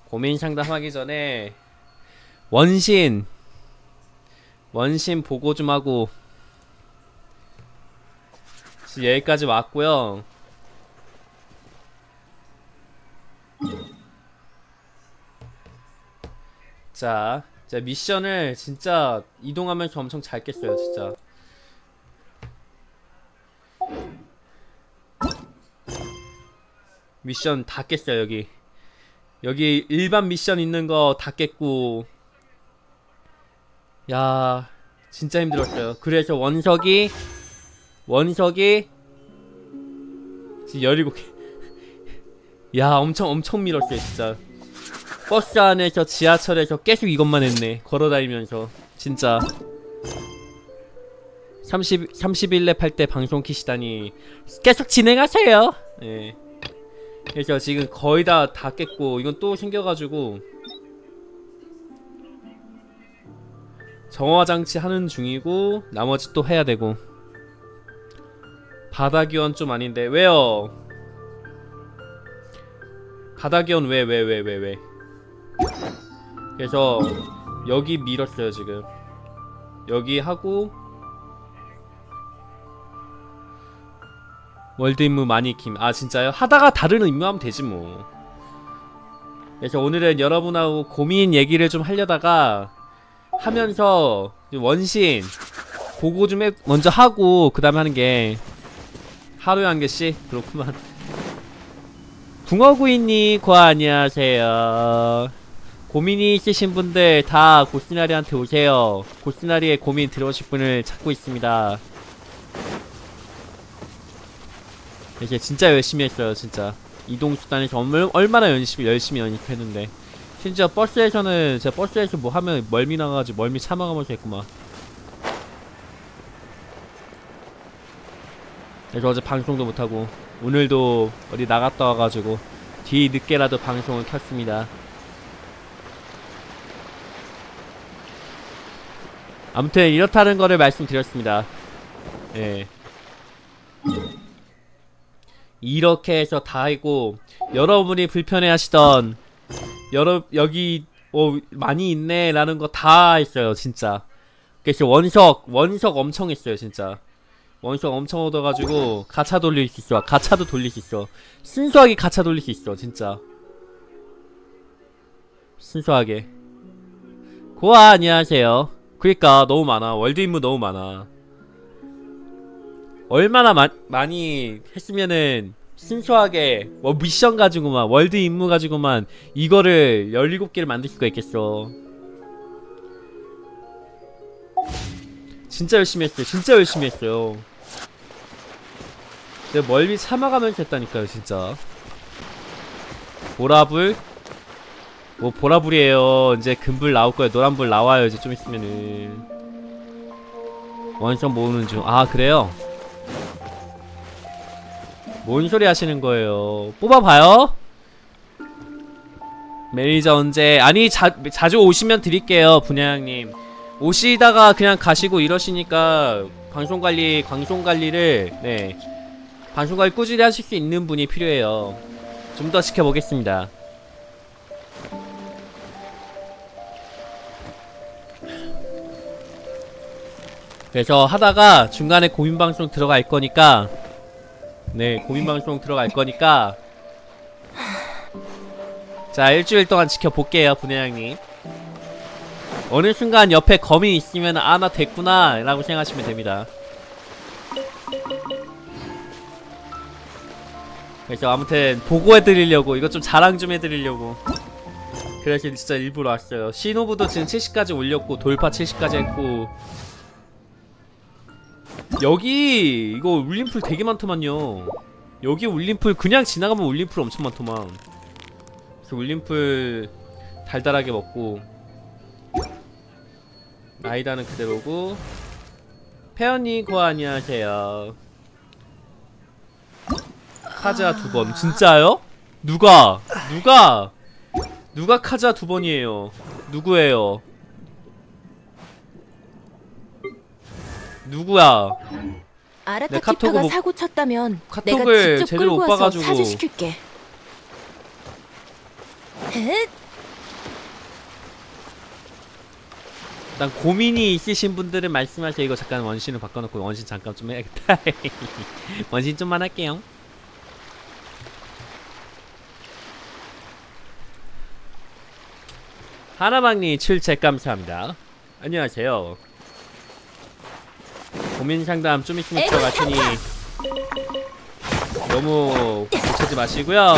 고민 상담하기 전에 원신 보고 좀 하고. 지금 여기까지 왔고요. 자 미션을 진짜 이동하면서 엄청 잘 깼어요 진짜. 미션 다 깼어요. 여기 일반 미션 있는 거 다 깼고. 야 진짜 힘들었어요. 그래서 원석이 지금 17개. 야 엄청 밀었어요 진짜. 버스 안에서 지하철에서 계속 이것만 했네. 걸어다니면서 진짜. 31렙 할 때 방송 키시다니. 계속 진행하세요. 예. 그래서 지금 거의 다 깼고, 이건 또 생겨가지고 정화장치 하는 중이고, 나머지 또 해야 되고. 바다기원 좀 아닌데. 왜요? 바다기원 왜? 그래서 여기 밀었어요 지금. 여기 하고 월드 임무 많이 킴. 아 진짜요? 하다가 다른 임무 하면 되지 뭐. 그래서 오늘은 여러분하고 고민 얘기를 좀 하려다가 하면서 원신 보고 좀 먼저 하고 그 다음에 하는 게 하루에 한 개씩. 그렇구만. 붕어구이님 고아 안녕하세요. 고민이 있으신 분들 다 고스나리한테 오세요. 고스나리의 고민 들어오실 분을 찾고 있습니다. 이제 진짜 열심히 했어요 진짜. 이동수단에서 얼마나 열심히 연습했는데. 심지어 버스에서는 제가 버스에서 뭐 하면 멀미 나가지고 멀미 참아가면서 했구만. 그래서 어제 방송도 못하고 오늘도 어디 나갔다 와가지고 뒤늦게라도 방송을 켰습니다. 아무튼 이렇다는 거를 말씀드렸습니다. 예. 이렇게 해서 다 하고, 여러분이 불편해하시던 여기 많이 있네 라는 거 다 했어요 진짜. 그래서 원석 엄청 했어요 진짜. 원석 엄청 얻어가지고 가차 돌릴 수 있어. 가차도 돌릴 수 있어. 순수하게 가차 돌릴 수 있어 진짜. 순수하게. 고아 안녕하세요. 그니까 너무 많아. 월드 임무 너무 많아. 얼마나 많이 했으면은 순수하게 뭐 미션 가지고만, 월드 임무 가지고만 이거를 17개를 만들 수가 있겠어. 진짜 열심히 했어요. 진짜 열심히 했어요. 내가 멀미 참아가면서 했다니까요 진짜. 보라불? 뭐 보라불이에요. 이제 금불 나올거예요. 노란불 나와요 이제 좀 있으면은. 원성 모으는 중. 아 그래요? 뭔 소리 하시는 거예요? 뽑아봐요? 매니저 언제? 아니 자주 오시면 드릴게요 분야장님. 오시다가 그냥 가시고 이러시니까 방송관리를, 네, 방송관리 꾸준히 하실 수 있는 분이 필요해요. 좀 더 지켜보겠습니다. 그래서 하다가 중간에 고민방송 들어갈 거니까, 네, 고민방송 들어갈 거니까 자 일주일 동안 지켜볼게요 분회장님. 어느 순간 옆에 검이 있으면 아 나 됐구나 라고 생각하시면 됩니다. 그래서 아무튼 보고해드리려고, 이것 좀 자랑 좀 해드리려고 그래서 진짜 일부러 왔어요. 신호부도 지금 70까지 올렸고 돌파 70까지 했고. 여기 이거 울림풀 되게 많더만요. 여기 울림풀 그냥 지나가면 울림풀 엄청 많더만. 그래서 울림풀 달달하게 먹고. 나이다는 그대로고. 페어님 고아 안녕하세요. 카자 2번 진짜요? 누가 카자 2번이에요? 누구예요? 누구야? 아라타키파가 사고 쳤다면 내가 카톡을 직접 제대로 끌고 못 와서 봐가지고. 사죄시킬게. 일단 고민이 있으신 분들은 말씀하세요. 이거 잠깐 원신을 바꿔놓고 원신 잠깐 좀 해야겠다. 원신 좀만 할게요. 하나방님 출첵 감사합니다. 안녕하세요. 고민 상담 좀 있으면 들어갈 테니 너무 붙이지 마시고요.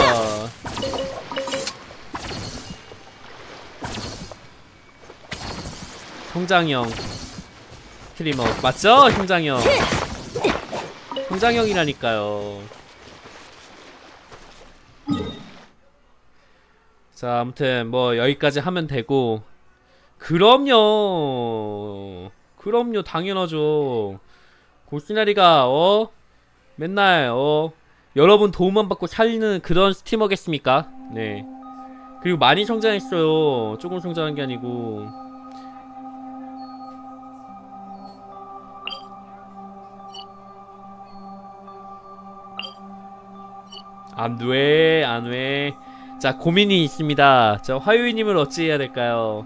성장형 스트리머 맞죠? 성장형. 성장형이라니까요. 자, 아무튼 뭐 여기까지 하면 되고. 그럼요. 그럼요, 당연하죠. 고시나리가 맨날 여러분 도움만 받고 살리는 그런 스트리머겠습니까? 네. 그리고 많이 성장했어요. 조금 성장한 게 아니고. 안 돼, 안 돼. 자, 고민이 있습니다. 저 화요일님을 어찌 해야 될까요?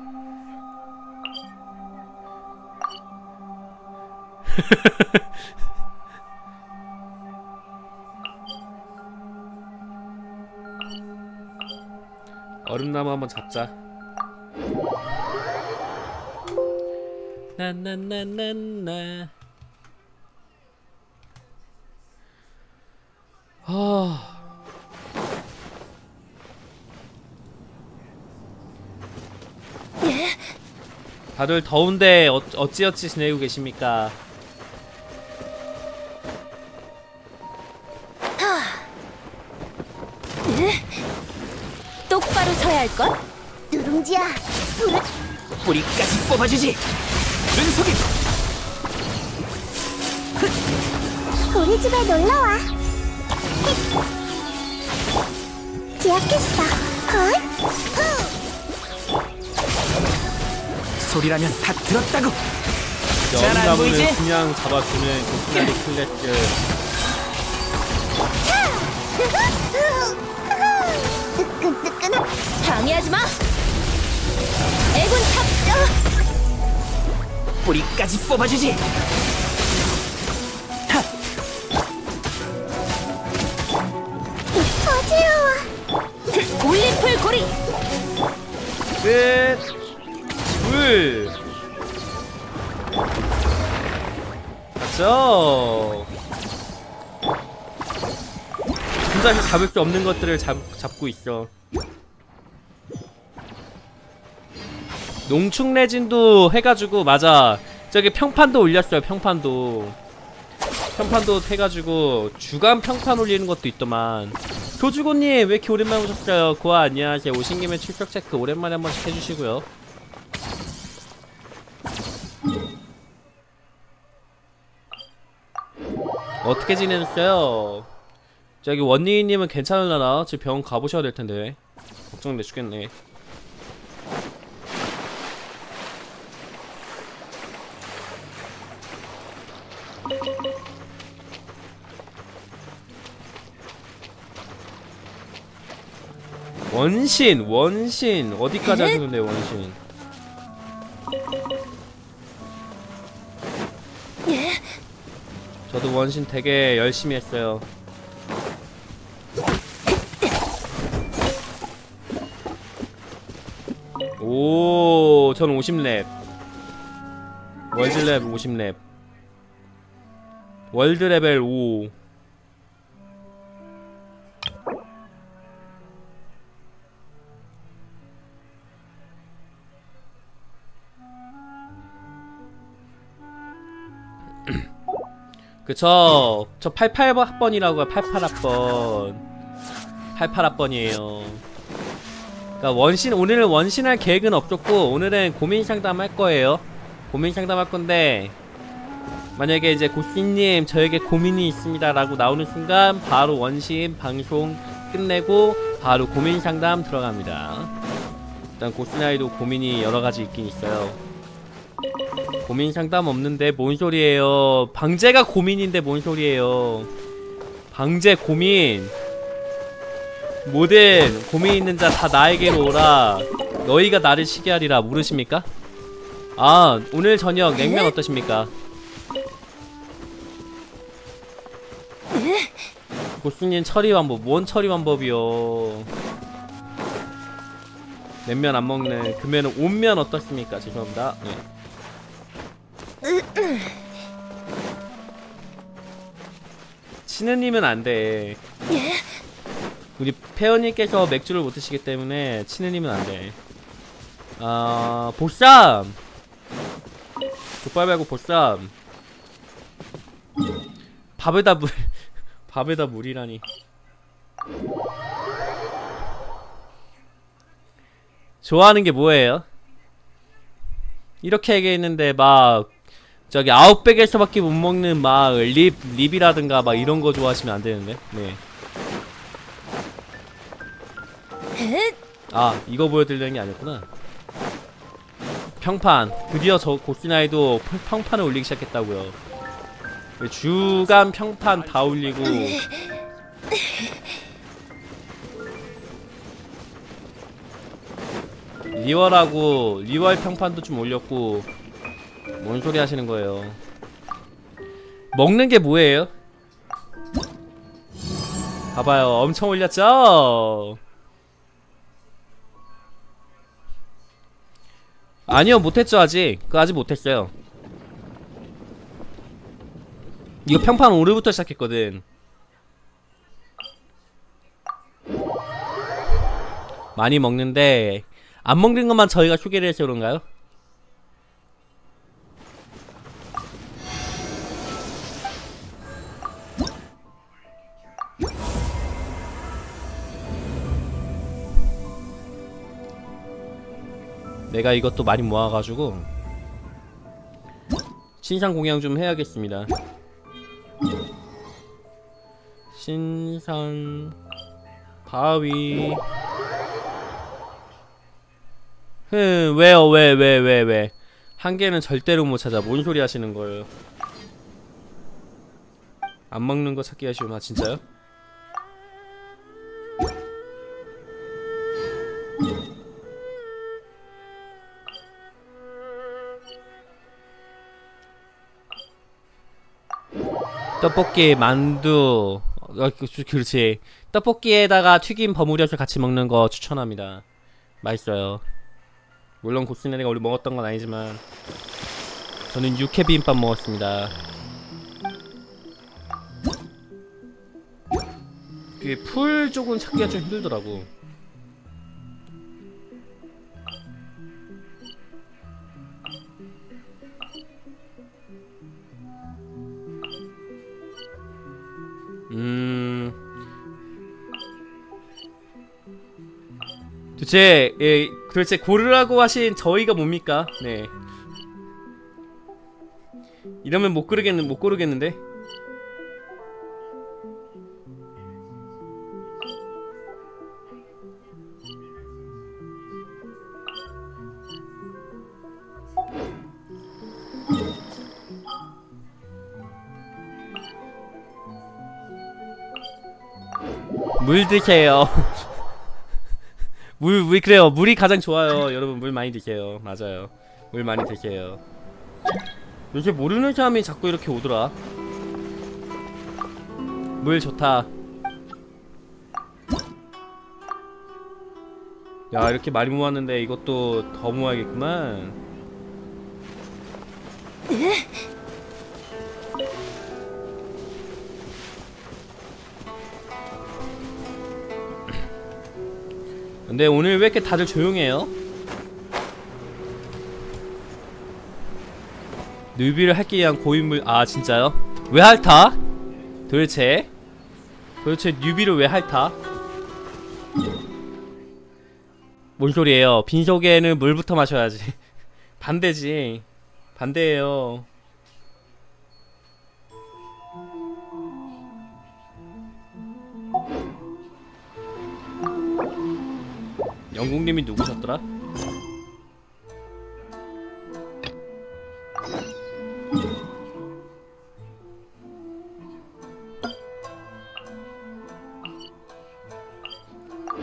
얼음나무 한번 잡자. 나나나나나. 다들 더운데 어찌어찌 지내고 계십니까? 똑바로 서야 할걸? 누룽지야, 뿌리까지 뽑아주지. 눈속임. 우리 집에 놀러와. 기억했어. 소리라면 다 들었다고. 얼음나무는 그냥 잡아주는 고스나리 클래스. 뜨끈뜨끈한. 방해하지 마. 애군 탑. 뿌리까지 뽑아주지. 어지러워. 올림플 고리. 끝. 둘. 갔죠. 혼자서 잡을 수 없는 것들을 잡고 있어. 농축레진도 해가지고 맞아. 저기 평판도 올렸어요. 평판도 해가지고 주간 평판 올리는 것도 있더만. 조주고님 왜 이렇게 오랜만에 오셨어요? 고아 안녕하세요. 오신 김에 출석 체크 오랜만에 한 번씩 해주시고요. 어떻게 지내셨어요? 저기 원니님은 괜찮으려나? 지금 병원 가보셔야 될 텐데. 걱정돼 죽겠네. 원신 어디까지 하셨는데 원신? 저도 원신 되게 열심히 했어요. 오, 전 50렙. 월드랩 50렙. 월드 레벨 5. 저 88학번이라고요. 88학번. 88학번이에요. 그니까 오늘은 원신할 계획은 없었고, 오늘은 고민 상담 할 거예요. 고민 상담 할 건데, 만약에 이제 고씨님 저에게 고민이 있습니다 라고 나오는 순간 바로 원신 방송 끝내고 바로 고민 상담 들어갑니다. 일단 고씨나이도 고민이 여러가지 있긴 있어요. 고민 상담 없는데 뭔 소리예요. 방제가 고민인데 뭔 소리예요. 방제 고민. 모든 고민 있는 자 다 나에게로 오라. 너희가 나를 시기하리라. 모르십니까? 아, 오늘 저녁 냉면 어떠십니까? 고수님 처리 방법, 뭔 처리 방법이요? 냉면 안 먹는, 그러면 온면 어떻습니까? 죄송합니다. 네. 치느님은 안 돼. 우리 페어님께서 맥주를 못 드시기 때문에 치느님은 안 돼. 아, 보쌈! 족발 말고 보쌈. 밥에다 물, 밥에다 물이라니. 좋아하는 게 뭐예요? 이렇게 얘기했는데 막 저기 아웃백에서밖에 못 먹는 막 립이라든가 막 이런 거 좋아하시면 안 되는데. 네. 아, 이거 보여드리려는 게 아니었구나. 평판. 드디어 저 고스나이도 평판을 올리기 시작했다고요. 주간 평판 다 올리고. 리월 평판도 좀 올렸고. 뭔 소리 하시는 거예요? 먹는 게 뭐예요? 봐봐요, 엄청 올렸죠? 아니요, 못했죠. 아직 못했어요. 이거 평판 오르부터 시작했거든. 많이 먹는데 안 먹는 것만 저희가 소개를 해서 그런가요? 내가 이것도 많이 모아가지고 신상 공양 좀 해야겠습니다. 신상 바위. 왜요? 왜? 한 개는 절대로 못 찾아. 뭔 소리 하시는 거예요? 안 먹는 거 찾기가 쉬우나 진짜요? 떡볶이, 만두. 그렇지. 떡볶이에다가 튀김 버무려서 같이 먹는 거 추천합니다. 맛있어요. 물론 고스네리가 우리 먹었던 건 아니지만 저는 육회 비빔밥 먹었습니다. 그게 풀 쪽은 찾기가 좀 힘들더라고. 도대체 고르라고 하신 저희가 뭡니까? 네. 이러면 못 고르겠는데? 물 드세요. 그래요. 물이 가장 좋아요. 여러분, 물 많이 드세요. 맞아요. 물 많이 드세요. 요새 모르는 사람이 자꾸 이렇게 오더라. 물 좋다. 야, 이렇게 많이 모았는데 이것도 더 모아야겠구만. 근데 오늘 왜 이렇게 다들 조용해요? 뉴비를 하기 위한 고인물. 아, 진짜요? 왜 핥아? 도대체 뉴비를 왜 핥아? 뭔 소리예요? 빈속에는 물부터 마셔야지. 반대지. 반대예요. 영국님이 누구셨더라?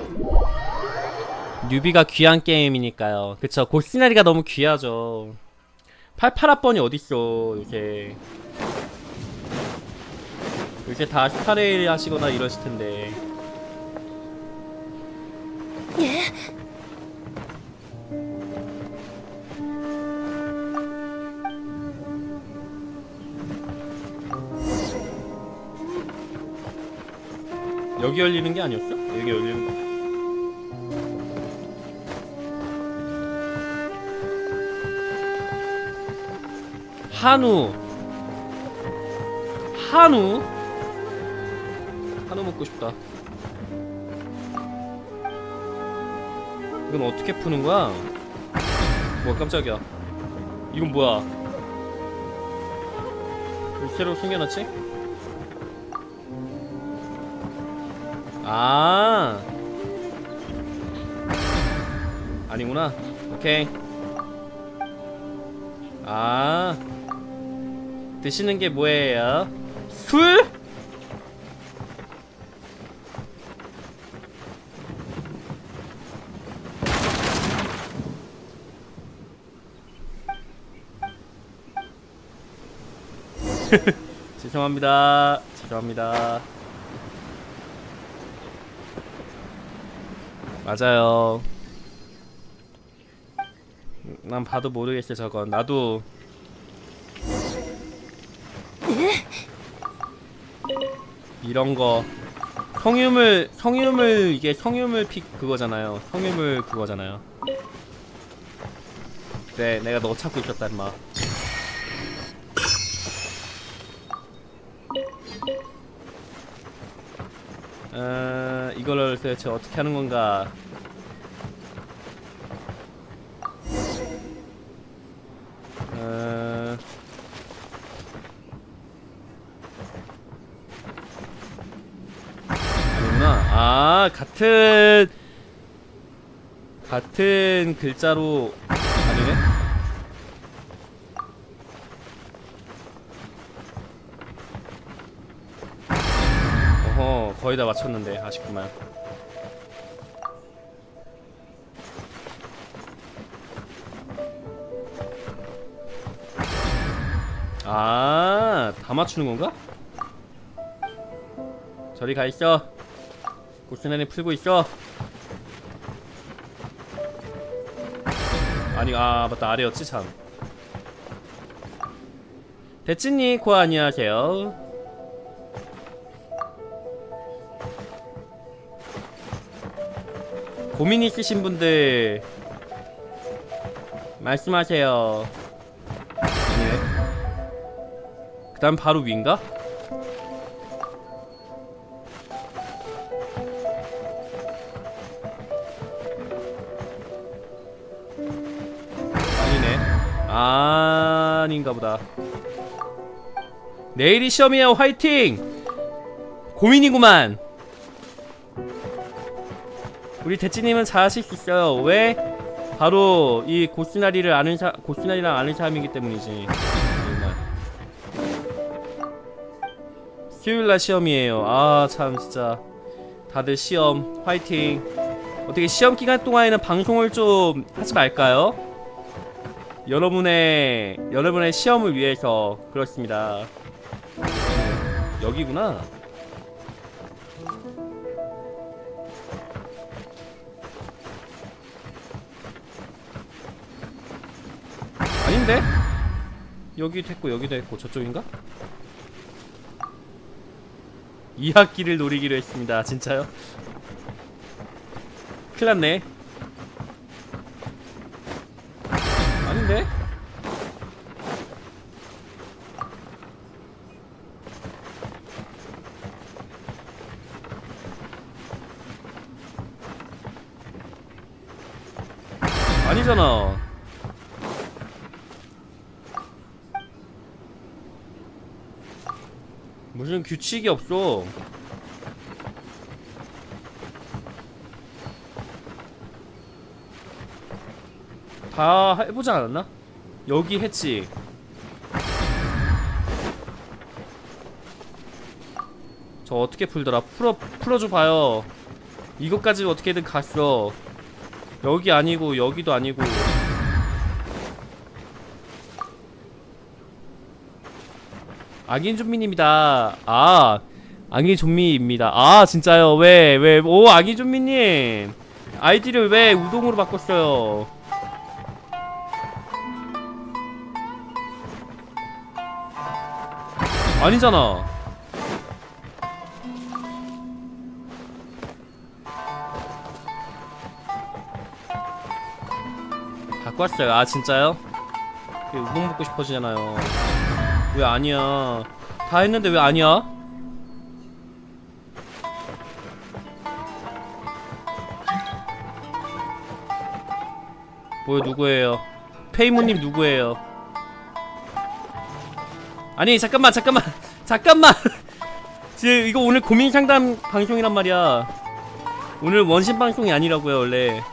뉴비가 귀한 게임이니까요. 그쵸. 고시나리가 너무 귀하죠. 88합번이 어딨어 요새. 요새 다 스타레일 하시거나 이러실 텐데. 여기 열리는 게 아니었어? 여기 열리는 거. 한우. 한우? 한우 먹고 싶다. 이건 어떻게 푸는 거야? 뭐야, 깜짝이야. 이건 뭐야? 왜 새로 숨겨놨지? 아, 아니구나. 오케이. 아, 드시는 게 뭐예요? 술? 죄송합니다. 죄송합니다. 맞아요. 난 봐도 모르겠어 저건. 나도. 이런거 성유물 이게 성유물 픽 그거잖아요. 성유물 그거잖아요. 네, 내가 너 찾고 있었다 임마. 이거를 도대체 어떻게 하는 건가? 아니구나. 아, 같은 글자로 아니네. 어허, 거의 다 맞췄는데 아쉽구만. 아, 다 맞추는 건가? 저리 가 있어. 고스란히 풀고 있어. 아니, 아 맞다, 아래였지 참. 대찌님 코아 안녕하세요. 고민 있으신 분들 말씀하세요. 아니네. 그 다음 바로 위인가? 아니네. 아닌가 보다. 내일이 시험이에요. 화이팅! 고민이구만. 우리 대찌님은 잘하실 수 있어요. 왜? 바로 이 고스나리랑 아는 사람이기 때문이지. 정말. 수요일날 시험이에요. 아 참 진짜 다들 시험 화이팅. 어떻게 시험 기간 동안에는 방송을 좀 하지 말까요? 여러분의 시험을 위해서. 그렇습니다. 여기구나. 아닌데? 여기 됐고 여기도 했고 저쪽인가? 2학기를 노리기로 했습니다. 진짜요? 큰일났네. 아닌데? 아니잖아. 무슨 규칙이 없어. 다 해보지 않았나? 여기 했지. 저 어떻게 풀더라? 풀어줘 봐요. 이것까지 어떻게든 갔어. 여기 아니고 여기도 아니고. 악인 좀비님이다. 아, 악인 좀비입니다. 아, 진짜요? 오, 악인 좀비님. 아이디를 왜 우동으로 바꿨어요? 아니잖아. 바꿨어요. 아, 진짜요? 우동 먹고 싶어지잖아요. 왜 아니야? 다 했는데 왜 아니야? 뭐야, 누구예요? 페이모님 누구예요? 아니, 잠깐만 지금 이거 오늘 고민 상담 방송이란 말이야. 오늘 원신 방송이 아니라고요, 원래.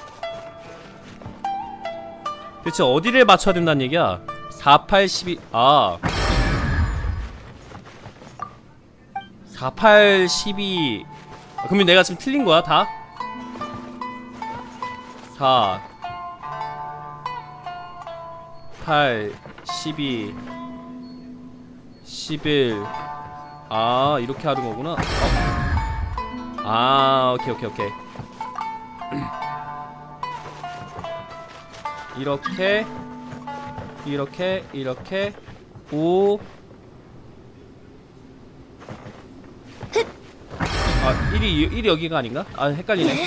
대체 어디를 맞춰야 된다는 얘기야? 4, 8, 12. 아, 4, 8, 12. 그러면 내가 지금 틀린 거야, 다? 4, 8, 12, 11. 아, 이렇게 하는 거구나. 아, 오케이. 이렇게 5. 아, 1이 여기가 아닌가? 아, 헷갈리네.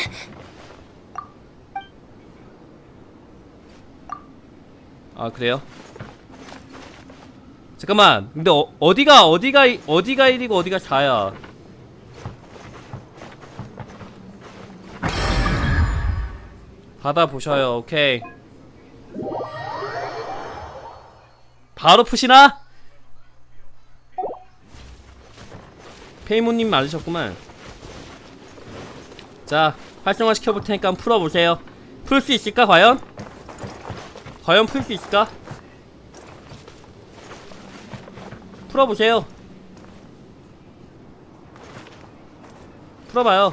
아, 그래요? 잠깐만. 근데 어디가 1이고 어디가 4야? 받아보셔요. 오케이. 바로 푸시나? 페이모님 맞으셨구만. 자, 활성화 시켜볼 테니까 한번 풀어보세요. 풀 수 있을까, 과연? 과연 풀 수 있을까? 풀어보세요. 풀어봐요.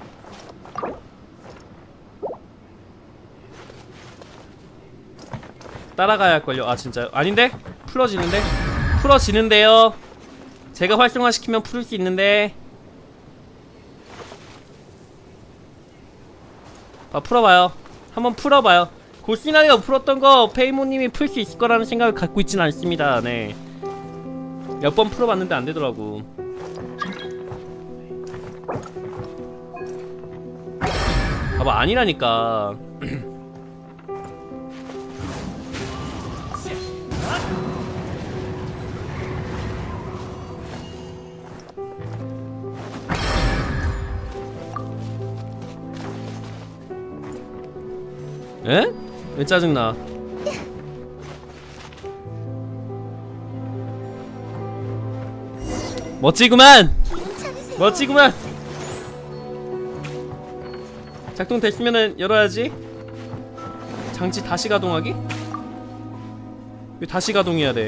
따라가야 할걸요. 아, 진짜요? 아닌데? 풀어지는데? 풀어지는데요. 제가 활성화시키면 풀을 수 있는데. 아, 풀어봐요. 한번 풀어봐요. 그 시나리오 풀었던 거 페이모님이 풀 수 있을 거라는 생각을 갖고 있진 않습니다. 네. 몇 번 풀어봤는데 안 되더라고. 봐봐, 아니라니까. 에? 왜 짜증나? 멋지구만! 멋지구만! 작동됐으면은 열어야지. 장치 다시 가동하기? 왜 다시 가동해야 돼?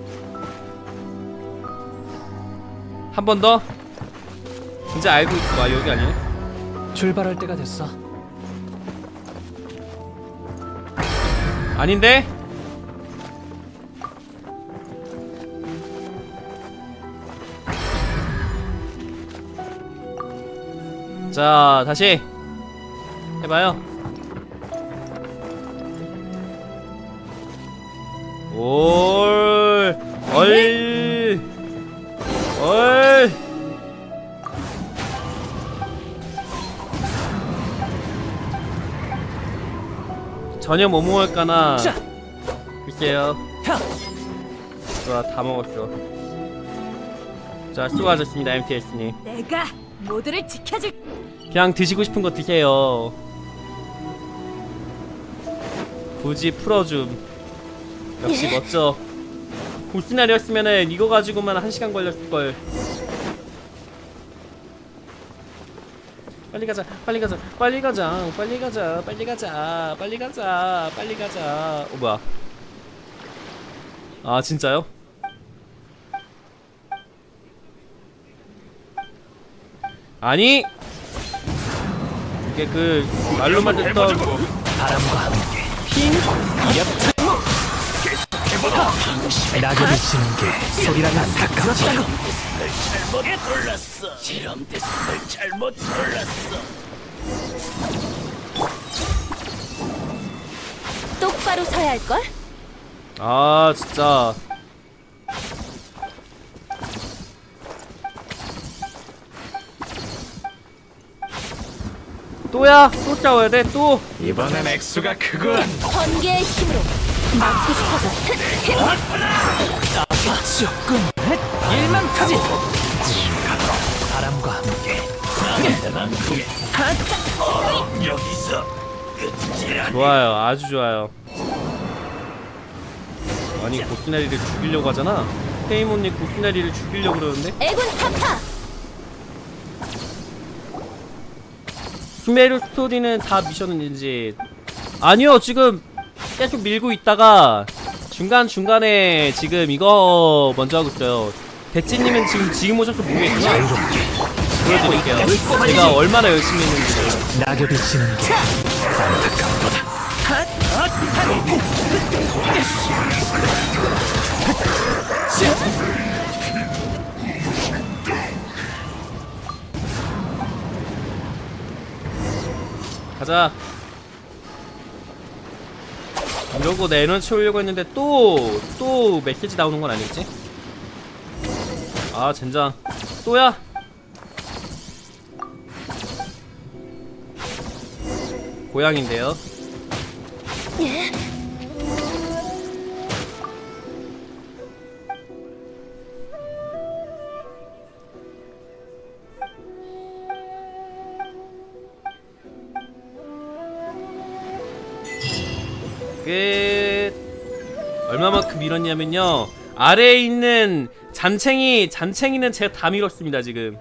한 번 더? 이제 알고 있고. 아, 여기 아니네? 출발할 때가 됐어. 아닌데? 자, 다시 해봐요. 얼 저녁 뭐 먹을까나. 글쎄요. 좋아, 다 먹었어. 자, 수고하셨습니다, MTS님. 내가 모두를 지켜줄. 그냥 드시고 싶은 거 드세요. 굳이 풀어줌. 역시 멋져. 보스나리였으면은 이거 가지고만 1시간 걸렸을걸. 빨리 가자, 빨리 가자, 빨리 가자, 빨리 가자, 빨리 가자, 빨리 가자, 빨리 가자. 뭐야? 아, 진짜요? 아니, 이게 그 말로만 듣던 바람과 함께 핑? 이력 낙엽이 지는 게 소리랑 안타깝지. 똑바로 서야 할걸? 아 진짜 또야? 또 싸워야 돼? 또? 이번엔 액수가 크군. 번개의 힘으로 막고 싶어서. 지옥군 일망타진. 바람과 함께. 좋아요, 아주 좋아요. 아니 고스나리를 죽이려고 하잖아. 페이몬님 고스나리를 죽이려고 그러는데? 애군 타파. 수메르 스토리는 다 미션인지 아니요, 지금 계속 밀고 있다가 중간중간에 지금 이거 먼저 하고 있어요. 대찌님은 지금 오셔서 모르겠구나. 보여드릴게요. 제가 얼마나 열심히 했는지. 낙엽이 지는 게 안타깝다. 가자. 이러고 내 에너지 채우려고 했는데 또 메시지 나오는 건 아니겠지? 아 젠장. 또야? 고양인데요. 끝. 얼마만큼 밀었냐면요, 아래에 있는 잔챙이는 제가 다 밀었습니다. 지금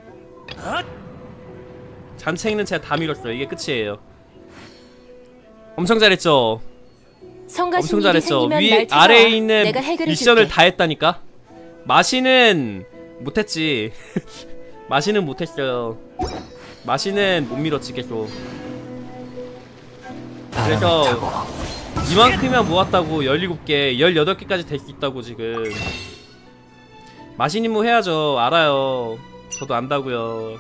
잔챙이는 제가 다 밀었어요. 이게 끝이에요. 엄청 잘했죠? 엄청 잘했죠? 아래에 있는 미션을 다 했다니까? 마시는 못했지. 마시는 못했어요. 마시는 못 밀었지 계속. 그래서 이만큼이면 모았다고. 17개 18개까지 될 수 있다고. 지금 마신 임무 해야죠. 알아요. 저도 안다고요.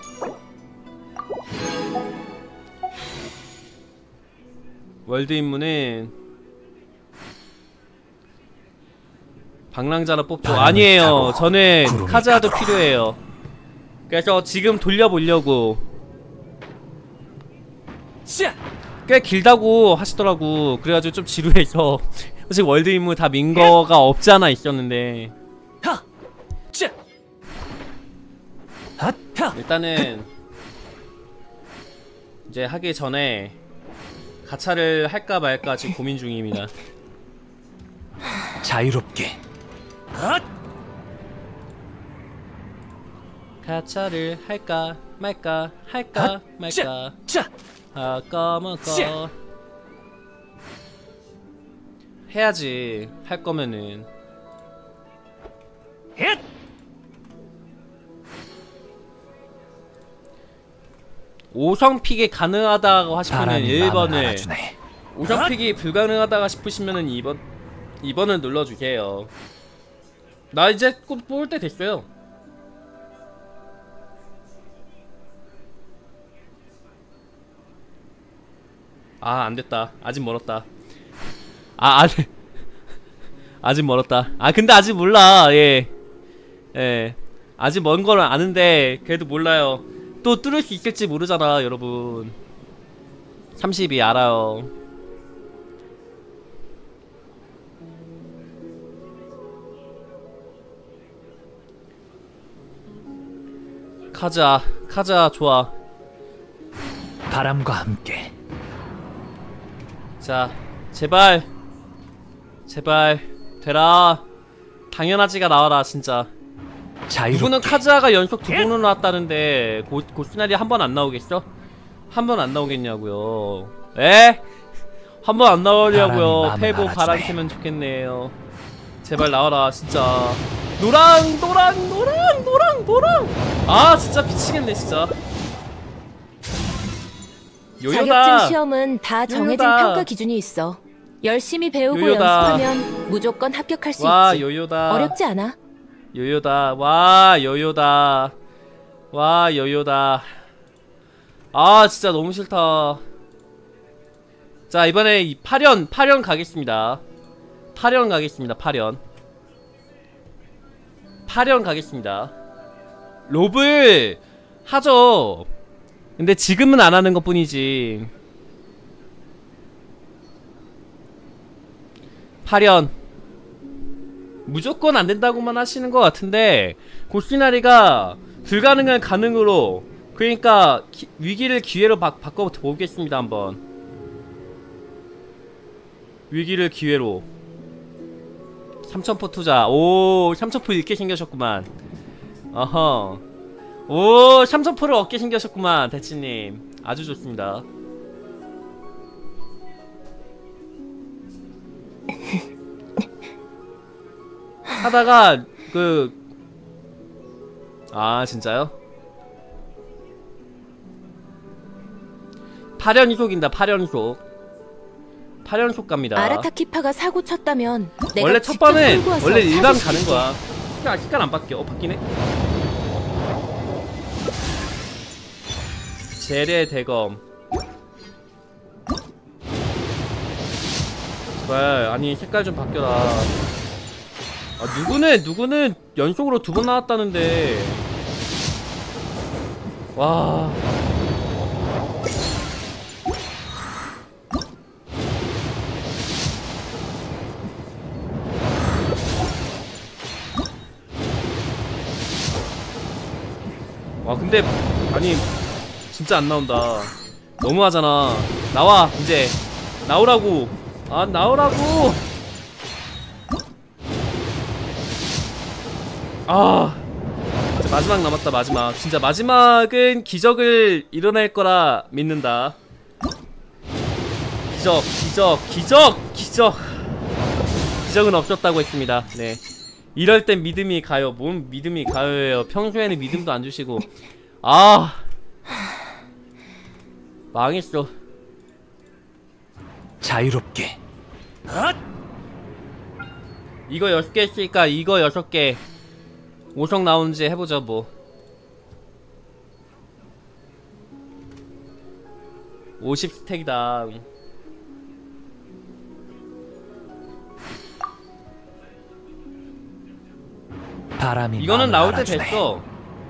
월드 임무는 방랑자나 뽑죠. 아니에요, 저는 카즈아도 필요해요. 그래서 지금 돌려보려고. 꽤 길다고 하시더라고. 그래가지고 좀 지루해서 사실 월드 임무 다 민 거가 없지 않아 있었는데, 일단은 이제 하기 전에 가차를 할까 말까 지금 고민 중입니다. 자유롭게. 가차를 할까 말까 할까 말까 할까 말까 해야지. 할 거면은. 5성 픽이 가능하다고 하시면은 1번을, 5성 픽이 불가능하다고 싶으시면은 2번을 눌러주세요. 나 이제 곧 뽑을 때 됐어요. 아 안됐다. 아직 멀었다. 아직 멀었다. 근데 아직 몰라. 예. 아직 먼 거는 아는데 그래도 몰라요. 또 뚫을 수 있을지 모르잖아 여러분. 32 알아요. 카자 좋아. 바람과 함께. 자 제발 되라. 당연하지가 나와라 진짜. 누구는 카즈아가 연속 2번으로 나왔다는데 고스나리 한 번 안 나오겠어? 한 번 안 나오겠냐고요. 에? 한 번 안 나오려고요. 페보 바람 켜면 좋겠네요. 제발 나와라 진짜. 노랑. 아 진짜 미치겠네 진짜. 요요다. 자격증 시험은 다 정해진 요요다. 평가 기준이 있어. 열심히 배우고 요요다. 연습하면 무조건 합격할 수 와 있지. 요요다. 어렵지 않아. 요요다. 와 요요다. 와 요요다. 아 진짜 너무 싫다. 자 이번에 8연 가겠습니다. 8연 가겠습니다. 8연 가겠습니다. 롭을 하죠. 근데 지금은 안 하는 것 뿐이지. 8연 무조건 안 된다고만 하시는 것 같은데 고시나리가 불가능한 가능으로, 그러니까 위기를 기회로 바꿔보겠습니다. 한번 위기를 기회로 3000포 투자. 오 3000포 잃게 생겨셨구만. 어허. 오 3000포를 얻게 생겨셨구만 대치님. 아주 좋습니다. 하다가 아 진짜요? 8연속 8연속 갑니다. 아라타키파가 사고 쳤다면 내가 원래 직접 첫 번은 끌고 와서 원래 일반 사주실게. 가는 거야. 시간 안 바뀌어. 바뀌네. 제레 대검. 제발 아니 색깔 좀 바뀌어라. 아 누구는 연속으로 2번 나왔다는데. 와. 와 근데 아니 진짜 안 나온다. 너무하잖아. 나와 이제. 나오라고. 아 나오라고. 아 진짜 마지막 남았다. 마지막. 진짜 마지막은 기적을 일어날 거라 믿는다. 기적은 없었다고 했습니다. 네. 이럴 땐 믿음이 가요. 뭔 믿음이 가요예요. 평소에는 믿음도 안 주시고. 아 망했어. 자유롭게. 이거 6개 했으니까 이거 6개 5성 나오는지 해보자 뭐. 50스택이다. 바람이 이거는 마음을 나올 때 알아주네. 됐어.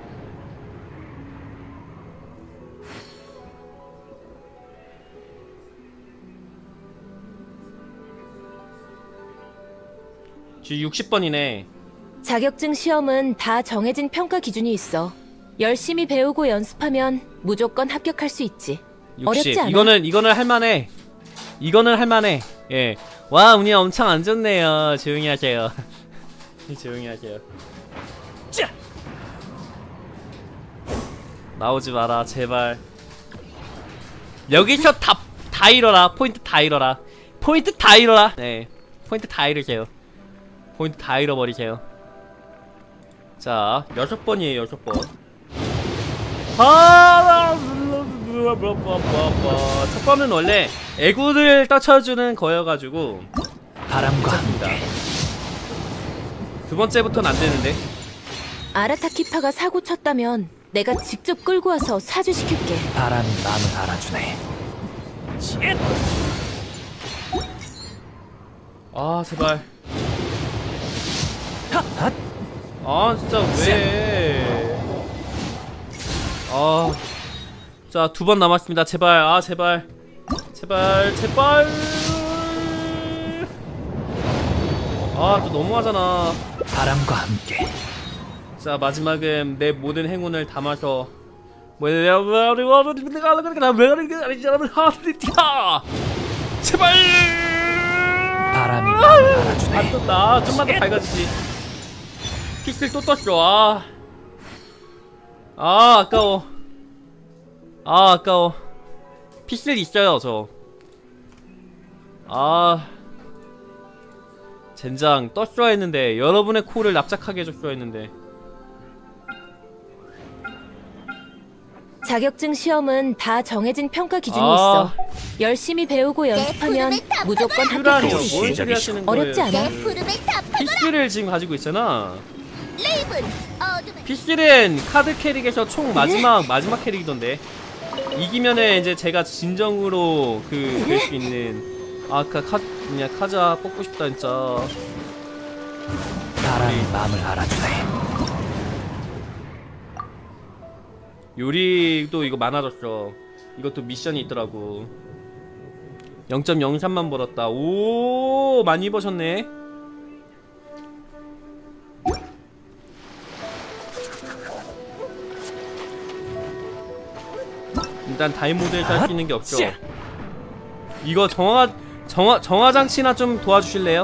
지금 60번이네. 자격증 시험은 다 정해진 평가 기준이 있어. 열심히 배우고 연습하면 무조건 합격할 수 있지. 60. 어렵지 않아. 이거는 할만해. 이거는 할만해. 예. 와 운이 엄청 안 좋네요. 조용히 하세요. 조용히 하세요. 짜! 나오지 마라 제발. 여기서 다 잃어라. 포인트 다 잃어라. 포인트 다 잃어라. 네. 포인트 다 잃으세요. 포인트 다 잃어버리세요. 자 6번이에요. 6번. 첫 번은 원래 애구를 떠쳐주는 거여가지고 바람과 괜찮습니다. 함께. 두 번째부터는 안 되는데. 아라타키파가 사고 쳤다면 내가 직접 끌고 와서 사주시킬게. 바람이 마음을 알아주네. 아 제발. 핫! 아 진짜 왜? 아, 자 2번 남았습니다. 제발. 아 제발. 제발. 아 또 너무하잖아. 바람과 함께. 자 마지막은 내 모든 행운을 담아서 제발. 바람이 마음을 알아주네. 안 떴다. 좀만 더 밝아지지. 픽셀 또 떴어. 아까워. 아까워. 픽셀 있어요 저. 젠장 떴어야 했는데. 여러분의 코를 납작하게 해줬어야 했는데. 자격증 시험은 다 정해진 평가 기준이 아. 있어. 열심히 배우고 연습하면 무조건 합격할 큐라니요. 수 뭔 있지. 소리 하시는 거예요? 어렵지 않아? 내 푸름을 덮어둬라. 피스를 지금 가지고 있잖아. 레이븐 어둠의 피스는 카드 캐릭에서 총 마지막 캐릭이던데. 이기면은 이제 제가 진정으로 될 수 있는 그냥 카자 뽑고 싶다 진짜. 바람이 마음을 알아주네. 요리도 이거 많아졌어. 이것도 미션이 있더라고. 0.03만 벌었다. 오, 많이 버셨네. 일단 다이모드에서 할 수 있는 게 없죠. 이거 정화 장치나 좀 도와주실래요?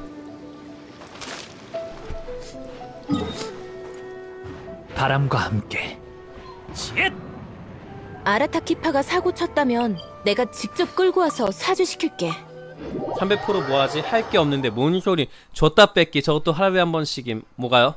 바람과 함께. 아라타키파가 사고 쳤다면 내가 직접 끌고 와서 사주시킬게. 300% 뭐하지? 할 게 없는데 뭔 소리. 줬다 뺏기. 저것도 하루에 한 번씩임. 뭐가요?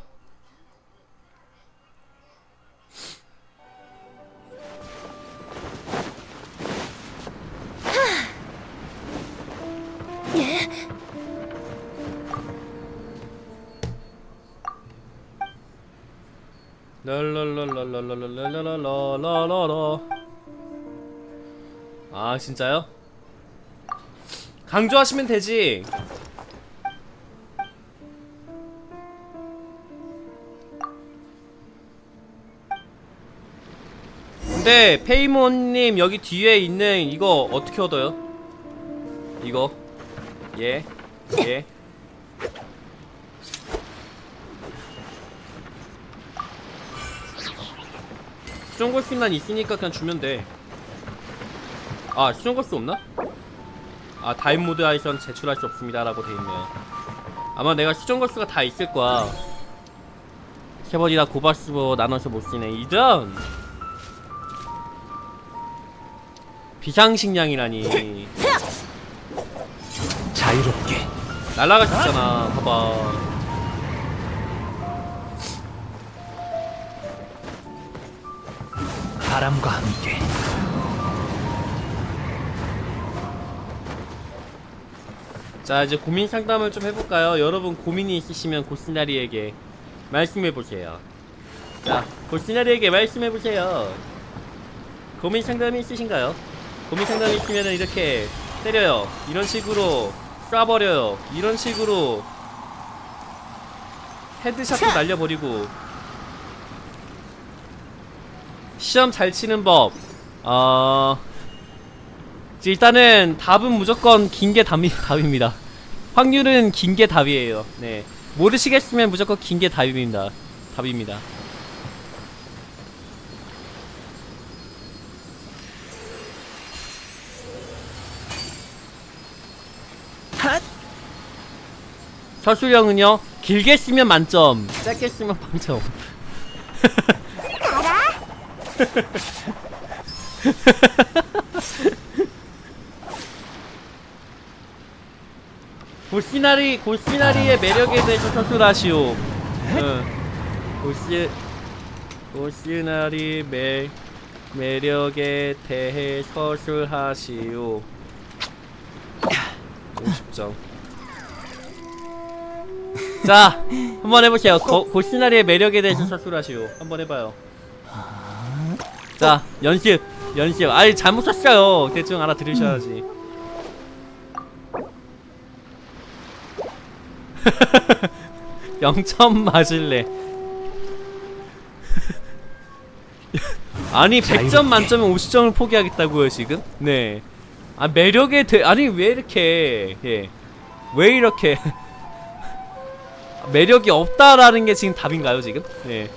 랄랄랄랄랄랄랄랄랄랄랄랄랄랄. 아 진짜요? 강조하시면 되지. 근데 페이몬님 여기 뒤에 있는 이거 어떻게 얻어요? 이거 예. 수정골수난 있으니까 그냥 주면 돼. 아 수정골수 없나? 아 다임모드 하이선 제출할 수 없습니다 라고 돼있네요. 아마 내가 수정골수가 다 있을 거야. 세 번이나 고바스보 나눠서 못쓰네. 이런 비상식량이라니. 자유롭게. 날라갈 수 있잖아. 봐봐. 바람과 함께. 자 이제 고민 상담을 좀 해볼까요? 여러분 고민이 있으시면 고시나리에게 말씀해보세요. 자 고시나리에게 말씀해보세요. 고민 상담이 있으신가요? 고민 상담이 있으면 이렇게 때려요. 이런 식으로 쏴버려요. 이런 식으로 헤드샷도 날려버리고. 시험 잘 치는 법. 일단은 답은 무조건 긴 게 답입니다. 확률은 긴 게 답이에요. 네. 모르시겠으면 무조건 긴 게 답입니다. 서술형은요, 길게 쓰면 만점, 짧게 쓰면 빵점. 고시나리의 매력에 대해서 서술하시오. 고시나리 매력에 대해 서술하시오. 50점. 자, 한번 해보세요. 고시나리의 매력에 대해서 서술하시오. 한번 해봐요. 자, 연습. 아니, 잘못 썼어요. 대충 알아들으셔야지. 0점 맞을래. 아니 100점 만점에 50점을 포기하겠다고요 지금? 네. 아 매력에 아니 왜 이렇게 왜 이렇게 매력이 없다라는 게 지금 답인가요 지금? 네.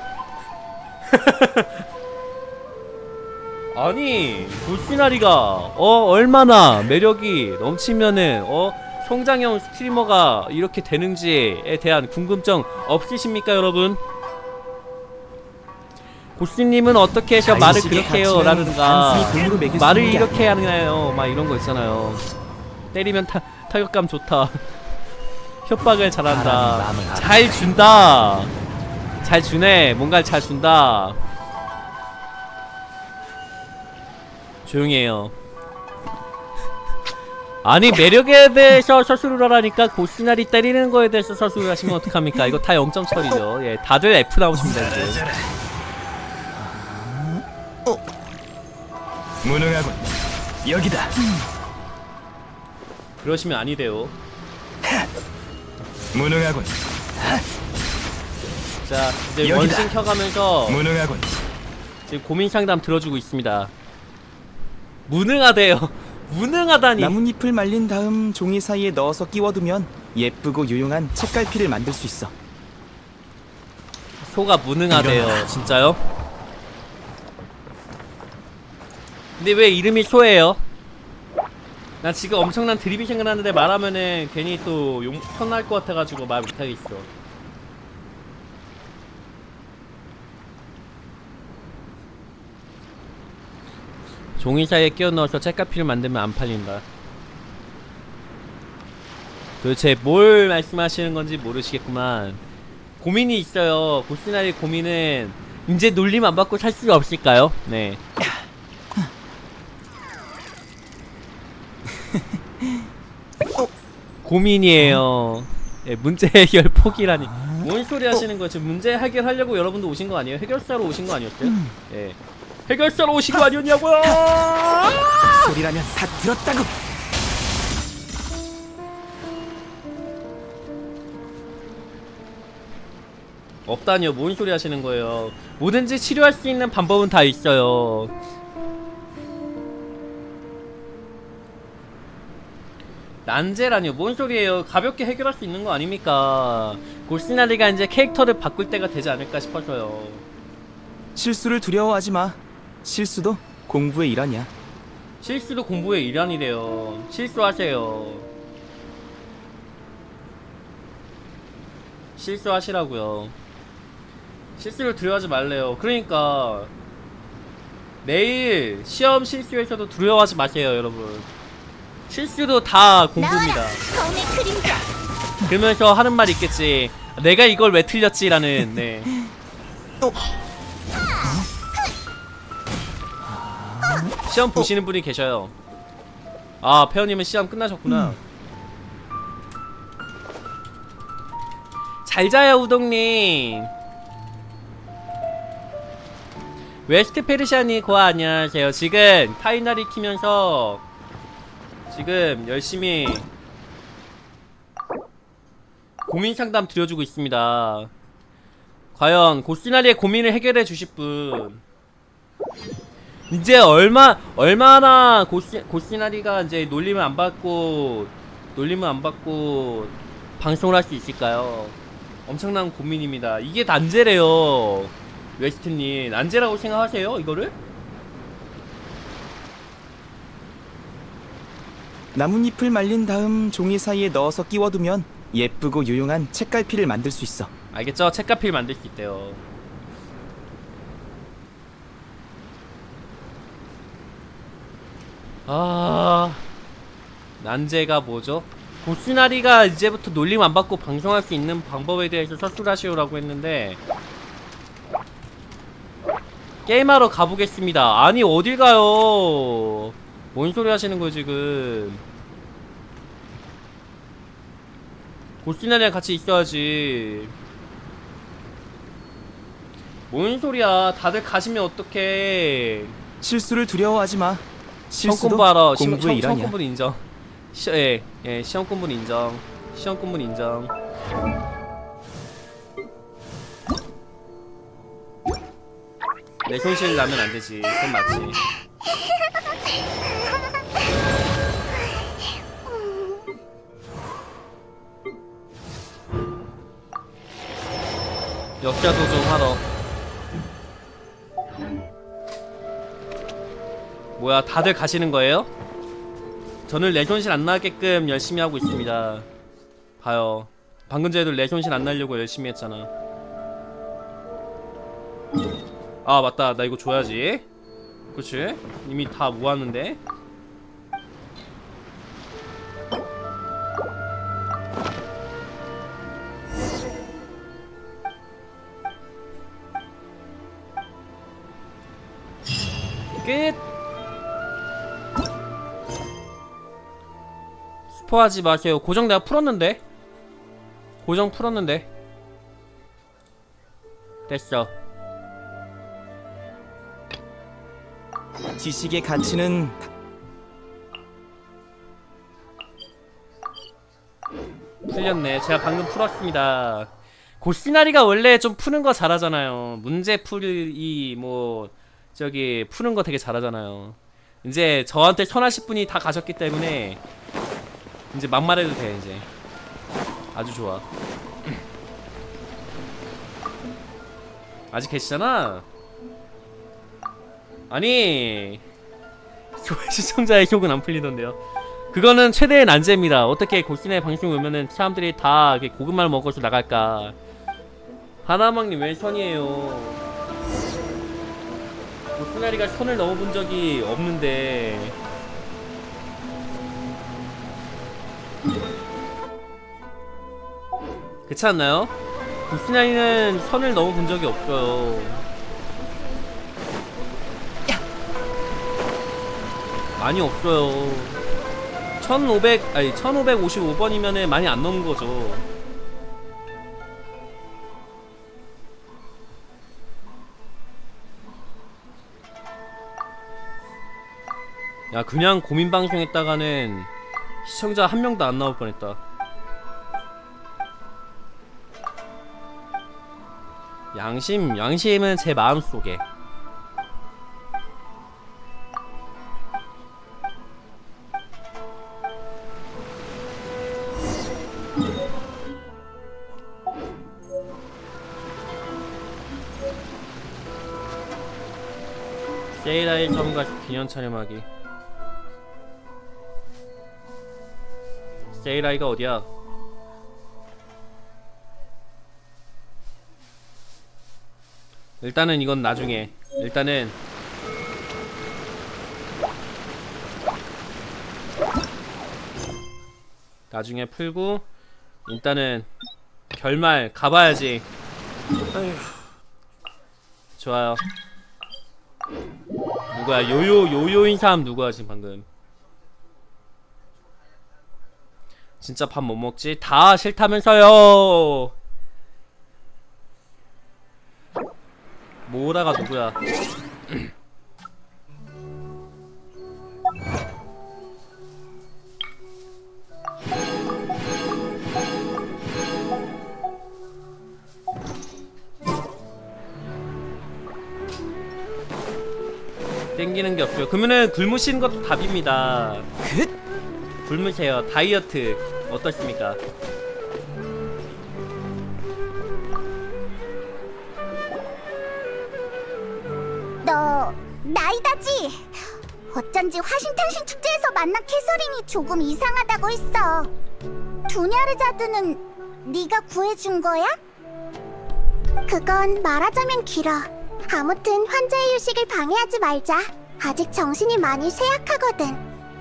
아니 고시나리가 얼마나 매력이 넘치면은 성장형 스트리머가 이렇게 되는지에 대한 궁금증 없으십니까 여러분? 고씨님은 어떻게 해서 말을 그렇게 해요 라든가 말을 이렇게 하나요 막 이런거 있잖아요. 때리면 타격감 좋다. 협박을 잘한다. 잘 준다. 잘 주네. 뭔가를 잘 준다. 조용히 해요. 아니 매력에 대해서 서술을 하라니까 고시나리 때리는 거에 대해서 서술을 하시면 어떡합니까? 이거 다 0점 처리죠. 예, 다들 F 나오시면 되는데. 무능하군. 여기다. 그러시면 아니 돼요. 무능하군. 자, 이제 여기다. 원신 켜가면서 무능하군. 지금 고민 상담 들어주고 있습니다. 무능하대요. 무능하다니. 나뭇잎을 말린 다음 종이 사이에 넣어서 끼워두면 예쁘고 유용한 책갈피를 만들 수 있어. 소가 무능하대요. 일어나라. 진짜요? 근데 왜 이름이 소예요? 난 지금 엄청난 드립이 생각나는데 말하면은 괜히 또 용 혼날 것 같아가지고 말 못하겠어. 종이 사이에 끼워 넣어서 책갈피를 만들면 안 팔린다. 도대체 뭘 말씀하시는 건지 모르시겠구만. 고민이 있어요. 고시나리 고민은 이제 놀림 안 받고 살 수가 없을까요? 네. 고민이에요. 예, 문제 해결 포기라니. 뭔 소리 하시는 거예요? 지금 문제 해결하려고 여러분도 오신 거 아니에요? 해결사로 오신 거 아니었어요? 예. 해결사로 오신 거 아니었냐고요? 소리라면 다 들었다고. 없다니요. 뭔 소리 하시는 거예요? 뭐든지 치료할 수 있는 방법은 다 있어요. 난제라니요. 뭔 소리예요? 가볍게 해결할 수 있는 거 아닙니까? 고시나리가 이제 캐릭터를 바꿀 때가 되지 않을까 싶어서요. 실수를 두려워하지 마. 실수도 공부의 일환이야. 실수도 공부의 일환이래요. 실수하세요. 실수하시라고요. 실수를 두려워하지 말래요. 그러니까 매일 시험 실수에서도 두려워하지 마세요, 여러분. 실수도 다 공부입니다. 검의 그림자. 그러면서 하는 말이 있겠지. 내가 이걸 왜 틀렸지라는. 네. 시험 보시는 분이 계셔요. 아, 페어님은 시험 끝나셨구나. 잘 자요, 우동님. 웨스트 페르시아니 고아 안녕하세요. 지금 타이나리 키면서 지금 열심히 고민 상담 드려주고 있습니다. 과연 고시나리의 고민을 해결해 주실 분. 이제 얼마나 고시나리가 이제 놀림을 안 받고 방송을 할 수 있을까요? 엄청난 고민입니다. 이게 난제래요. 웨스트님, 난제라고 생각하세요? 이거를? 나뭇잎을 말린 다음 종이 사이에 넣어서 끼워두면 예쁘고 유용한 책갈피를 만들 수 있어. 알겠죠? 책가필 만들 수 있대요. 아... 난제가 뭐죠? 고시나리가 이제부터 놀림 안 받고 방송할 수 있는 방법에 대해서 서술하시오라고 했는데 게임하러 가보겠습니다. 아니 어딜 가요? 뭔 소리 하시는 거예요 지금? 고시나리랑 같이 있어야지. 뭔 소리야? 다들 가시면 어떡해? 실수를 두려워하지 마. 시험 실수도 공부하러. 공부의 시험 일환이야. 공부는 인정. 예, 시험 공부는 인정. 시험 공부는 인정. 내 손실 나면 안 되지. 그건 맞지. 역자도 좀 하러. 뭐야, 다들 가시는 거예요? 저는 내 손실 안 나게끔 열심히 하고 있습니다. 봐요. 방금 전에도 내 손실 안 나려고 열심히 했잖아. 아 맞다, 나 이거 줘야지. 그치? 이미 다 모았는데. 끝! 스포하지 마세요. 고정 내가 풀었는데? 고정 풀었는데? 됐어. 지식의 가치는 풀렸네. 제가 방금 풀었습니다. 고시나리가 원래 좀 푸는 거 잘하잖아요. 문제 풀이 뭐 저기 푸는 거 되게 잘하잖아요. 이제 저한테 선하실 분이 다 가셨기 때문에 이제 막말해도 돼. 이제 아주 좋아. 아직 계시잖아. 아니 시청자의 효은 안 풀리던데요. 그거는 최대의 난제입니다. 어떻게 고시나리 방송 오면은 사람들이 다 이렇게 고급말 먹어서 나갈까. 하나망님 왜 선이에요? 고시나리가 선을 넘어본 적이 없는데. 그렇지 않나요? 고시나리는 선을 넘어본 적이 없어요. 많이 없어요. 1555번이면은 많이 안 넘은 거죠. 야, 그냥 고민 방송 했다가는 시청자 한 명도 안 나올 뻔했다. 양심은 제 마음속에. 세이라의 섬과 기념 촬영하기. 세이라이가 어디야? 일단은 이건 나중에. 일단은 나중에 풀고 일단은 결말 가봐야지. 좋아요. 누구야? 요요인 사람 누구야 지금 방금? 진짜 밥 못 먹지? 다 싫다면서요. 모라가 누구야? 땡기는 게 없어요. 그러면은 굶으시는 것도 답입니다. 굶으세요. 다이어트 어떠십니까? 너 나이다지? 어쩐지 화신탄신 축제에서 만난 캐서린이 조금 이상하다고 했어. 두냐르자드는 네가 구해준 거야? 그건 말하자면 길어. 아무튼 환자의 휴식을 방해하지 말자. 아직 정신이 많이 쇠약하거든.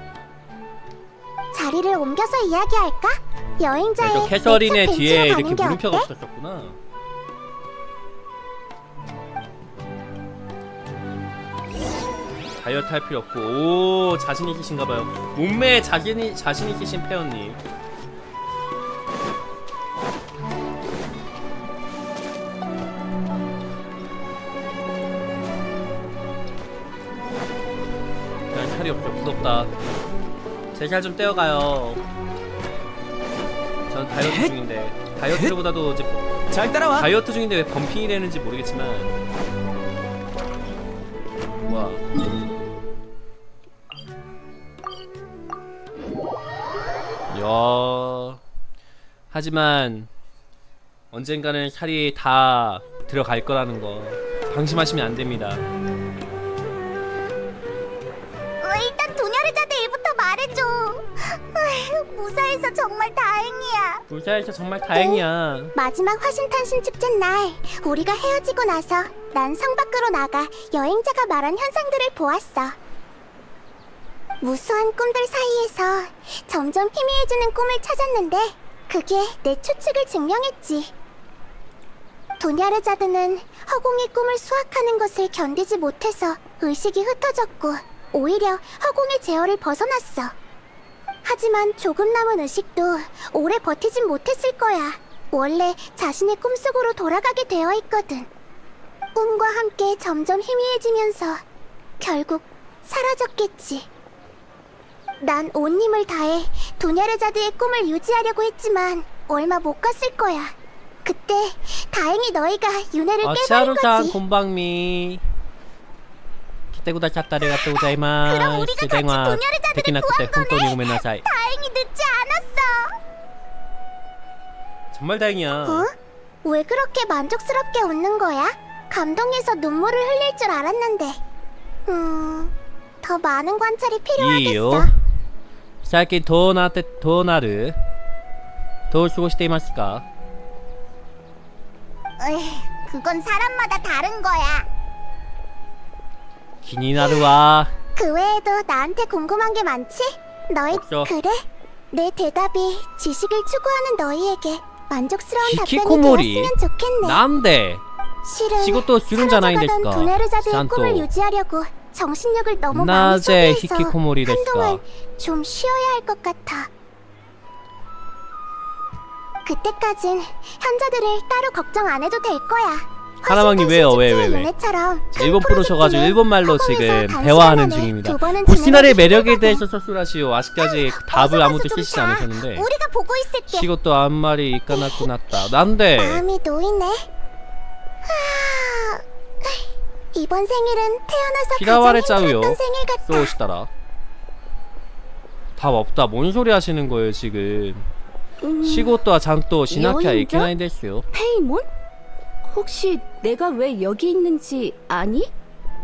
자리를 옮겨서 이야기할까? 여행자의 그래서 캐서린의 내차 뒤에 벤치로 이렇게 가는 게 물음표가 어때? 없었구나. 다이어트 할 필요 없고. 오, 자신 있으신가봐요. 몸매에 자신 있으신 페어님. 난 살이 없어. 부럽다. 제 살 좀 떼어가요. 전 다이어트 중인데. 다이어트보다도 이제 잘 따라와. 다이어트 중인데 왜 범핑이 되는지 모르겠지만. 뭐야. 야. 하지만 언젠가는 살이 다 들어갈 거라는 거 방심하시면 안 됩니다. 일단 도냐르자드 일부터 말해줘. 무사해서 정말 다행이야. 불사해서 정말 다행이야. 마지막 화신탄신 축제 날 우리가 헤어지고 나서 난 성 밖으로 나가 여행자가 말한 현상들을 보았어. 무수한 꿈들 사이에서 점점 희미해지는 꿈을 찾았는데 그게 내 추측을 증명했지. 도냐르자드는 허공의 꿈을 수확하는 것을 견디지 못해서 의식이 흩어졌고 오히려 허공의 제어를 벗어났어. 하지만 조금 남은 의식도 오래 버티진 못했을 거야. 원래 자신의 꿈속으로 돌아가게 되어 있거든. 꿈과 함께 점점 희미해지면서 결국 사라졌겠지. 난 온 힘을 다해 도냐르자드의 꿈을 유지하려고 했지만 얼마 못 갔을 거야. 그때 다행히 너희가 윤회를 깨버린 치아로-chan 거지. 곤방미. 기대구다샷 아리가또 고자이마스. 그럼 우리가 같이 도냐르자드를 데키나 그때 구한 거네. 혼돈이 고멘나사이. 다행히 늦지 않았어. 정말 다행이야. 어? 왜 그렇게 만족스럽게 웃는 거야? 감동해서 눈물을 흘릴 줄 알았는데. 더 많은 관찰이 이요. 필요하겠어. 最近どうなるどう過ごしていますか 그건 사람마다 다른 거야. 気になるわ 그 외에도 나한테 궁금한 게 많지? 너희 없어. 그래? 내 대답이 지식을 추구하는 너희에게 만족스러운 답변이 히키코모리. 되었으면 좋겠네. なんで 실은 仕事をするんじゃないんですか 사라져가던 도네르자드의 ちゃんと 꿈을 유지하려고 정신력을 너무 많이 나제 소비해서 히키코모리ですか 한동안 좀 쉬어야 할 것 같아. 그때까진 현자들을 따로 걱정 안 해도 될 거야. 하나방님 왜요? 왜? 일본 프로셔가지고 일본말로 지금 대화하는 중입니다. 고시나리의 매력에 대해서 서술하시오. 아직까지 답을 아무도 쓰시지 않으셨는데. 우리가 보고 있을게. 이것도 한 마리 이까나고 났다. 난데 마음이 놓이네. 이번 생일은 태어나서 피라와레 가장 짜우요. 힘들었던 생일 같다. 쏘시다라. 답 없다. 뭔 소리 하시는 거예요 지금? 시고토와 장또 시나키야 여행자? 이케나이 됐어요. 페이몬? 혹시 내가 왜 여기 있는지 아니?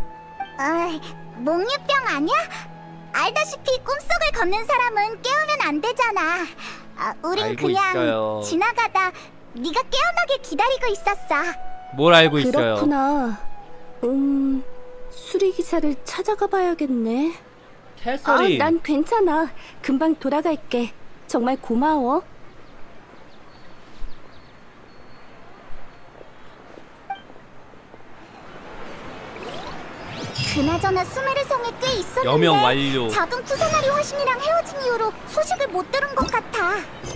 몽유병 아니야? 알다시피 꿈속을 걷는 사람은 깨우면 안 되잖아. 우린 알고 그냥 있어요. 지나가다 네가 깨어나길 기다리고 있었어. 뭘 알고 있어요? 그렇구나. 수리기사를 찾아가 봐야겠네. 캐서린. 난 괜찮아. 금방 돌아갈게. 정말 고마워. 그나저나 수메르성에 꽤 있었는데 여명 완료. 작은 쿠사나리 화신이랑 헤어진 이후로 소식을 못 들은 것 같아.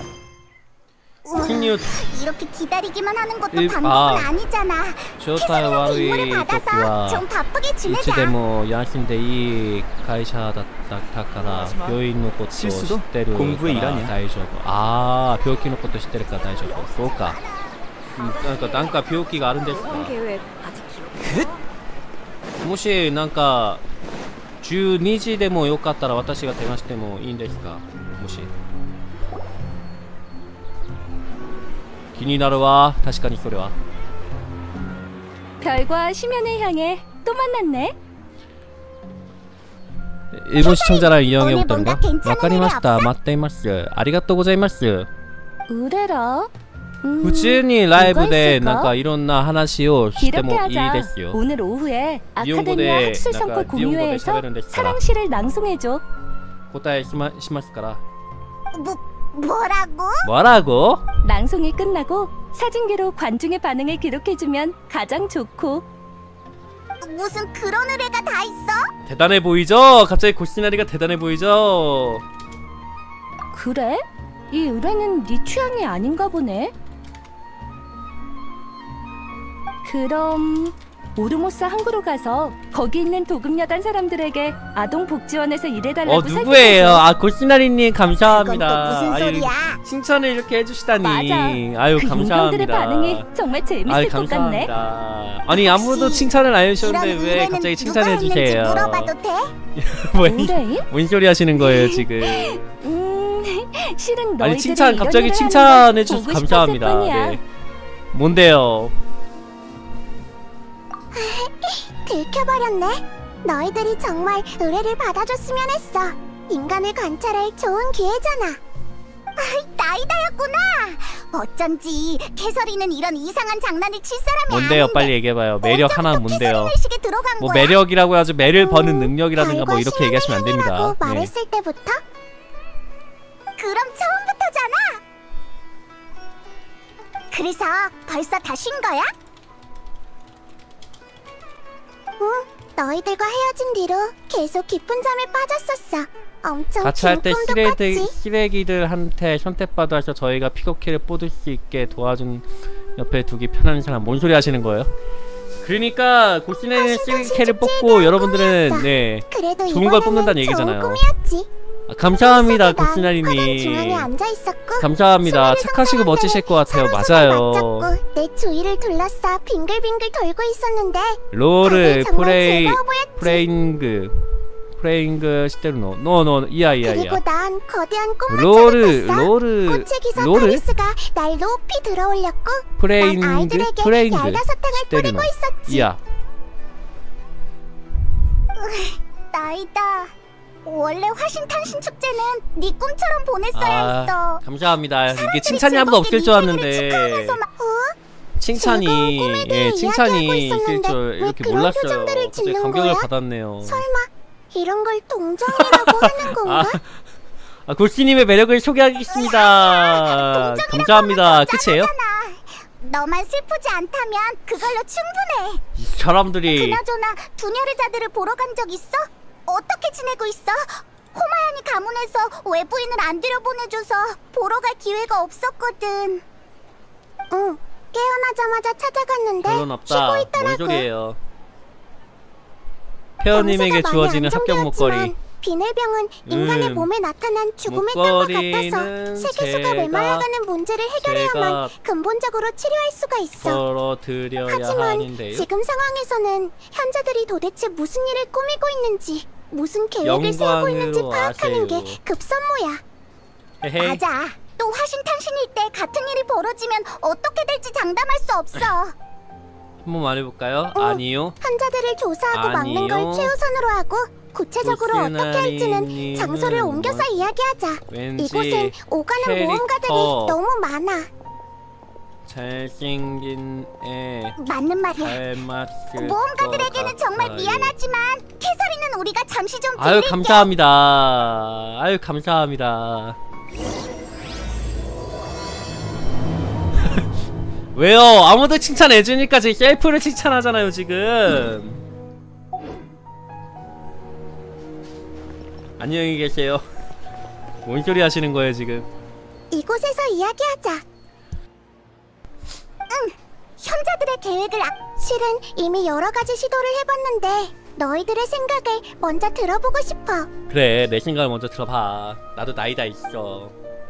신유 이렇게 기다리기만 하는 것도 일- 방법은 아니잖아. 좋다의 캐서린한테 임무를 와루이 받아서 토끼와 좀 바쁘게 지내자. いつでも休んでいい会社だったから病院のことを知ってるか 공부의 ら 일환이야. 大丈夫。ああ、病気のこと知ってるから大丈夫。そうか。なんか病気があるんですか。 계획 아직 기억. もしなんか12時でもよかったら私が手がしてもいいんですか。もし。気になるわ。確かにそれは。 별과 심연을 향해 또 만났네. 일본 시청자랑 이용해 보던가. 오늘 뭔가 괜찮은 わかりまし 일이 た。待っています。ありがとうございます。 우레라. 普通にライブで 뭐가 なんかいろんな話をして 이렇게 もいい 하자. ですよ。 오늘 오후에 일본어대 아카데미아 학술성과 약간 공유회에서 일본어대 사회는 사랑시를 낭송해줘. 答えしますから。 뭐라고? 뭐라고? 낭송이 끝나고 사진기로 관중의 반응을 기록해주면 가장 좋고. 무슨 그런 의뢰가 다 있어? 대단해 보이죠? 갑자기 고시나리가 대단해 보이죠? 그래? 이 의뢰는 네 취향이 아닌가 보네. 그럼 오르모스 항구로 가서 거기 있는 도금여단 사람들에게 아동복지원에서 일해달라고 누구예요? 설득해줘. 아 고시나리님 그건 감사합니다. 또 무슨 아유, 소리야? 칭찬을 이렇게 해주시다니. 맞아. 아유 그 인간들의 감사합니다. 반응이 정말 재밌을 아유 것 같네. 감사합니다. 아니 아무도 칭찬을 안 이런 해주셨는데 왜 의뢰는 갑자기 누가 칭찬해 했는지 주세요? 물어봐도 돼? 의뢰인? 뭔 소리 하시는 거예요 지금? 실은 너희들이 아니 칭찬 이런 갑자기 일을 칭찬해 하는 걸 주셔서 보고 감사합니다. 싶었을 뿐이야. 네. 뭔데요? 들켜버렸네. 너희들이 정말 의뢰를 받아줬으면 했어. 인간을 관찰할 좋은 기회잖아. 나이다였구나. 어쩐지 캐서린은 이런 이상한 장난을 칠 사람이 뭔데요? 아닌데 빨리 얘기해봐요. 매력 하나 뭔데요? 캐서린 의식에 들어간 뭐 거야. 매력이라고 해야지 매를 버는 능력이라든가 뭐 달과 이렇게 얘기하시면 안 됩니다. 심연의 네. 말했을 때부터? 그럼 처음부터잖아. 그래서 벌써 다 쉰 거야? 응, 너희들과 헤어진 뒤로 계속 깊은 잠에 빠졌었어. 엄청 같이 긴 할 때 꿈도 꿨지. 쓰레기들한테 선택받아서 저희가 픽업키를 뽑을 수 있게 도와준 옆에 두기 편한 사람. 뭔 소리 하시는 거예요? 그러니까 고시네는 쓰레기캐를 뽑고 여러분들은 꿈이었어. 네 그래도 좋은 걸 이번에는 뽑는다는 좋은 얘기잖아요. 꿈이었지. 감사합니다 꿈 속에 난 화단 중앙에 고시나리님. 앉아 있었고 감사합니다. 수많은 착하시고 사람들이 멋지실 것 같아요. 서로 손을 맞아요. 맞잡고 내 주위를 둘러싸 빙글빙글 돌고 있었는데 로르 다들 정말 프레이 즐거워 보였지. 프레잉그 시테르노 노 이야 그리고 난 거대한 꿈만 로르 찾았어. 로르 꽃의 기사 로르 파리스가 날 높이 들어올렸고 난 프레잉그 아이들에게 프레잉그 얄다사탕을 시테르노 뿌리고 있었지. 이야. 나이다. 원래 화신탄신 축제는 네 꿈처럼 보냈어야 했어. 감사합니다. 이게 칭찬이 한 번 없을 줄 알았는데 칭찬이 즐거운 꿈에 대해 예 칭찬이 이야기하고 있을 있었는데 줄 왜 이렇게 그런 몰랐어요. 표정들을 갑자기 짓는 감격을 거야? 받았네요. 설마 이런 걸 동정이라고 하는 건가? 골씨님의 매력을 소개하겠습니다. 감사합니다. 끝이에요? 너만 슬프지 않다면 그걸로 충분해. 이 사람들이 그나저나 두녀르자들을 보러 간 적 있어? 어떻게 지내고 있어? 호마야니 가문에서 외부인을 안 들여보내줘서 보러 갈 기회가 없었거든. 응, 깨어나자마자 찾아갔는데 별론 없다. 쉬고 뭔 있더라고. 소리예요? 페어님에게 병세가 주어지는 많이 합격 목걸이. 안정되었지만 비늘병은 인간의 몸에 나타난 죽음의 땅과 목걸이는 같아서 세계수가 제가- 메말라가는 문제를 해결해야만 근본적으로 치료할 수가 있어. 벌어드려야 하지만 하는데요. 지금 상황에서는 현자들이 도대체 무슨 일을 꾸미고 있는지, 무슨 계획을 세우고 있는지 영광으로 파악하는 아세요. 게 급선무야. 헤헤. 맞아. 또 화신탄신일 때 같은 일이 벌어지면 어떻게 될지 장담할 수 없어. 한번 말해볼까요? 아니요. 환자들을 조사하고 막는 걸 아니요. 최우선으로 하고 구체적으로 어떻게 할지는 고스나리님은 장소를 옮겨서 이야기하자. 왠지 이곳엔 오가는 캐릭터 모험가들이 너무 많아. 잘생긴 애 맞는 말이야. 닮았을 모험가들에게는 것 정말 같아요. 미안하지만 캐서린은 우리가 잠시 좀 아유 빌릴게. 감사합니다. 아유 감사합니다. 왜요? 아무도 칭찬해주니까 제 셀프를 칭찬하잖아요 지금. 안녕히 계세요. 뭔 소리 하시는 거예요 지금? 이곳에서 이야기하자. 현자들의 계획을 실은 이미 여러 가지 시도를 해봤는데 너희들의 생각을 먼저 들어보고 싶어. 그래 내 생각을 먼저 들어봐. 나도 나이다 있어.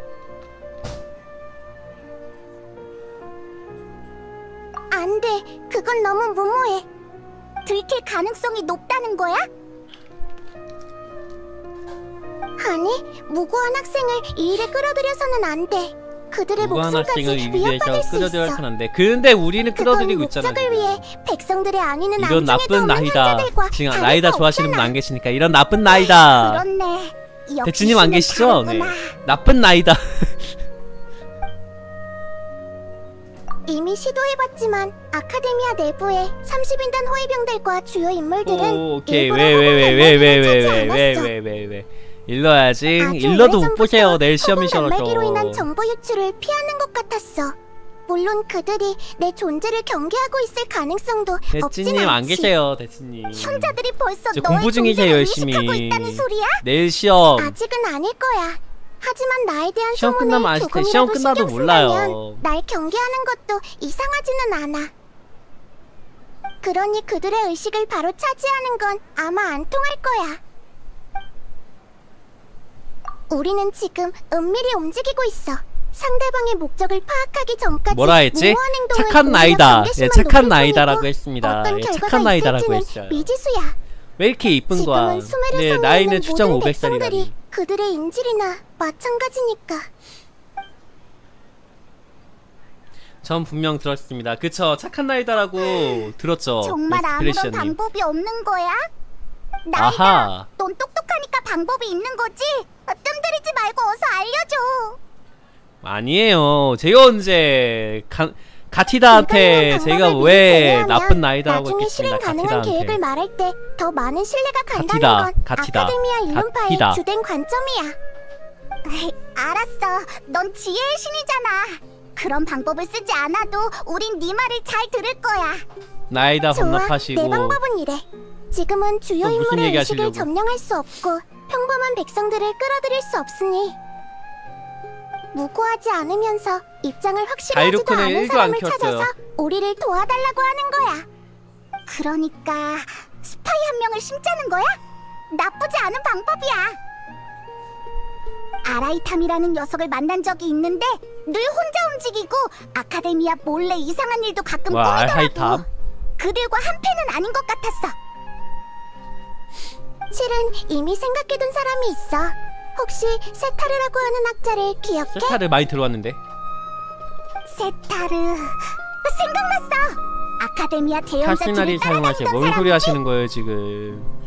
안 돼. 그건 너무 무모해. 들킬 가능성이 높다는 거야? 아니, 무고한 학생을 이 일에 끌어들여서는 안 돼. 그들의 무고한 목숨까지 학생을 이 위해서 위협받을 수 끌어들여야 있어. 하는데 근데 우리는 그건 끌어들이고 있잖아. 목적을 위해 백성들의 안위는 이런 안중에도 나쁜 없는 나이다. 환자들과 지금 다를 나이다 거 좋아하시는 분 없잖아. 안 계시니까 이런 나쁜 나이다. 그렇네. 역시 대치님 안 신은 계시죠? 네. 다르구나. 나쁜 나이다. 이미 시도해봤지만 아카데미아 내부의 30인단 호위병들과 주요 인물들은 오, 오케이 일부러 호흡 왜 일러야지. 아주 일러도 못 오래전부터 보세요. 내일 시험이셔서. 단말기로 인한 정보 유출을 피하는 것 같았어. 물론 그들이 내 존재를 경계하고 있을 가능성도 없진 대치님 안 않지. 계세요. 대치님. 현자들이 벌써 이제 너의 공부 중이세요, 존재를 열심히. 의식하고 있다는 소리야? 내일 시험. 아직은 아닐 거야. 하지만 나에 대한 시험 소문을 끝나면 아실 텐데 조금이라도 시험 끝나도 신경 몰라요. 쓴다면 날 경계하는 것도 이상하지는 않아. 그러니 그들의 의식을 바로 차지하는 건 아마 안 통할 거야. 우리는 지금 은밀히 움직이고 있어. 상대방의 목적을 파악하기 전까지 뭐라 했지? 무모한 행동을 착한 오히려 나이다. 경계심만 예, 착한 높일 나이다라고 뿐이고 했습니다. 어떤 예, 결과가 착한 나이다라고 있을지는 했어요. 미지수야. 왜 이렇게 이쁜 거야? 지금은 수메르 네, 성에 나이는 있는 추정 모든 500살이라니. 백성들이 그들의 인질이나 마찬가지니까. 전 분명 들었습니다. 그쵸? 착한 나이다라고 들었죠. 정말 아무런 크리스천님. 방법이 없는 거야? 나이다, 아하. 넌 똑똑하니까 방법이 있는 거지? 뜸들이지 말고 어서 알려줘. 아니에요. 제가 언제 가티다한테 불가능한 제가 방법을 왜 미리 제외하면 나쁜 나이다라고 나중에 했겠습니다. 실행 가능한 계획을 가티다한테. 말할 때 더 많은 신뢰가 간다는 가티다, 건 가티다, 아카데미아 일론파의 가티다. 주된 관점이야. 알았어. 넌 지혜의 신이잖아. 그런 방법을 쓰지 않아도 우린 네 말을 잘 들을 거야. 나이다 좋아, 번납하시고 내 방법은 이래. 지금은 주요 또 무슨 인물의 얘기 의식을 하시려고? 점령할 수 없고 평범한 백성들을 끌어들일 수 없으니 무고하지 않으면서 입장을 확실히 하지도 다이루크는 않은 1도 안 사람을 켰어요. 찾아서 우리를 도와달라고 하는 거야. 그러니까 스파이 한 명을 심자는 거야? 나쁘지 않은 방법이야. 아라이탐이라는 녀석을 만난 적이 있는데 늘 혼자 움직이고 아카데미아 몰래 이상한 일도 가끔 와, 꾸미더라고. 알하이탐. 그들과 한패는 아닌 것 같았어. 실은 이미 생각해둔 사람이 있어. 혹시 세타르라고 하는 학자를 기억해? 세타를 많이 들어왔는데. 세타르... 생각났어! 아카데미아 대연자 탈신날이 뒤를 따라다니던 사용하세요. 뭔 소리 사람이지? 하시는 거예요 지금?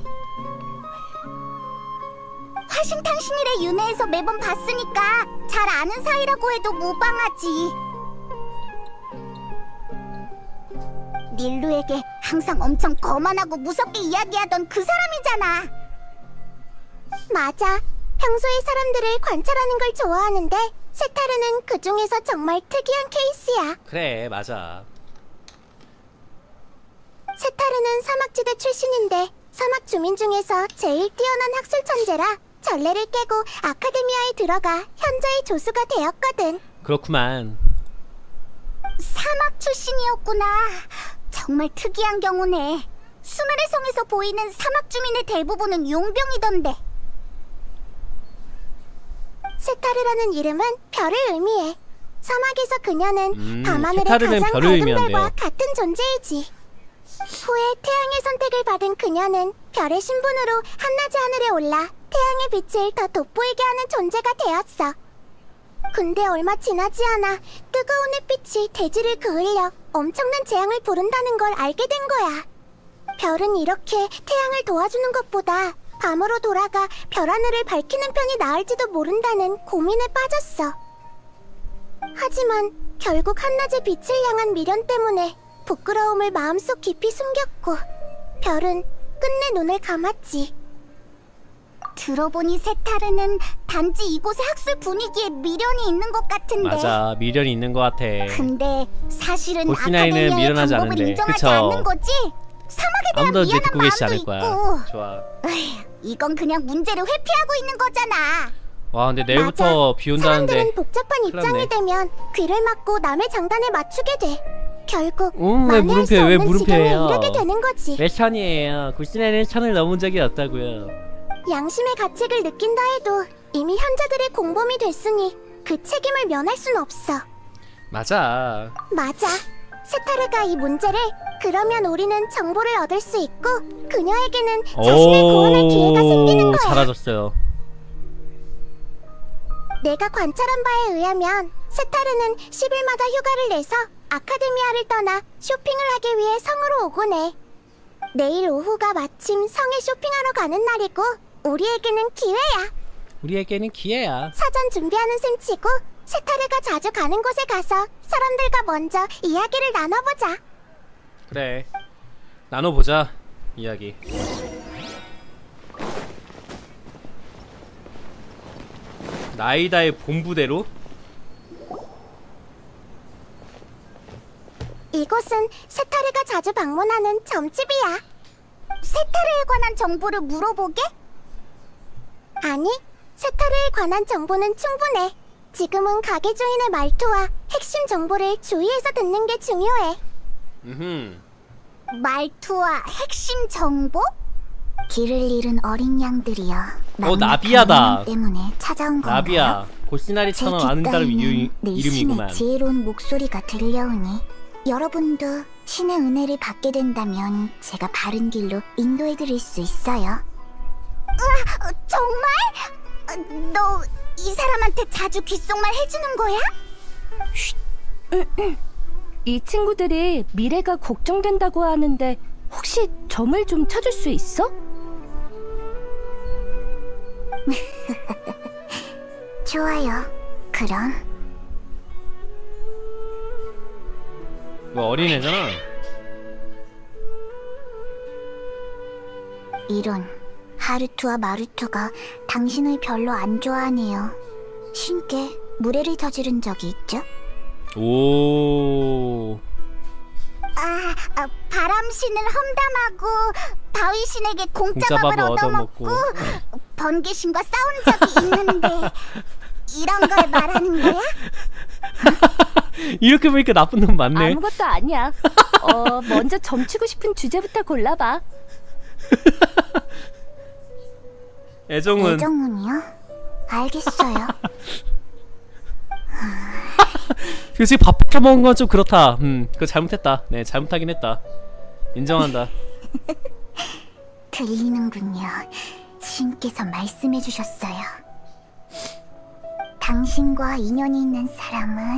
화싱탄 신일의 윤회에서 매번 봤으니까 잘 아는 사이라고 해도 무방하지. 닐루에게 항상 엄청 거만하고 무섭게 이야기하던 그 사람이잖아. 맞아. 평소에 사람들을 관찰하는 걸 좋아하는데 세타르는 그 중에서 정말 특이한 케이스야. 그래 맞아. 세타르는 사막지대 출신인데 사막 주민 중에서 제일 뛰어난 학술 천재라 전례를 깨고 아카데미아에 들어가 현저히 조수가 되었거든. 그렇구만. 사막 출신이었구나. 정말 특이한 경우네. 수메르 성에서 보이는 사막 주민의 대부분은 용병이던데. 세타르라는 이름은 별을 의미해. 사막에서 그녀는 밤하늘의 세타르는 가장 별을 밝은 의미한대요. 별과 같은 존재이지. 후에 태양의 선택을 받은 그녀는 별의 신분으로 한낮의 하늘에 올라 태양의 빛을 더 돋보이게 하는 존재가 되었어. 근데 얼마 지나지 않아 뜨거운 햇빛이 대지를 그을려 엄청난 재앙을 부른다는 걸 알게 된 거야. 별은 이렇게 태양을 도와주는 것보다 밤으로 돌아가 별 하늘을 밝히는 편이 나을지도 모른다는 고민에 빠졌어. 하지만 결국 한낮의 빛을 향한 미련 때문에 부끄러움을 마음속 깊이 숨겼고 별은 끝내 눈을 감았지. 들어보니 세타르는 단지 이곳의 학술 분위기에 미련이 있는 것 같은데. 맞아 미련이 있는 것 같아. 근데 사실은 보시나이는 아카데미아의 미련하지 방법을 않은데, 인정하지 그쵸? 않는 거지. 사막에 대한 아무도 이제 미안한 듣고 계시지 마음도 않을 있고. 거야. 좋아. 이건 그냥 문제를 회피하고 있는 거잖아. 와 근데 내일부터 맞아. 비 온다는데. 사람들은 복잡한 큰일 입장이 났네. 되면 귀를 막고 남의 장단에 맞추게 돼. 결국 왜 만회할 수 물음표예요? 왜 없는 지경에 물음표예요? 이르게 되는 거지. 몇 천이에요. 구시나이는 천을 넘은 적이 없다고요. 양심의 가책을 느낀다 해도 이미 현자들의 공범이 됐으니 그 책임을 면할 순 없어. 맞아. 맞아. 세타르가 이 문제를 그러면 우리는 정보를 얻을 수 있고 그녀에게는 자신을 구원할 기회가 생기는 거야. 사라졌어요. 내가 관찰한 바에 의하면 세타르는 10일마다 휴가를 내서 아카데미아를 떠나 쇼핑을 하기 위해 성으로 오곤 해. 내일 오후가 마침 성에 쇼핑하러 가는 날이고 우리에게는 기회야. 우리에게는 기회야. 사전 준비하는 셈 치고 세타르가 자주 가는 곳에 가서 사람들과 먼저 이야기를 나눠보자. 그래. 나눠보자. 이야기. 나이다의 본부대로? 이곳은 세타르가 자주 방문하는 점집이야. 세타르에 관한 정보를 물어보게? 아니, 세타르에 관한 정보는 충분해. 지금은 가게 주인의 말투와 핵심 정보를 주의해서 듣는 게 중요해. 말투와 핵심 정보? 길을 잃은 어린 양들이여. 나비야다. 때문에 찾아온 건가요? 나비야. 고시나리처럼 아는 사람 이름이구만. 지혜로운 목소리가 들려오니 여러분도 신의 은혜를 받게 된다면 제가 바른 길로 인도해드릴 수 있어요. 우와, 정말? 너 이 사람한테 자주 귓속말 해주는 거야? 이 친구들이 미래가 걱정된다고 하는데 혹시 점을 좀 쳐줄 수 있어? 좋아요. 그럼 뭐 어린애잖아. 이런 하루투와 마루투가 당신을 별로 안 좋아하네요. 신께 무례를 저지른 적이 있죠? 오. 바람신을 험담하고 바위신에게 공짜밥을 공짜밥을 얻어먹고 얻어먹고. 번개신과 싸운 적이 있는데 이런 걸 말하는 거야? 이렇게 보니까 나쁜 놈 맞네. 아무것도 아니야. 먼저 점치고 싶은 주제부터 골라봐. 애정은 애정은요? 알겠어요. 솔직히 밥 시켜 먹은 건 좀 그렇다. 그거 잘못했다. 네, 잘못하긴 했다. 인정한다. 들리는군요. 신께서 말씀해 주셨어요. 당신과 인연이 있는 사람은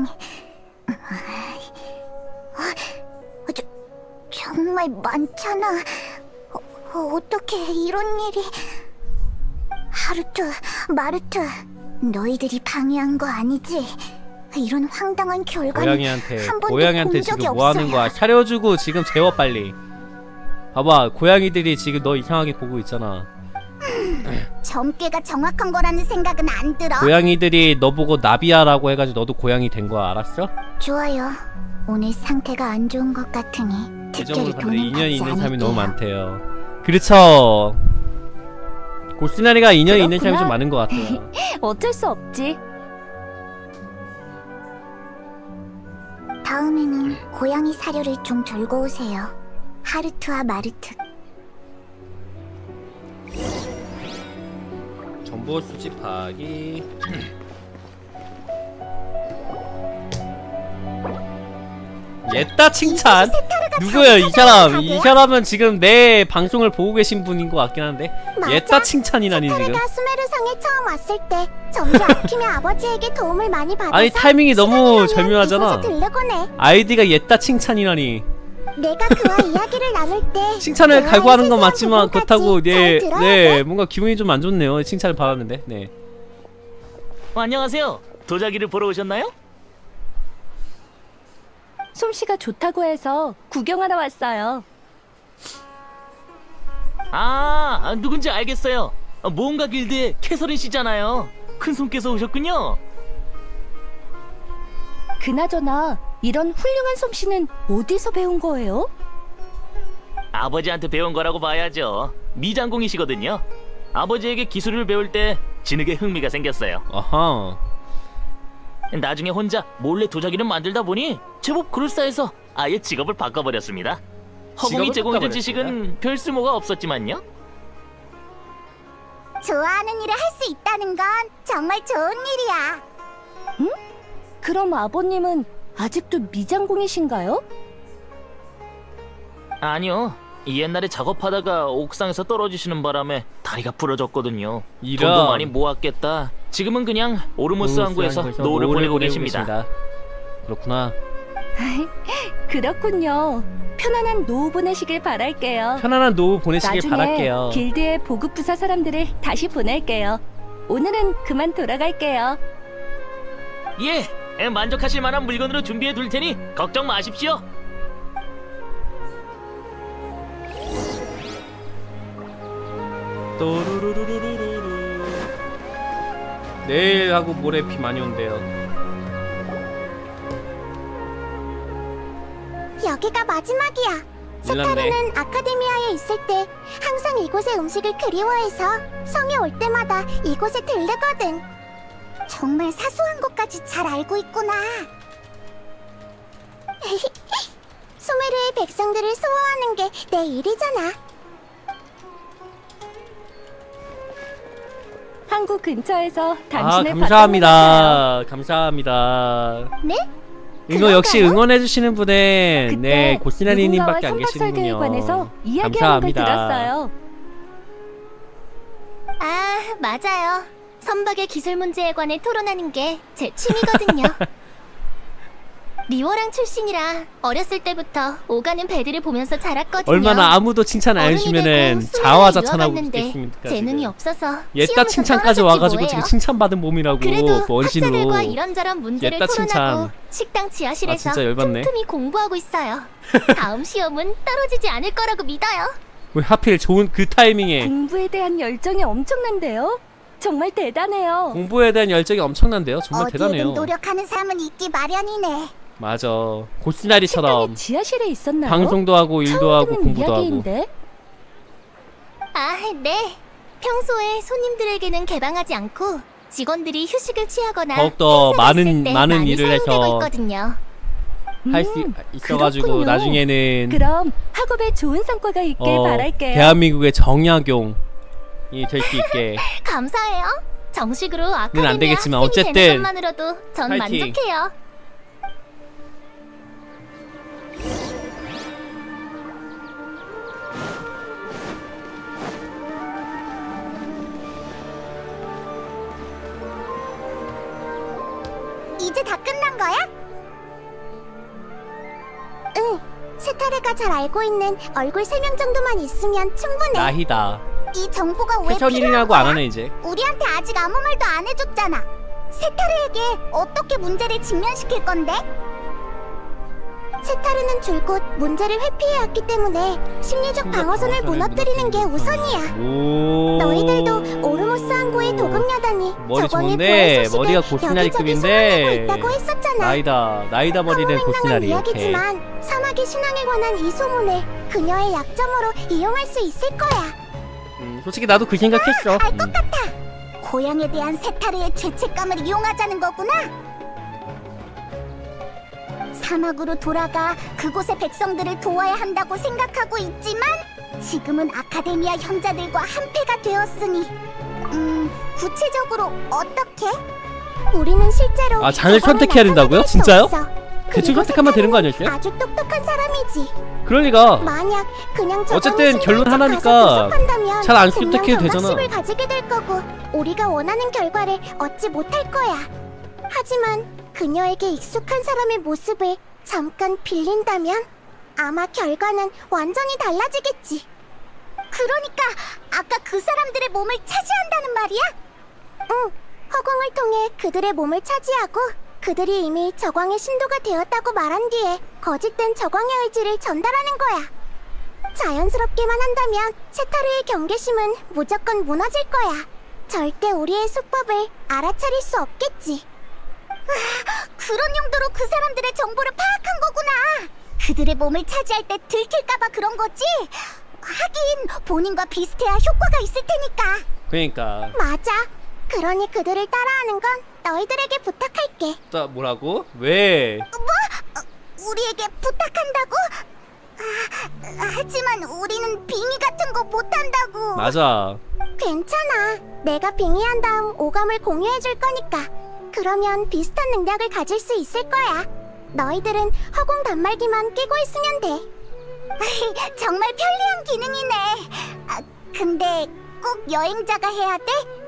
정말 많잖아. 어떻게 이런 일이... 하루트, 마르트, 너희들이 방해한 거 아니지? 이런 황당한 결과는 한 번도 고양이한테 본 지금 적이 뭐 하는 없어요. 거야? 차려주고 지금 재워 빨리. 봐봐, 고양이들이 지금 너 이상하게 보고 있잖아. 점괘가 정확한 거라는 생각은 안 들어. 고양이들이 너 보고 나비야라고 해가지고 너도 고양이 된 거야, 알았어? 좋아요. 오늘 상태가 안 좋은 것 같으니 특별히 애정으로 돈은 인연이 받지 있는 사람이 않을게요. 너무 많대요. 그렇죠. 고스나리가 인연이 있는 사람이 좀 그렇구나. 많은 것 같아요. 어쩔 수 없지. 다음에는 고양이 사료를 좀 들고 오세요. 하르트와 마르트. 정보 수집하기. 옛다 칭찬? 누구야 이 사람? 이 사람은 지금 내 방송을 보고 계신 분인 것 같긴 한데 옛다 칭찬이라니 지금. 세타르가 수메르성에 처음 왔을 때 점주 아킴의 아버지에게 도움을 많이 받아서 아니 타이밍이 너무 시간이 나면 절묘하잖아. 이곳에 들르곤 해. 아이디가 옛다 칭찬이라니. 내가 그와 이야기를 나눌 때 칭찬을 대화의 갈구하는 건 세세한 맞지만 부분까지 그렇다고 잘 들어야 네 돼. 뭔가 기분이 좀 안 좋네요. 칭찬을 받았는데. 네. 안녕하세요. 도자기를 보러 오셨나요? 솜씨가 좋다고 해서 구경하러 왔어요. 누군지 알겠어요. 모험가 길드의 캐서린 씨잖아요. 큰손께서 오셨군요. 그나저나 이런 훌륭한 솜씨는 어디서 배운 거예요? 아버지한테 배운 거라고 봐야죠. 미장공이시거든요. 아버지에게 기술을 배울 때 진흙에 흥미가 생겼어요. 아하. 나중에 혼자 몰래 도자기를 만들다 보니 제법 그럴싸해서 아예 직업을 바꿔버렸습니다. 허공이 직업을 제공해준 바꿔버렸습니다. 지식은 별 쓸모가 없었지만요. 좋아하는 일을 할 수 있다는 건 정말 좋은 일이야. 그럼 아버님은 아직도 미장공이신가요? 아니요. 옛날에 작업하다가 옥상에서 떨어지시는 바람에 다리가 부러졌거든요. 이런. 돈도 많이 모았겠다. 지금은 그냥 오르모스 항구에서 노후를 보내고 계십니다. 그렇구나. 그렇군요. 편안한 노후 보내시길 바랄게요. 편안한 노후 보내시길 나중에 바랄게요. 길드의 보급 부사 사람들을 다시 보낼게요. 오늘은 그만 돌아갈게요. 예, 만족하실 만한 물건으로 준비해 둘 테니 걱정 마십시오. 또루루루루루루. 내일하고 모레 비 많이 온대요. 여기가 마지막이야. 세타르는 아카데미아에 있을 때 항상 이곳의 음식을 그리워해서 성에 올 때마다 이곳에 들르거든. 정말 사소한 것까지 잘 알고 있구나. 수메르의 백성들을 수호하는 게 내 일이잖아. 항구 근처에서 아 당신을 감사합니다. 감사합니다. 네? 이거 역시 그런가요? 응원해주시는 분은 그때 네 고시나리님밖에 안 누군가와 선박 설계에 계시는군요. 관해서 이야기하는 걸 감사합니다. 들었어요. 아, 맞아요. 선박의 기술 문제에 관해 토론하는 게 제 취미거든요. 리워랑 출신이라 어렸을 때부터 오가는 배들을 보면서 자랐거든요. 얼마나 아무도 칭찬 안 어른이 해주면은 되고 자화자찬하고 유학갔는데 있겠습니까? 재능이 지금. 없어서 옛다 시험에서 칭찬까지 떨어졌지 와가지고 뭐예요. 지금 칭찬받은 몸이라고 그래도 원신으로. 학자들과 이런저런 문제를 옛다 토론하고 칭찬. 식당 지하실에서 진짜 열받네. 틈틈이 공부하고 있어요. 다음 시험은 떨어지지 않을 거라고 믿어요. 왜 하필 좋은 그 타이밍에 공부에 대한 열정이 엄청난데요. 정말 대단해요. 공부에 대한 열정이 엄청난데요. 정말 어디에든 대단해요. 노력하는 사람은 있기 마련이네. 맞아. 고시나리처럼 식당이 지하실에 있었나요? 방송도 하고 일도 처음 하고 듣는 공부도 하고. 이야기인데? 아, 네. 평소에 손님들에게는 개방하지 않고 직원들이 휴식을 취하거나 더욱더 행사가 있을 때 많은 많이 일을 사용되고 해서 있거든요. 할 수 있어가지고 그렇군요. 나중에는 그럼 학업에 좋은 성과가 있길 바랄게요. 대한민국의 정약용이 될 수 있게. 감사해요. 정식으로 안 아카데미아 되겠지만 학생이 어쨌든 되는 것만으로도 전 파이팅. 만족해요. 이제 다 끝난 거야? 응. 세타르가 잘 알고 있는 얼굴 3명 정도만 있으면 충분해. 나희다. 이 정보가 왜 필요한 최선일이라고 거야? 안 하네 이제. 우리한테 아직 아무 말도 안 해줬잖아. 세타르에게 어떻게 문제를 직면시킬 건데? 세타르는 줄곧 문제를 회피해야 했기 때문에 심리적 방어선을 무너뜨리는 게 우선이야. 오. 너희들도 오르모스 항구의 도금여단이 머리 저번에 좋은데 부활 소식에 머리가 고시나리급인데. 여기저기 소문내고 있다고 했었잖아. 나이다 머리는 고시나리. 오케이. 이야기지만 사막의 신앙에 관한 이 소문을 그녀의 약점으로 이용할 수 있을 거야. 솔직히 나도 그 생각했어. 알 것 같아. 고향에 대한 세타르의 죄책감을 이용하자는 거구나. 사막으로 돌아가 그곳의 백성들을 도와야 한다고 생각하고 있지만 지금은 아카데미아 형제들과 한패가 되었으니 구체적으로 어떻게? 우리는 실제로 잘 저번에 선택해야 된다고요? 나타날 수 진짜요? 없어. 대충 그리고 선택하면 되는 거 세타르는 아니었어요? 아주 똑똑한 사람이지. 그러니까 만약 그냥 어쨌든 결론 하나니까 잘 안 선택해도 되잖아. 을 가지게 될 거고 우리가 원하는 결과를 얻지 못할 거야. 하지만 그녀에게 익숙한 사람의 모습을 잠깐 빌린다면 아마 결과는 완전히 달라지겠지. 그러니까 아까 그 사람들의 몸을 차지한다는 말이야? 응. 허공을 통해 그들의 몸을 차지하고 그들이 이미 저광의 신도가 되었다고 말한 뒤에 거짓된 저광의 의지를 전달하는 거야. 자연스럽게만 한다면 세타르의 경계심은 무조건 무너질 거야. 절대 우리의 수법을 알아차릴 수 없겠지. 그런 용도로 그 사람들의 정보를 파악한 거구나. 그들의 몸을 차지할 때 들킬까봐 그런 거지? 하긴 본인과 비슷해야 효과가 있을 테니까. 그러니까. 맞아. 그러니 그들을 따라하는 건 너희들에게 부탁할게. 뭐라고? 왜? 우리에게 부탁한다고? 하지만 우리는 빙의 같은 거 못한다고. 맞아. 괜찮아. 내가 빙의한 다음 오감을 공유해줄 거니까. 그러면 비슷한 능력을 가질 수 있을 거야. 너희들은 허공 단말기만 끼고 있으면 돼. 정말 편리한 기능이네. 근데 꼭 여행자가 해야 돼?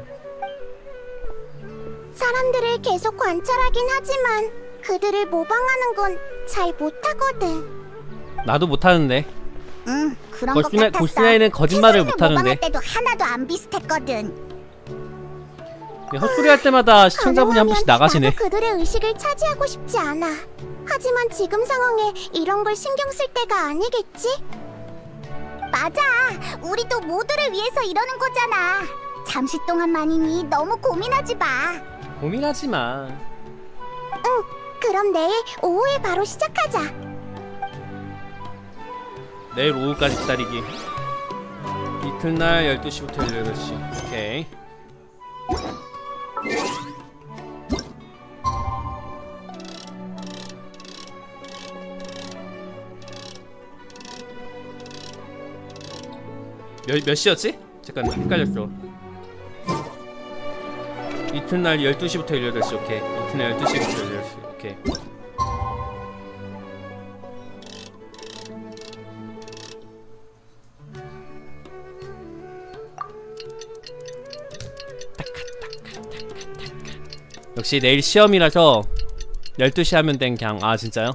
사람들을 계속 관찰하긴 하지만 그들을 모방하는 건 잘 못하거든. 나도 못하는데. 그런 것 같았어. 고시나이는 거짓말을 못하는데. 모방할 때도 하나도 안 비슷했거든. 헛소리 할 때마다 시청자분이 한 번씩 나가시네. 나도 그들의 의식을 차지하고 싶지 않아. 하지만 지금 상황에 이런 걸 신경 쓸 때가 아니겠지? 맞아. 우리도 모두를 위해서 이러는 거잖아. 잠시 동안만이니 너무 고민하지 마. 고민하지 마. 그럼 내일 오후에 바로 시작하자. 내일 오후까지 기다리기. 이튿날 12시부터 18시. 오케이. 몇 시였지? 잠깐 헷갈렸어. 이튿날 12시부터 18시. 오케이. 이튿날 12시부터 18시. 오케이. 역시 내일 시험이라서 12시 하면 된 그냥. 아 진짜요?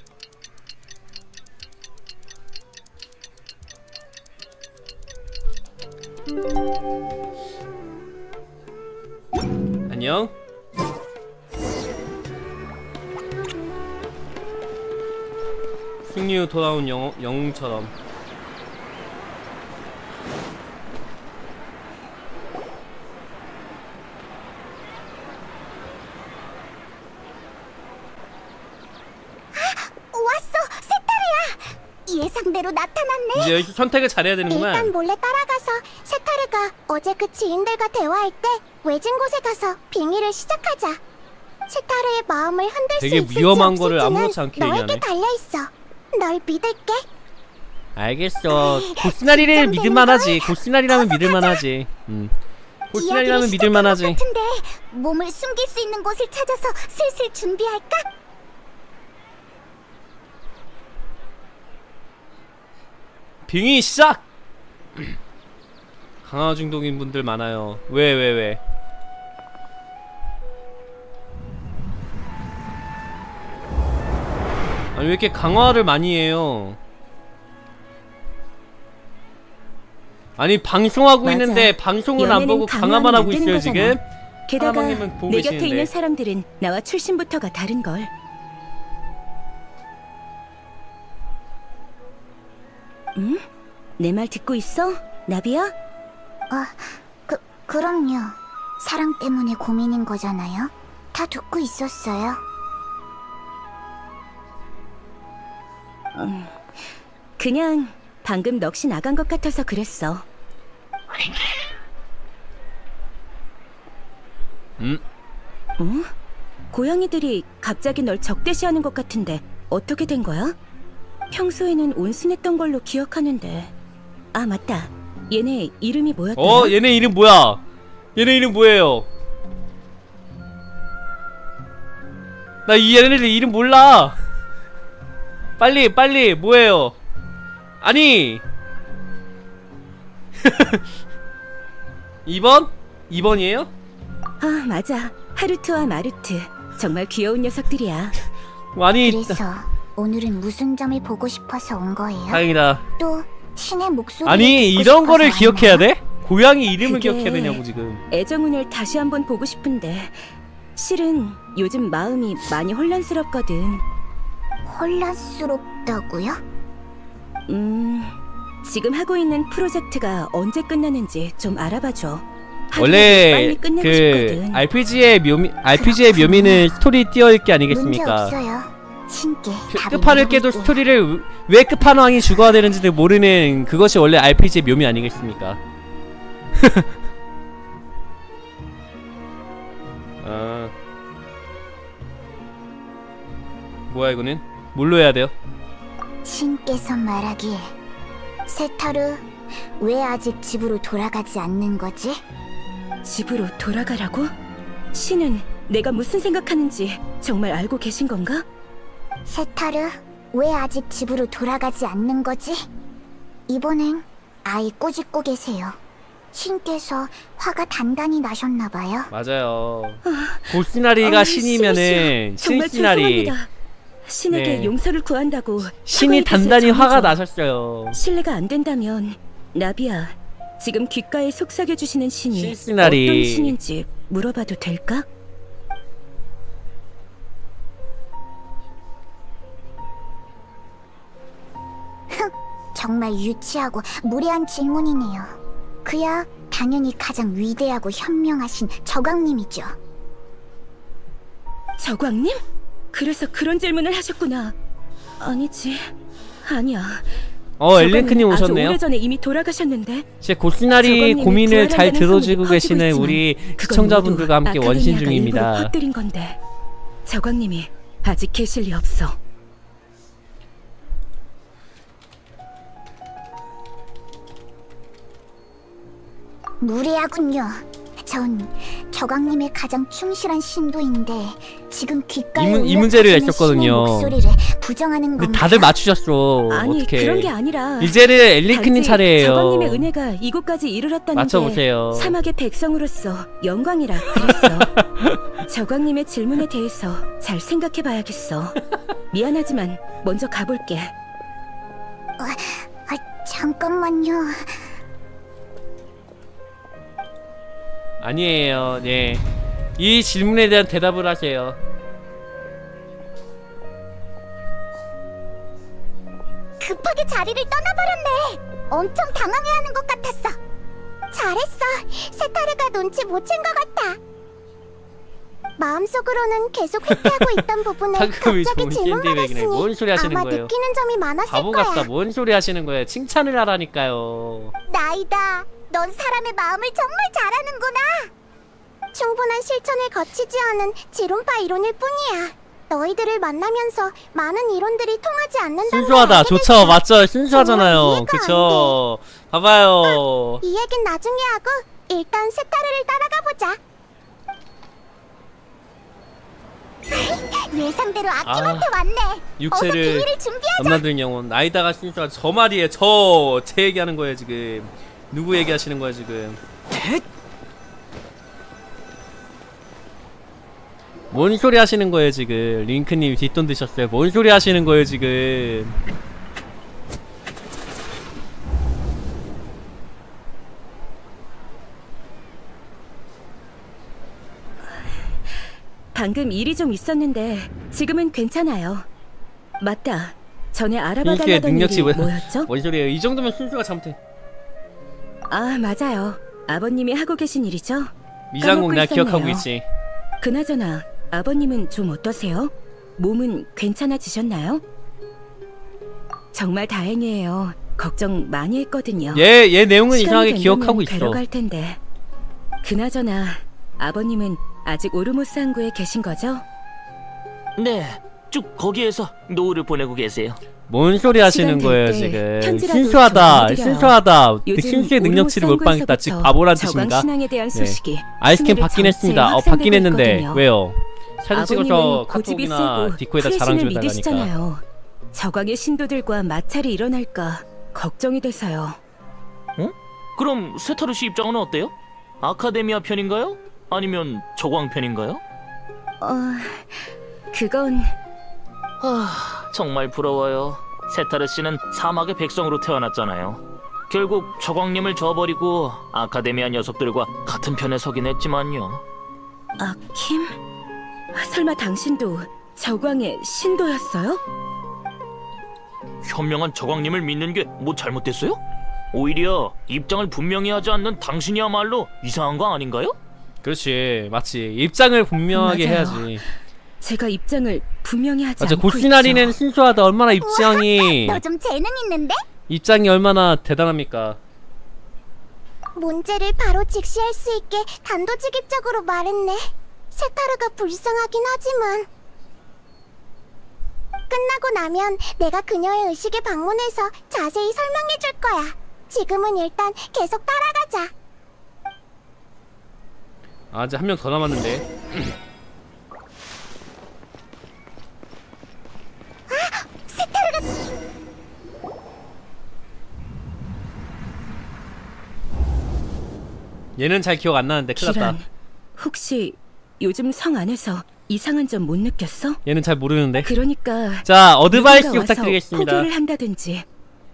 안녕. 승리 후 돌아온 영웅처럼. 왔어, 세타르야. 예상대로 나타났네. 이제 여기서 선택을 잘해야 일단 되는구만. 몰래 따라가서 세타르가 어제 그 지인들과 대화할 때 외진 곳에 가서 빙의를 시작하자. 세타르의 마음을 흔들 수 되게 있을지 위험한 거를 없을지는 아무렇지 않게 너에게 얘기하네. 달려있어. 널 믿을게. 알겠어. 고시나리를 믿을만하지. 고시나리라면 믿을만하지. 고시나리라면 믿을만하지. 같은데 몸을 숨길 수 있는 곳을 찾아서 슬슬 준비할까? 빙의 시작! 강화 중독인 분들 많아요. 왜? 아니 왜 이렇게 강화를 많이 해요? 아니 방송하고 맞아. 있는데 방송을 안 보고 연애는 강화만 하고 강요하면 안 있어요 되는 지금? 게다가 하나님은 보고 내 곁에 계시는데. 있는 사람들은 나와 출신부터가 다른걸. 응? 내 말 듣고 있어? 나비야? 그럼요. 사랑 때문에 고민인 거잖아요. 다 듣고 있었어요. 그냥 방금 넋이 나간 것 같아서 그랬어. 어? 고양이들이 갑자기 널 적대시하는 것 같은데 어떻게 된 거야? 평소에는 온순했던 걸로 기억하는데. 아 맞다. 얘네 이름이 뭐였더라? 얘네 이름 뭐야? 얘네 이름 뭐예요? 나 이 얘네들 이름 몰라. 빨리 뭐예요? 아니 2번? 2번이에요? 아 맞아. 하루트와 마루트. 정말 귀여운 녀석들이야. 아니 그래서 오늘은 무슨 점을 보고 싶어서 온 거예요? 다행이다. 또 신의 목소리를 아니 듣고 이런 거를 싶어서 기억해야 왔나요? 돼? 고양이 이름을 그게- 기억해야 되냐고 지금. 애정운을 다시 한번 보고 싶은데 실은 요즘 마음이 많이 혼란스럽거든. 혼란스럽다고요? 지금 하고 있는 프로젝트가 언제 끝나는지 좀 알아봐줘. 원래 빨리 끝내고 그 싶거든. RPG의 묘미는 스토리 띄어읽기 문제 아니겠습니까? 없어요. 신께 답을 끝판을 깨도 물어볼게요. 스토리를 왜 끝판왕이 죽어야 되는지를 모르는 그것이 원래 RPG의 묘미 아니겠습니까? 아 뭐야 이거는? 뭘로 해야 돼요? 신께서 말하길 세타르 왜 아직 집으로 돌아가지 않는 거지? 집으로 돌아가라고? 신은 내가 무슨 생각하는지 정말 알고 계신 건가? 세타르 왜 아직 집으로 돌아가지 않는 거지? 이번엔 아이 꾸짖고 계세요. 신께서 화가 단단히 나셨나봐요. 맞아요. 고시나리가 신이면은 정말 신시나리 죄송합니다. 신에게 네. 용서를 구한다고 신이 사과의 뜻을 단단히 화가 전해줘. 나셨어요. 실례가 안 된다면 나비야, 지금 귓가에 속삭여 주시는 신이 신시나리. 어떤 신인지 물어봐도 될까? 정말 유치하고 무례한 질문이네요. 그야 당연히 가장 위대하고 현명하신 저광님이죠. 저광님? 그래서 그런 질문을 하셨구나. 아니지, 아니야. 엘링크님 아주 오셨네요. 오래전에 이미 돌아가셨는데. 제 고시나리 저건님이 고민을 잘 부활한다는 들어주고 소문이 계시는 퍼지고 우리 있지만 그건 시청자분들과 모두 함께 원신 아카데미아가 일부러 중입니다. 퍼뜨린 건데 저광님이 아직 계실 리 없어. 무례하군요. 전 저광님의 가장 충실한 신도인데 지금 귓가에 이 문제를 울려퍼지는 냈었거든요. 신의 목소리를 부정하는 근데 겁니다. 다들 맞추셨어. 아니 어떻게? 그런 게 아니라 이제는 엘링크님 단지 차례예요. 저광님의 은혜가 이곳까지 이르렀다는 맞춰보세요. 게 사막의 백성으로서 영광이라 그랬어. 저광님의 질문에 대해서 잘 생각해봐야겠어. 미안하지만 먼저 가볼게. 잠깐만요. 아니에요. 네. 이 질문에 대한 대답을 하세요. 급하게 자리를 떠나버렸네. 엄청 당황해하는 것 같았어. 잘했어. 세타르가 눈치 못 챈 것 같아. 마음속으로는 계속 회피하고 있던 부분을 방금이 갑자기 좋은 질문만 샌드백이네. 했으니 뭔 소리 하시는 아마 거예요? 느끼는 점이 많았을 바보 거야. 같다. 뭔 소리 하시는 거예요? 칭찬을 하라니까요. 나이다. 넌 사람의 마음을 정말 잘하는구나. 충분한 실천을 거치지 않은 지론파 이론일 뿐이야. 너희들을 만나면서 많은 이론들이 통하지 않는다는 걸 순수하다. 알게 좋죠. 됐어. 맞죠. 순수하잖아요. 정말 이해가 그쵸. 봐봐요. 이 얘긴 나중에 하고 일단 세타르를 따라가 보자. 예상대로 아킴한테 왔네. 어서 육체를 비밀을 준비하자. 넘나드는 영혼. 나이다가 순수한 저 말이에요. 제 얘기하는 거예요 지금. 누구 얘기하시는 거예요 지금. 뭔 소리 하시는 거예요 지금. 링크님 뒷돈 드셨어요. 뭔 소리 하시는 거예요 지금. 방금 일이 좀 있었는데 지금은 괜찮아요. 맞다. 전에 알아봐 링크의 달라던 능력치 일이 뭐였죠? 뭔 소리예요. 이 정도면 순수가 잘못해. 아, 맞아요. 아버님이 하고 계신 일이죠? 미장국 까먹고 내가 있었네요. 기억하고 있지. 그나저나 아버님은 좀 어떠세요? 몸은 괜찮아지셨나요? 정말 다행이에요. 걱정 많이 했거든요. 얘 내용은 시간이 이상하게 된다면 기억하고 있어. 뵈러 갈 텐데. 그나저나 아버님은 아직 오르모스 항구에 계신 거죠? 네, 쭉 거기에서 노후를 보내고 계세요. 뭔 소리 하시는 시간 될 거예요 때 지금. 편지라도 순수하다. 좀 보내드려요. 순수하다. 그 요즘 순수의 능력치를 못 오르모스 받겠다. 즉 항구에서부터 바보란 저강 뜻입니까? 신앙에 대한 네. 소식이 아이스캠 순위를 받긴 전체에 했습니다. 받긴 확산되고 했는데 있거든요. 왜요? 사진 찍어서 아버님은 고집이 카톡이나 세고 디코에다 자랑 프레신을 좀 해달라니까. 믿으시잖아요. 저강의 신도들과 마찰이 일어날까 걱정이 돼서요. 그럼 세타르 씨 입장은 어때요? 아카데미아 편인가요? 아니면 저광 편인가요? 그건 정말 부러워요. 세타르 씨는 사막의 백성으로 태어났잖아요. 결국 저광님을 저버리고 아카데미아 녀석들과 같은 편에 서긴 했지만요. 아킴? 설마 당신도 저광의 신도였어요? 현명한 저광님을 믿는 게 뭐 잘못됐어요? 오히려 입장을 분명히 하지 않는 당신이야말로 이상한 거 아닌가요? 그렇지. 맞지. 입장을 분명하게 맞아요. 해야지. 제가 입장을 분명히 하지 맞아. 않고 고시나리는 있죠. 순수하다. 얼마나 입장이 너 좀 재능 있는데? 입장이 얼마나 대단합니까? 문제를 바로 직시할 수 있게 단도직입적으로 말했네. 세타르가 불쌍하긴 하지만 끝나고 나면 내가 그녀의 의식에 방문해서 자세히 설명해 줄 거야. 지금은 일단 계속 따라가자. 아 이제 한 명 더 남았는데. 얘는 잘 기억 안 나는데 큰일 기란, 났다. 혹시 요즘 성 안에서 이상한 점 못 느꼈어? 얘는 잘 모르는데. 그러니까 자 어드바이스 누군가 와서 부탁드리겠습니다. 포교를 한다든지.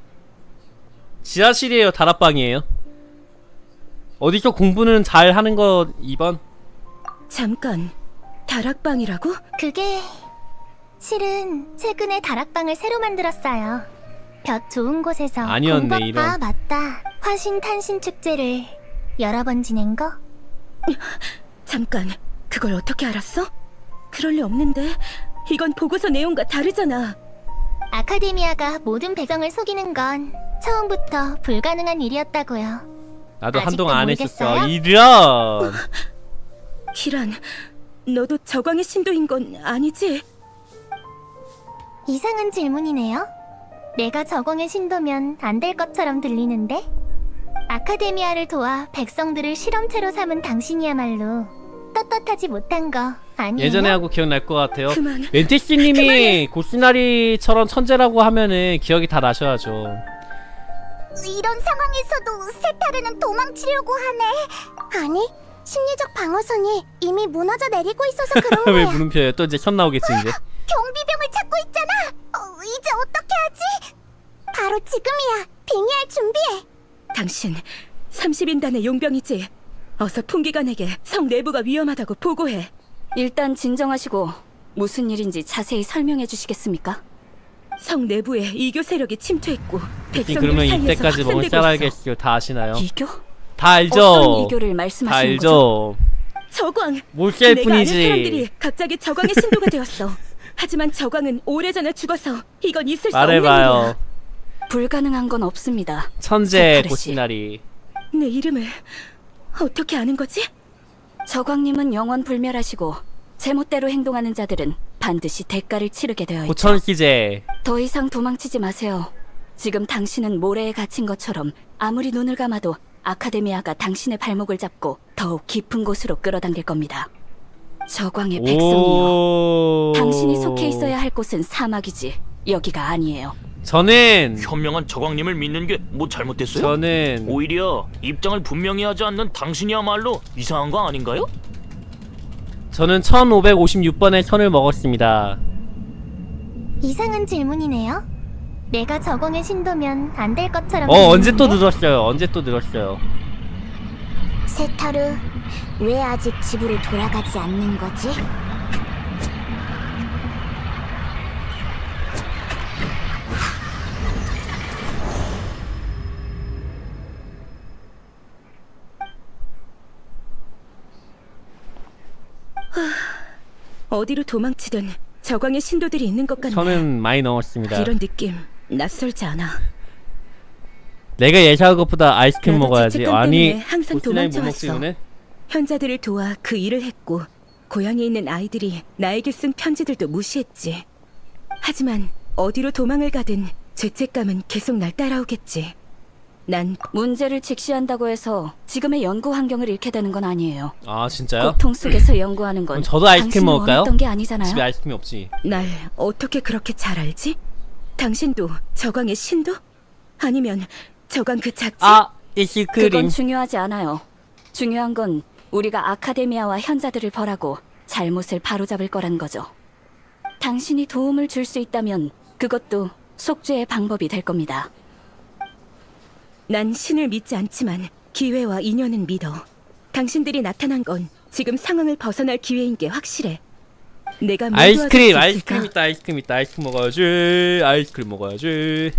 지하실이에요 다락방이에요? 어디서 공부는 잘 하는 거 2번? 잠깐, 다락방이라고? 그게 실은 최근에 다락방을 새로 만들었어요. 볕 좋은 곳에서 아니었네, 공법- 이런. 아 맞다. 화신 탄신 축제를 여러 번 지낸 거? 잠깐, 그걸 어떻게 알았어? 그럴 리 없는데. 이건 보고서 내용과 다르잖아. 아카데미아가 모든 백성을 속이는 건 처음부터 불가능한 일이었다고요. 나도 아직도 한동안 안 모르겠어요? 했었어. 이런. 기란, 너도 저광의 신도인 건 아니지? 이상한 질문이네요. 내가 저공의 신도면 안 될 것처럼 들리는데? 아카데미아를 도와 백성들을 실험체로 삼은 당신이야말로 떳떳하지 못한 거 아니에요? 예전에 하고 기억날 것 같아요. 그만. 멘티씨님이 고시나리처럼 천재라고 하면은 기억이 다 나셔야죠. 이런 상황에서도 세타르는 도망치려고 하네. 아니, 심리적 방어선이 이미 무너져 내리고 있어서 그런 왜 거야. 물음표예요? 또 이제 현 나오겠지 이제. 경비병을 찾고 있잖아. 이제 어떻게 하지? 바로 지금이야. 빙의할 준비해. 당신 30인단의 용병이지? 어서 풍기관에게 성 내부가 위험하다고 보고해. 일단 진정하시고 무슨 일인지 자세히 설명해 주시겠습니까? 성 내부에 이교 세력이 침투했고 백성들 그러면 사이에서 이때까지 뭔 확산되고 있어. 짤알겠어요. 다 아시나요? 이교? 다 알죠. 어떤 이교를 다 말씀하시는 거죠? 알죠. 저광! 몰셀 내가 아는 뿐이지. 사람들이 갑자기 저광의 신도가 되었어. 하지만 저광은 오래전에 죽어서 이건 있을 수 없는 말해봐요. 일이야. 불가능한 건 없습니다. 천재 세타르 씨. 고시나리. 내 이름을 어떻게 아는 거지? 저광님은 영원 불멸하시고 제멋대로 행동하는 자들은 반드시 대가를 치르게 되어 있죠. 고천기제. 더 이상 도망치지 마세요. 지금 당신은 모래에 갇힌 것처럼 아무리 눈을 감아도 아카데미아가 당신의 발목을 잡고 더욱 깊은 곳으로 끌어당길 겁니다. 저광의 백성이요. 당신이 속해 있어야 할 곳은 사막이지 여기가 아니에요. 저는 현명한 저광님을 믿는 게 뭐 잘못됐어요? 저는 오히려 입장을 분명히 하지 않는 당신이야말로 이상한 거 아닌가요? 저는 1556번의 선을 먹었습니다. 이상한 질문이네요. 내가 저공의 신도면 안 될 것처럼 언제 또 들리는데? 늘었어요? 언제 또 늘었어요? 세타르, 왜 아직 집으로 돌아가지 않는 거지? 어디로 도망치든 저광의 신도들이 있는 것 같네. 저는 많이 넣었습니다. 이런 느낌 낯설지 않아. 내가 예상한 것보다 아이스크림 나도 먹어야지. 죄책감 아니 때문에 항상 보스나이 못 도망쳐왔어. 먹지는. 현자들을 도와 그 일을 했고 고향에 있는 아이들이 나에게 쓴 편지들도 무시했지. 하지만 어디로 도망을 가든 죄책감은 계속 날 따라오겠지. 난 문제를 직시한다고 해서 지금의 연구 환경을 잃게 되는 건 아니에요. 아 진짜요? 고통 속에서 연구하는 건 그럼 저도 아이스크림 당신이 먹을까요? 원했던 게 아니잖아요. 집에 아이스크림이 없지. 날 어떻게 그렇게 잘 알지? 당신도 저광의 신도? 아니면 저광 그 자체? 아이스크림. 그건 중요하지 않아요. 중요한 건 우리가 아카데미아와 현자들을 벌하고 잘못을 바로잡을 거란 거죠. 당신이 도움을 줄 수 있다면 그것도 속죄의 방법이 될 겁니다. 난 신을 믿지 않지만 기회와 인연은 믿어. 당신들이 나타난 건 지금 상황을 벗어날 기회인 게 확실해. 내가 뭘 도와줄 수 아이스크림 있을까? 아이스크림 있다. 아이스크림 있다. 아이스크림 먹어야지. 아이스크림 먹어야지.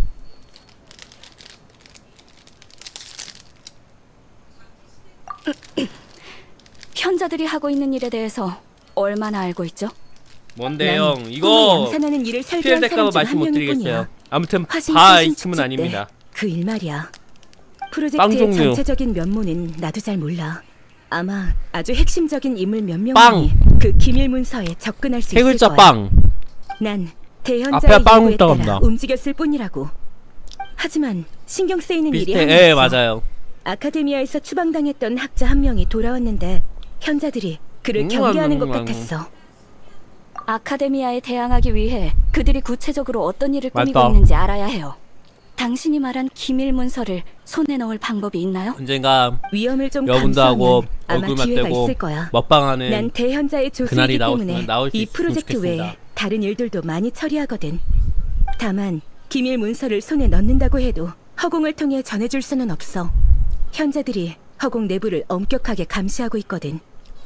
현자들이 하고 있는 일에 대해서 얼마나 알고 있죠? 뭔데 난 형? 꿈을 이거 양산하는 일을 피해 설계한 될까봐 사람 중 말씀 한 못 명일 드리겠어요. 뿐이야. 아무튼 화신 바 통신 아이스크림은 축제 아닙니다. 때 그 일 말이야. 빵 프로젝트의 종류. 전체적인 면모는 나도 잘 몰라. 아마 아주 핵심적인 인물 몇 빵. 명만이 그 기밀 문서에 접근할 수 세 있을 글자 거야. 빵. 난 앞에 대현자의 빵 요구에 따라 따갑니다. 움직였을 뿐이라고. 하지만 신경 쓰이는 일이 비슷해. 하나 예 있어. 맞아요. 아카데미아에서 추방당했던 학자 한 명이 돌아왔는데 현자들이 그를 경계하는 것 같았어. 아카데미아에 대항하기 위해 그들이 구체적으로 어떤 일을 꾸미고 맞다. 있는지 알아야 해요. 당신이 말한 기밀 문서를 손에 넣을 방법이 있나요? 언젠가 위험을 좀 여러분도 하고 감수하면 아마 얼굴 기회가 맞대고 있을 거야. 먹방하는 난 대현자의 조수이기 그날이 때문에 나올 수 이 있으면 프로젝트 좋겠습니다. 외에 다른 일들도 많이 처리하거든. 다만 기밀 문서를 손에 넣는다고 해도 허공을 통해 전해줄 수는 없어. 현자들이 허공 내부를 엄격하게 감시하고 있거든.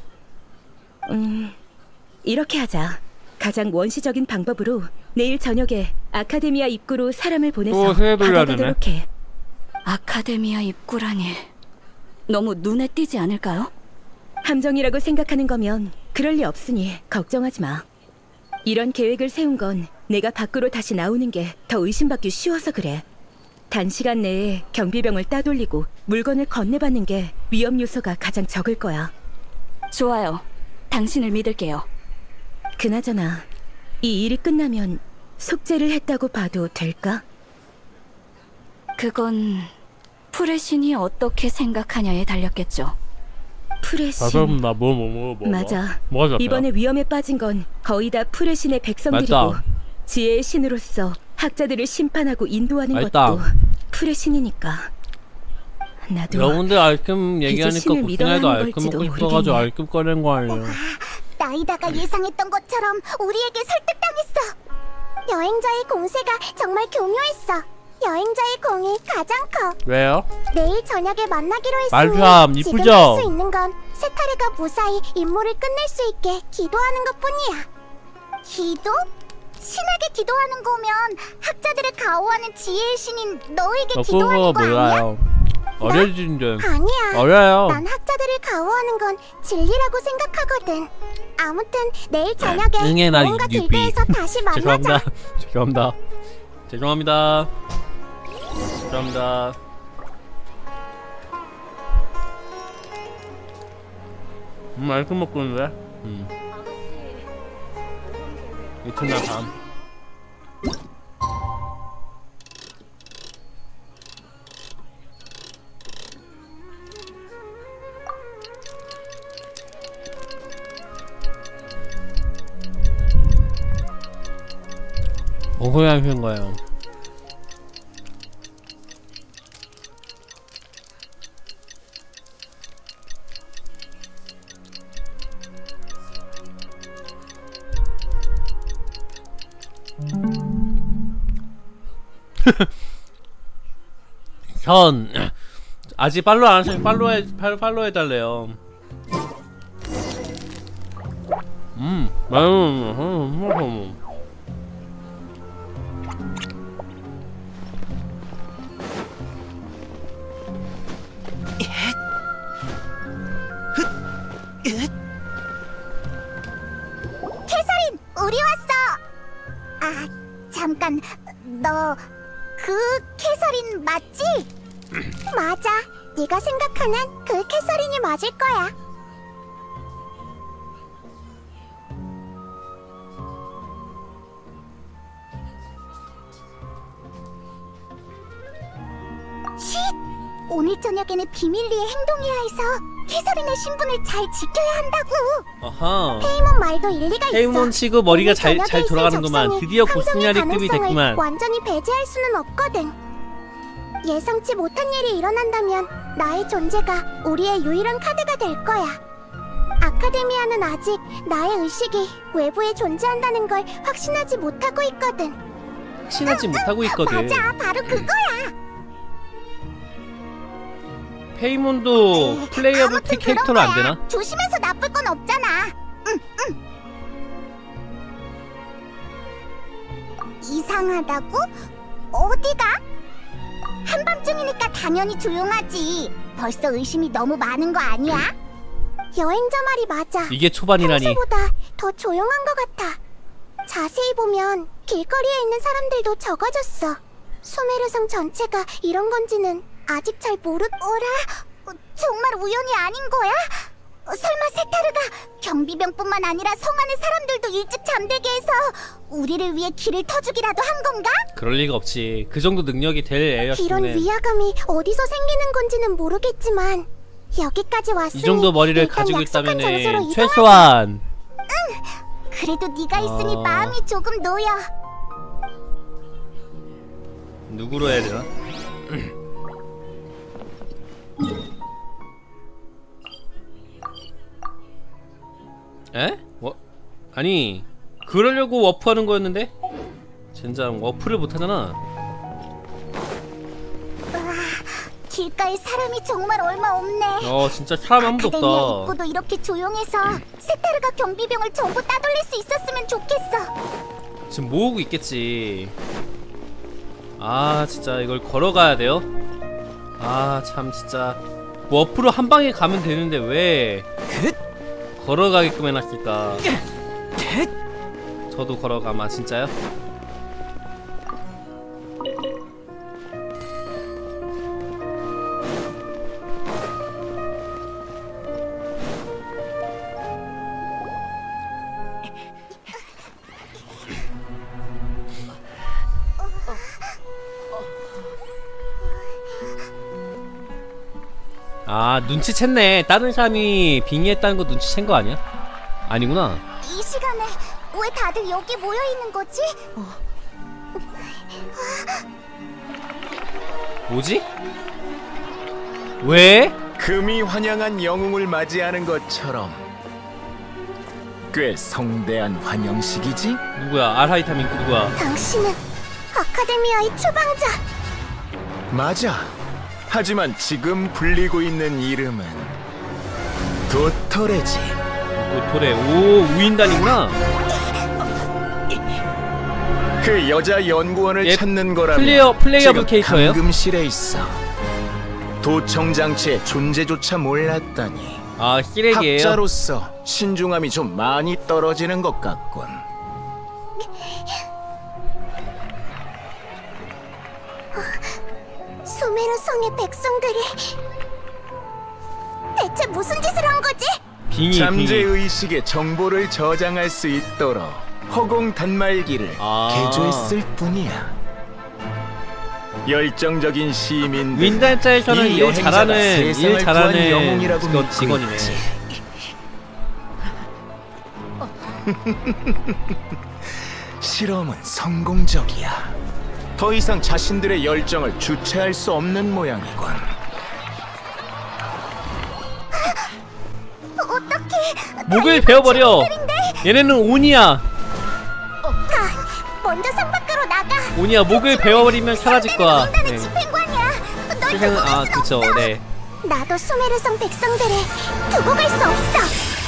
이렇게 하자. 가장 원시적인 방법으로 내일 저녁에 아카데미아 입구로 사람을 보내서 세게 돌려야 되네. 받아가도록 해. 아카데미아 입구라니 너무 눈에 띄지 않을까요? 함정이라고 생각하는 거면 그럴 리 없으니 걱정하지 마. 이런 계획을 세운 건 내가 밖으로 다시 나오는 게 더 의심받기 쉬워서 그래. 단시간 내에 경비병을 따돌리고 물건을 건네받는 게 위험 요소가 가장 적을 거야. 좋아요. 당신을 믿을게요. 그나저나 이 일이 끝나면 속죄를 했다고 봐도 될까? 그건 풀의 신이 어떻게 생각하냐에 달렸겠죠. 풀의 신. 맞아. 맞아. 뭐가 좋았어요? 이번에 위험에 빠진 건 거의 다 풀의 신의 백성들이고 맞다. 지혜의 신으로서 학자들을 심판하고 인도하는 맞다. 것도 풀의 신이니까. 나도 여러분들 알끔 얘기하니까 신을 믿어야 고생해도 하는 알끔 걸지도 먹고 싶어가지고 모르겠네. 알끔 꺼낸 거 아니에요. 나이다가 예상했던 것처럼 우리에게 설득당했어. 여행자의 공세가 정말 교묘했어. 여행자의 공이 가장 커. 왜요? 내일 저녁에 만나기로 말참 했으니 지금 이쁘죠? 할 수 있는 건 세타르가 무사히 임무를 끝낼 수 있게 기도하는 것뿐이야. 기도? 신에게 기도하는 거면 학자들을 가호하는 지혜의 신인 너에게 그거 기도하는 거 아니야? 몰라요. 어려진데. 아니야. 어려요. 난 학자들을 가호하는 건 진리라고 생각하거든. 아무튼 내일 저녁에 응애나 뭔가 유비. 길드에서 다시 만나자. 죄송합니다. 죄송합니다. 죄송합니다. 죄송합니다. 아이스크림 먹고 있는데? 이튿날 밤. 뭐 소리 하시는 거예요? 전 아직 팔로우 안 하시면 팔로우 해달래요. 캐서린, 우리 왔어. 아, 잠깐. 너 그 캐서린 맞지? 맞아. 네가 생각하는 그 캐서린이 맞을 거야. 쉿! 오늘 저녁에는 비밀리에 행동해야 해서 캐서린의 신분을 잘 지켜야 한다고. 아하. 페이몬 말도 일리가 있어. 페이몬 치고 머리가 잘 저녁에 있을 돌아가는구만. 적성이 드디어 함정의 고스톱냐리급이 가능성을 됐구만. 완전히 배제할 수는 없거든. 예상치 못한 일이 일어난다면 나의 존재가 우리의 유일한 카드가 될 거야. 아카데미아는 아직 나의 의식이 외부에 존재한다는 걸 확신하지 못하고 있거든. 확신하지 못하고 있거든. 맞아, 바로 그거야. 페이몬도 플레이어블 아무튼 캐릭터로 그런 안 되나? 거야. 조심해서 나쁠 건 없잖아. 이상하다고? 어디가? 한밤중이니까 당연히 조용하지. 벌써 의심이 너무 많은 거 아니야? 여행자 말이 맞아. 이게 초반이라니. 평소보다 더 조용한 것 같아. 자세히 보면 길거리에 있는 사람들도 적어졌어. 수메르성 전체가 이런 건지는 아직 잘 어라? 정말 우연이 아닌 거야? 설마 세타르가 경비병뿐만 아니라 성 안의 사람들도 일찍 잠들게 해서 우리를 위해 길을 터주기라도 한 건가? 그럴 리가 없지. 그 정도 능력이 될 이런 애였으면 위화감이 어디서 생기는 건지는 모르겠지만 여기까지 왔으니 이 정도 머리를 일단 가지고 약속한 장소로 있다면은 이동하자. 최소한 그래도 네가 있으니 마음이 조금 놓여. 누구로 해야 되나? 에? 아니 그러려고 워프하는 거였는데? 젠장 워프를 못하잖아. 길가에 사람이 정말 얼마 없네. 진짜 사람 아무도 아카데미아 없다. 입구도 이렇게 조용해서 세타르가 경비병을 전부 따돌릴 수 있었으면 좋겠어. 지금 모으고 있겠지. 아 진짜 이걸 걸어가야 돼요? 아 참 진짜 워프로 한 방에 가면 되는데 왜 걸어가게끔 해놨을까? 저도 걸어가마. 진짜요? 아 눈치챘네. 다른 사람이 빙의했다는 거 눈치챈 거 아니야? 아니구나. 이 시간에 왜 다들 여기 모여 있는 거지? 뭐지? 왜? 금이 환영한 영웅을 맞이하는 것처럼 꽤 성대한 환영식이지? 누구야? 알하이타민 누구야? 당신은 아카데미아의 추방자. 맞아. 하지만 지금 불리고 있는 이름은 도토레지. 도토레. 오 우인단이구나. 그 여자 연구원을 얘 찾는 거라면 플레이어블 지금 캐릭터예요? 감금실에 있어. 도청 장치의 존재조차 몰랐다니. 아 쓰레기예요. 학자로서 신중함이 좀 많이 떨어지는 것 같군. 수메르 성의 백성들이 대체 무슨 짓을 한 거지? 빙의 잠재 빙의. 의식의 정보를 저장할 수 있도록 허공 단말기를 아. 개조했을 뿐이야. 열정적인 시민들. 윈달자에서는 이 일 여행자가 잘하는 세상을 구한 영웅이라고 믿고 직원이네. 있지. 실험은 성공적이야. 더 이상 자신들의 열정을 주체할 수 없는 모양이군. 목을 베어버려. 얘네는 온이야. 먼저 성 밖으로 나가. 온이야, 목을 베어버리면 사라질 거야. 네. 집행관이야. 널 세상은 두고 갈 아 순 그쵸. 없어. 네. 나도 수메르성 백성들을 두고 갈 수 없어.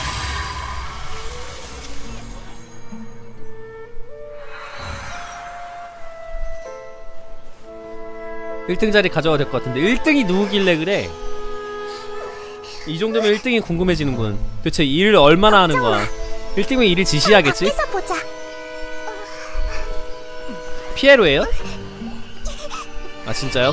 일등 자리 가져와야 될 것 같은데 1등이 누구길래 그래? 이 정도면 1등이 궁금해지는군. 도대체 일을 얼마나 하는 거야? 1등이면 일을 지시하겠지? 밖에서 보자. 피에로예요? 아 진짜요?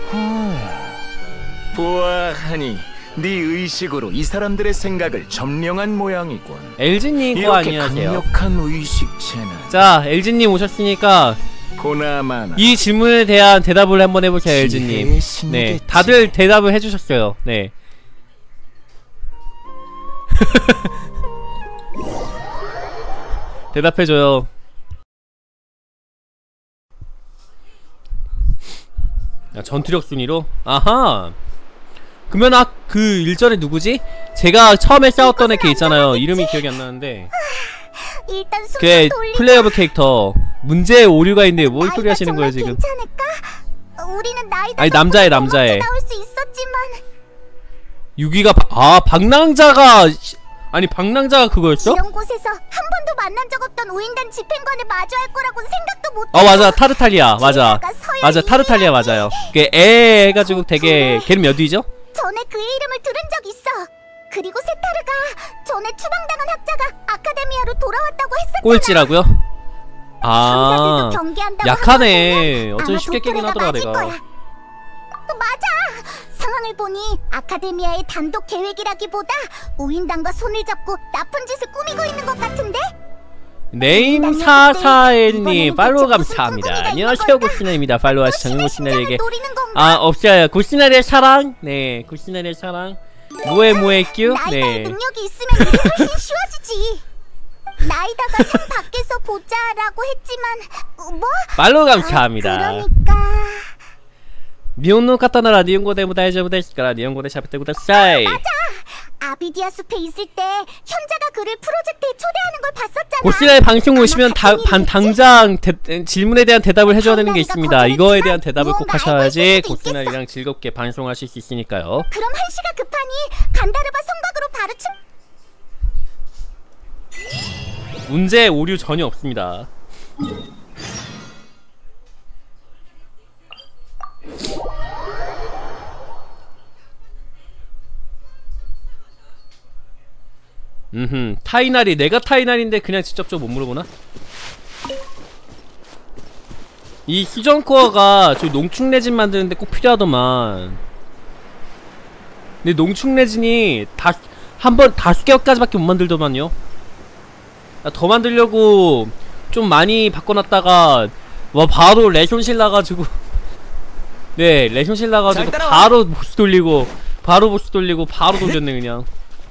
보아하니 네 의식으로 이 사람들의 생각을 점령한 모양이군. LG님 거 이렇게 안녕하세요. 강력한 의식체는 자, LG님 오셨으니까 보나마나 이 질문에 대한 대답을 한번 해보세요, LG님. 지혜의 신이겠지. 네, 다들 대답을 해주셨어요. 네. 대답해줘요. 야, 전투력 순위로? 아하. 그러면 그 일전에 누구지? 제가 처음에 싸웠던 애 걔 있잖아요. 이름이 기억이 안 나는데. 일단 숨 걔 돌리고. 플레이어블 캐릭터. 문제에 오류가 있는데 뭔 소리 하시는 거예요 지금? 괜찮을까? 우리는 나이가 아니, 남자애, 남자애. 나올 수 있었지만 6위가 박랑자가 아니 박랑자가 그거였어? 이런 곳에서 한 번도 만난 적 없던 우인단 집행관을 마주할 거라고는 생각도 못. 맞아 타르탈리아 맞아 게다가 서열 맞아 타르탈리아 맞아요. 그 애 해가지고 되게 걔는 몇 위죠? 전에 그의 이름을 들은 적 있어. 그리고 세타르가 전에 추방당한 학자가 아카데미아로 돌아왔다고 했었잖아. 꼴찌라고요? 형제들도 아 경계한다고 약하네. 하거든. 어쩐 아마 쉽게 깨긴 도토레가 하더라 맞을 내가. 거야. 맞아. 상황을 보니 아카데미아의 단독 계획이라기보다 우인단과 손을 잡고 나쁜 짓을 꾸미고 있는 것 같은데? 네임 사사엘님 팔로우 감사합니다. 안녕하세요 고시나입니다. 팔로우 하시는 고시나리에게 노리는 건가? 없어요. 고시나리의 사랑 네 고시나리의 사랑 모에 큐 나이다의 네 능력이 있으면 일이 훨씬 쉬워지지. 나이다가 성 밖에서 보자라고 했지만 뭐? 팔로우 감사합니다. 그러니까 日本の方なら日本語でも大丈夫ですから日本語で喋ってください。 아비디아 숲에 있을 때 현자가 그를 프로젝트에 초대하는 걸 봤었잖아. 고시나의 방송 오시면 아마 같은 당장 질문에 대한 대답을 해줘야 되는 게 있습니다. 거절했지만 이거에 대한 대답을 꼭 뭐 알고 하셔야지 있을 수도 고시나이랑 즐겁게 방송하실 수 있으니까요. 그럼 한시가 급하니 간다르바 성곽으로 바로 문제 오류 전혀 없습니다. 타이나리 내가 타이나리인데 그냥 직접적으로 못 물어보나? 이 수정코어가 저 농축레진 만드는데 꼭 필요하더만. 근데 농축레진이 한 번 5개까지밖에 못 만들더만요. 더 만들려고 좀 많이 바꿔놨다가 바로 레손실 나가지고 네 레손실 나가지고 바로 보스 돌리고 바로 돌렸네 그냥.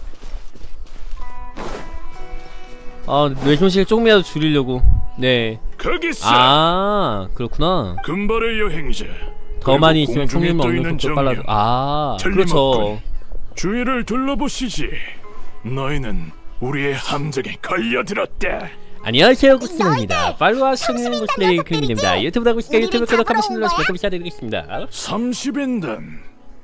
레손실 조금이라도 줄이려고. 네. 거기서 그렇구나. 금발의 여행자 더 많이 있으면 공중에 총률 떠 먹는 있는 속도 빨라져. 그렇죠. 틀림없군. 주위를 둘러보시지. 너희는 우리의 함정에 걸려들었다. 안녕하세요 고스입니다. 팔로우 하시는 고스들이 금입니다. 유튜브다 고스가 유튜브 구독 한 번씩 눌러주시면 감사드리겠습니다. 30인단.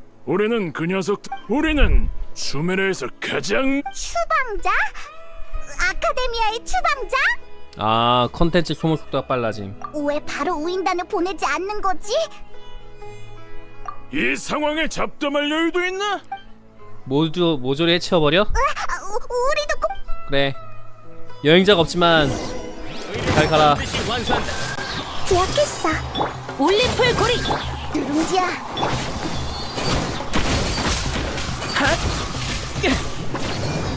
우리는 수메르에서 가장 추방자? 아카데미아의 추방자? 컨텐츠 소모 속도가 빨라짐. 왜 바로 우인단을 보내지 않는 거지? 이 상황에 잡담할 여유도 있나? 모조리 해치워버려? 우리도 그래. 여행자가 없지만 잘 가라. 기억했어. 올림플 고리. 누룽지야.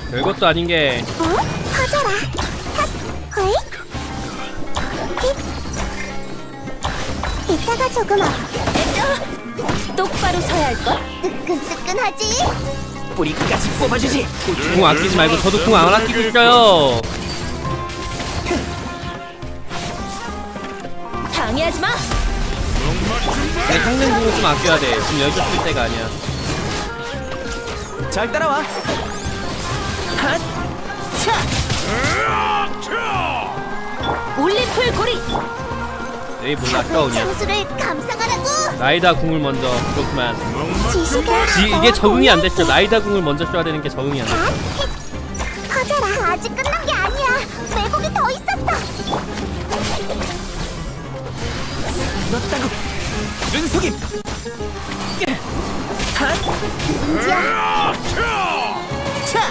별것도 아닌 게. 퍼져라. 핫, 허이. 힛. 이따가 조금 똑바로 서야 할걸? 뜨끈뜨끈하지? 뿌리까지 뽑아주지. 궁 아끼지 말고 저도 궁 안 아끼고 있어요. 방해하지 마. 근데 상대 궁을 좀 아껴야 돼. 지금 여기서 쓸 때가 아니야. 잘 따라와. 핫, 차. 올림플 고리. 에이 몰라 아까우냐. 장수를 감상하라고. 라이다 궁을 먼저. 그렇구만. 지식을 이게 적응이 안 됐어. 라이다 궁을 먼저 써야 되는 게 적응이 안 됐어. 퍼져라. 아직 끝난 게 아니야. 왜곡이 더 있었어. 넣었다고. 눈속임. 핫, 인지야. 차.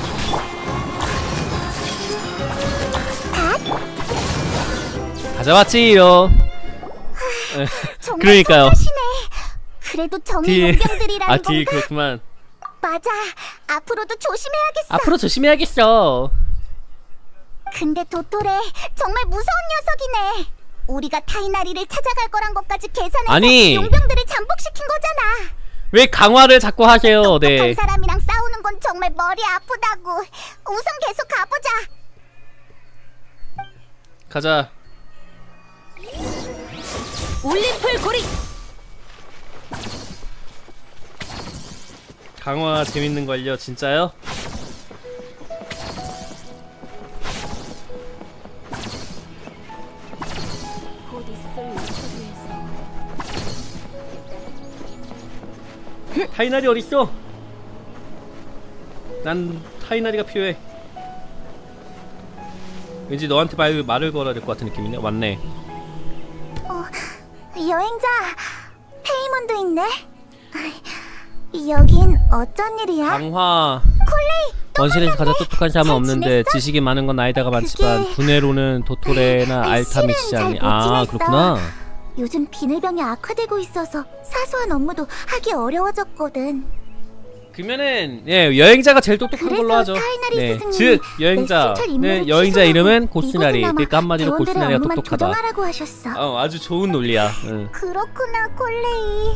가져왔지요. 정말 그러니까요. 성가시네. 그래도 정의 딜. 용병들이라는 딜 건가? 그렇구만. 맞아. 앞으로도 조심해야겠어. 앞으로 조심해야겠어. 근데 도토레 정말 무서운 녀석이네. 우리가 타이나리를 찾아갈 거란 것까지 계산해서 아니. 용병들을 잠복시킨 거잖아. 왜 강화를 자꾸 하세요? 네. 똑똑한 사람이랑 싸우는 건 정말 머리 아프다고. 우선 계속 가보자. 가자. 올림플 고리. 강화 재밌는걸요 진짜요? 곧 있을 인터뷰에서 타이나리 어딨어? 난 타이나리가 필요해. 왠지 너한테 말을 걸어야 될 것 같은 느낌이네. 맞네. 여행자 페이몬도 있네. 여긴 어쩐 일이야? 강화. 콜레이 원신에서 가장 똑똑한 사람은 잘 없는데 지냈어? 지식이 많은 건 나이다가 많지만 그게- 두뇌로는 도토레나 알타미시지 실은 않니. 잘못 아 지냈어. 그렇구나. 요즘 비늘병이 악화되고 있어서 사소한 업무도 하기 어려워졌거든. 그러면은 예 여행자가 제일 똑똑한 그래서 걸로 하죠. 타이나리 네, 스승님이 즉 여행자. 메시철 네, 인물을 여행자 취소하고 이름은 고스나리. 이곳에나마 그러니까 한마디로 대원들의 고스나리가 업무만 똑똑하다. 조정하라고 하셨어. 아주 좋은 논리야. 응. 그렇구나, 콜레이.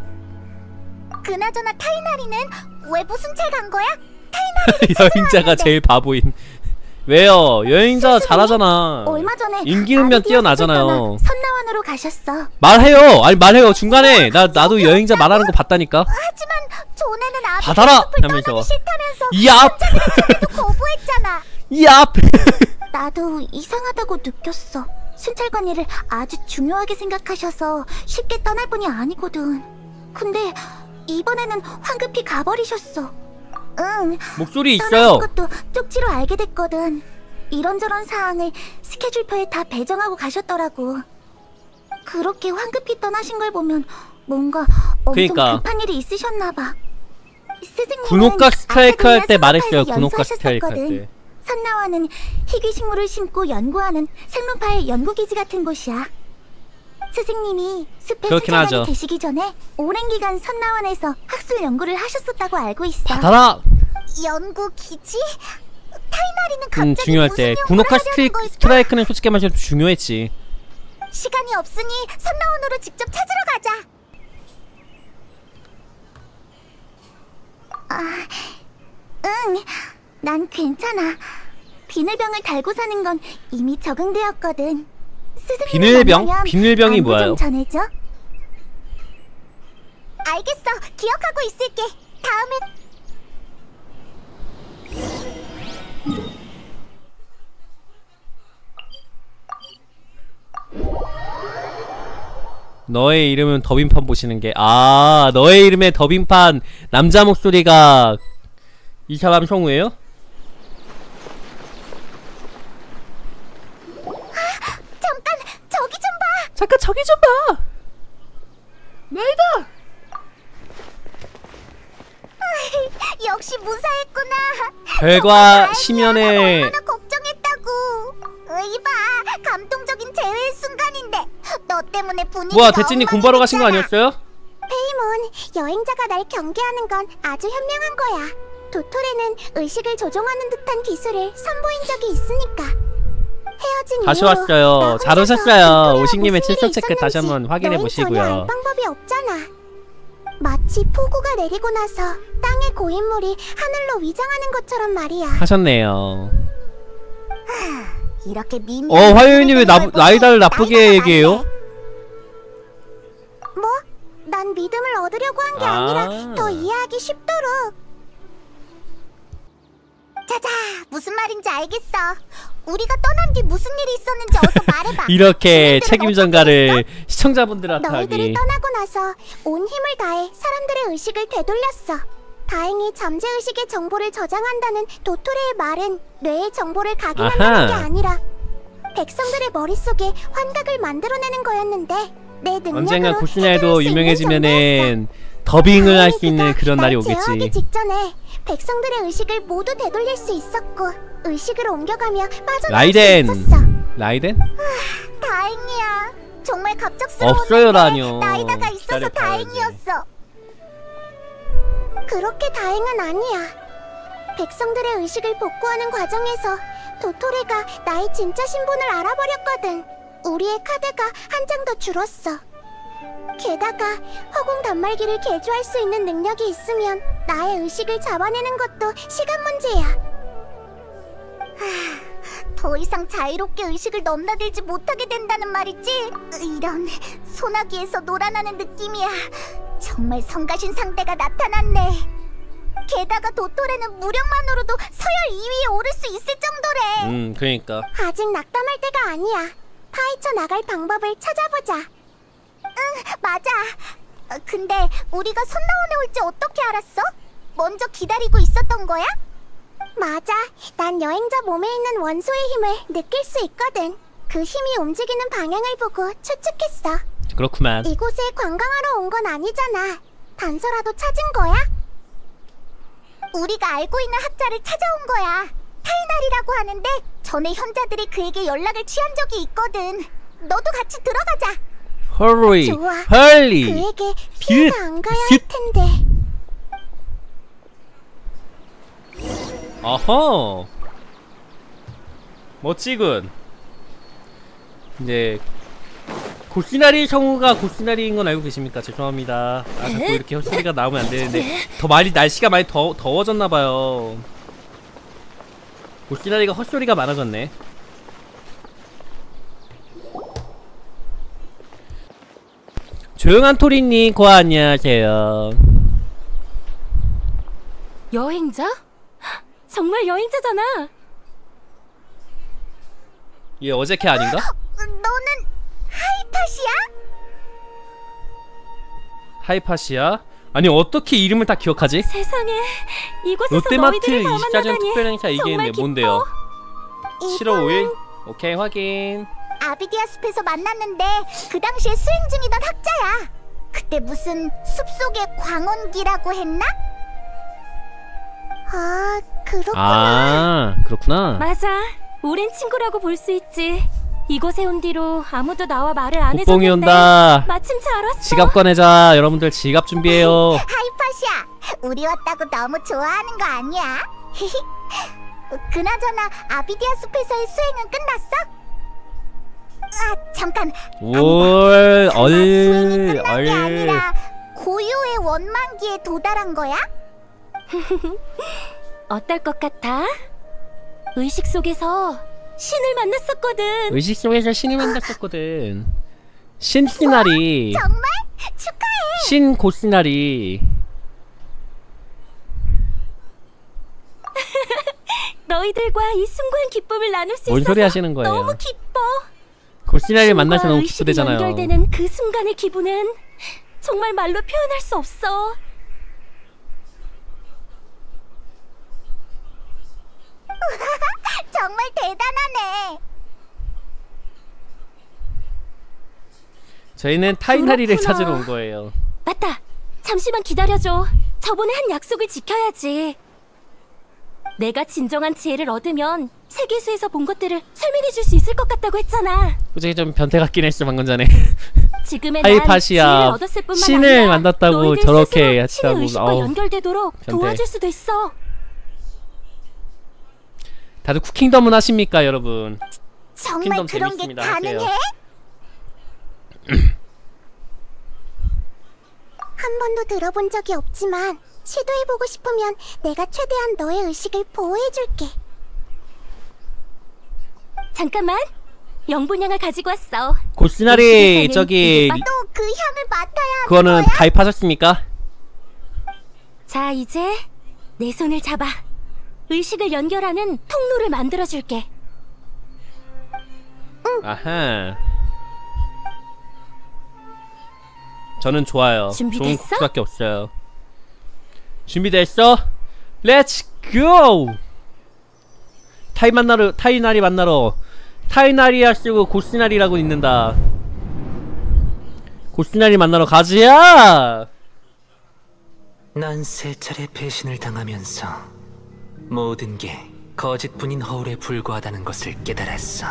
그나저나 타이나리는 왜 무슨 책 간 거야? 여행자가 제일 바보인. 왜요? 여행자 잘하잖아. 얼마 전에 임기응변 아르디아스를 뛰어나잖아요. 떠나 선나원으로 가셨어. 말해요. 아니 말해요. 중간에 나도 여행자 말하는 거 봤다니까. 하지만 존에는 받아라! 아비가일을 하면서. 떠나기 싫다면서 이 앞. 거부했잖아. 이 앞. 나도 이상하다고 느꼈어. 순찰관 일을 아주 중요하게 생각하셔서 쉽게 떠날 분이 아니거든. 근데 이번에는 황급히 가버리셨어. 응. 목소리 떠나신 있어요. 것도 쪽지로 알게 됐거든. 이런저런 사항을 스케줄표에 다 배정하고 가셨더라고. 그렇게 황급히 떠나신 걸 보면 뭔가 엄청 그러니까. 급한 일이 있으셨나 봐. 스승님은 군옥각 스트라이크 할 때 아카데미아 말했어요. 산업파에서 군옥각 스트라이크 할 연수하셨었거든. 때. 선나와는 희귀식물을 심고 연구하는 생명파의 연구기지 같은 곳이야. 스승님이 숲에 그렇긴 사냥하게 하죠. 계시기 전에 오랜 기간 선나원에서 학술 연구를 하셨었다고 알고 있어. 받아라. 연구기지? 타이나리는 갑자기 중요할 무슨 때 연구를 군옥각 하려는 걸까? 스트라이크는 솔직히 말해서 중요했지. 시간이 없으니 선나원으로 직접 찾으러 가자. 응, 난 괜찮아. 비늘병을 달고 사는 건 이미 적응되었거든. 스승님을 비늘병? 만나면 비늘병이 안부 뭐예요? 좀 전해줘. 알겠어, 기억하고 있을게. 다음에 너의 이름은 더빙판 보시는 게. 아 너의 이름의 더빙판 남자 목소리가 이 사람 성우예요? 잠깐 저기 좀 봐. 잠깐 저기 좀 봐. 나이다. 역시 무사했구나. 별과 정말 심연의 얼마나 걱정했다고. 이봐, 감동적인 재회의 순간인데 너 때문에 분위기가 뭐야 대진이 공부하러 가신 거 엉망이 됐잖아. 아니었어요? 페이몬, 여행자가 날 경계하는 건 아주 현명한 거야. 도토레는 의식을 조종하는 듯한 기술을 선보인 적이 있으니까. 헤어진 다시 이후로 왔어요. 나 잘 혼자서 오셨어요. 도토레와 오식님의 무슨 칠성 일이 체크 다시 한번 있었는지 확인해 너흰 전혀 보시고요. 알 방법이 없잖아. 마치 폭우가 내리고 나서 땅의 고인물이 하늘로 위장하는 것처럼 말이야. 하셨네요. 이렇게 화요일님 왜 라이다를 나쁘게 얘기해요? 뭐? 난 믿음을 얻으려고 한 게 아니라 더 이해하기 쉽도록. 자자, 무슨 말인지 알겠어. 우리가 떠난 뒤 무슨 일이 있었는지 어서 말해봐. 이렇게 책임 전가를 시청자분들한테 너희들이 하기. 떠나고 나서 온 힘을 다해 사람들의 의식을 되돌렸어. 다행히 잠재의식의 정보를 저장한다는 도토레의 말은 뇌의 정보를 각인한다는 게 아니라 백성들의 머릿속에 환각을 만들어내는 거였는데 내 능력으로 언젠가 해결할 고시나에도 수 있는 유명해지면은 더빙을 할 수 있는 그런 날이 날 제어하기 오겠지. 직전에 백성들의 의식을 모두 되돌릴 수 있었고 의식을 옮겨가며 빠져나올 수 라이덴. 있었어. 라이덴? 다행이야. 정말 갑작스러운 없어요라뇨. 나이다가 있어서 기다려봐야지. 다행이었어. 그렇게 다행은 아니야. 백성들의 의식을 복구하는 과정에서 도토레가 나의 진짜 신분을 알아버렸거든. 우리의 카드가 한 장 더 줄었어. 게다가 허공 단말기를 개조할 수 있는 능력이 있으면 나의 의식을 잡아내는 것도 시간 문제야. 더 이상 자유롭게 의식을 넘나들지 못하게 된다는 말이지? 이런, 소나기에서 놀아나는 느낌이야. 정말 성가신 상대가 나타났네. 게다가 도토레는 무력만으로도 서열 2위에 오를 수 있을 정도래. 그러니까. 아직 낙담할 때가 아니야. 파헤쳐 나갈 방법을 찾아보자. 응, 맞아. 근데 우리가 선나원에 올지 어떻게 알았어? 먼저 기다리고 있었던 거야? 맞아. 난 여행자 몸에 있는 원소의 힘을 느낄 수 있거든. 그 힘이 움직이는 방향을 보고 추측했어. 그렇구만. 이곳에 관광하러 온 건 아니잖아. 단서라도 찾은 거야? 우리가 알고 있는 학자를 찾아온 거야. 타이날이라고 하는데 전에 현자들이 그에게 연락을 취한 적이 있거든. 너도 같이 들어가자. 헐리. 좋아. 헐리. 그에게 피해가 안 가야 할 텐데. 어허. 멋지군. 이제 고시나리 성우가 고시나리인 건 알고 계십니까? 죄송합니다. 자꾸 이렇게 헛소리가 나오면 안 되는데 날씨가 많이 더워졌나봐요. 고시나리가 헛소리가 많아졌네. 조용한 토리님 고아 안녕하세요. 여행자? 정말 여행자잖아. 얘 어제 걔 아닌가? 너는 하이팟이야? 하이팟이야? 아니 어떻게 이름을 다 기억하지? 세상에, 이곳에서 롯데마트 너희들을 다 24전 만나다니 특별행사 정말 얘기했네. 기뻐. 뭔데요? 7월 5일? 이거는 오케이 확인. 아비디아 숲에서 만났는데 그 당시에 수행 중이던 학자야. 그때 무슨 숲속의 광원기라고 했나? 아, 그렇구나. 그렇구나. 맞아, 오랜 친구라고 볼 수 있지. 이곳에 온 뒤로 아무도 나와 말을 안 국뽕이 해줬는데 온다. 마침 잘 왔어. 지갑 꺼내자. 여러분들 지갑 준비해요. 하이팟이야. 우리 왔다고 너무 좋아하는 거 아니야? 그나저나 아비디아 숲에서의 수행은 끝났어? 아, 잠깐. 수행이 끝난 게 아니라 고유의 원만기에 도달한 거야? 어떨 것 같아? 의식 속에서 신을 만났었거든. 의식 속에서 신이 만났었거든. 신시나리. 정말? 축하해. 신고시나리. 너희들과 이 숭고한 기쁨을 나눌 수 뭔 있어서 소리 하시는 거예요? 너무 기뻐. 고시나리를 만나서 너무 의식이 기쁘대잖아요. 연결되는 그 순간의 기분은 정말 말로 표현할 수 없어. 정말 대단하네. 저희는 타이나리를 그렇구나. 찾으러 온 거예요. 맞다. 잠시만 기다려줘. 저번에 한 약속을 지켜야지. 내가 진정한 지혜를 얻으면 세계수에서 본 것들을 설명해 줄 수 있을 것 같다고 했잖아. 솔직히 좀 변태 같긴 했어 방금 전에. 지금의 난 하이팟이야. 지혜를 얻었을 뿐만 신을 아니라 만났다고 너희들 저렇게 스스로 신의 했다고. 의식과 연결되도록 변태. 도와줄 수도 있어. 다들 쿠킹덤은 하십니까, 여러분? 정말 킹덤 그런 게 재밌습니다. 가능해? 하세요. 한 번도 들어본 적이 없지만 시도해보고 싶으면 내가 최대한 너의 의식을 보호해줄게. 잠깐만. 영분향을 가지고 왔어. 고스나리 저기 또 그 향을 맡아야 하는 그거는 거야? 가입하셨습니까? 자, 이제 내 손을 잡아. 의식을 연결하는 통로를 만들어줄게. 아하. 저는 좋아요. 좋은 준비됐어? 국수밖에 없어요. 준비됐어? 렛츠 고! 타이나리 만나러. 타이나리아 쓰고 고스나리라고 있는다. 고스나리 만나러 가자! 난 세 차례 배신을 당하면서 모든 게 거짓뿐인 허울에 불과하다는 것을 깨달았어.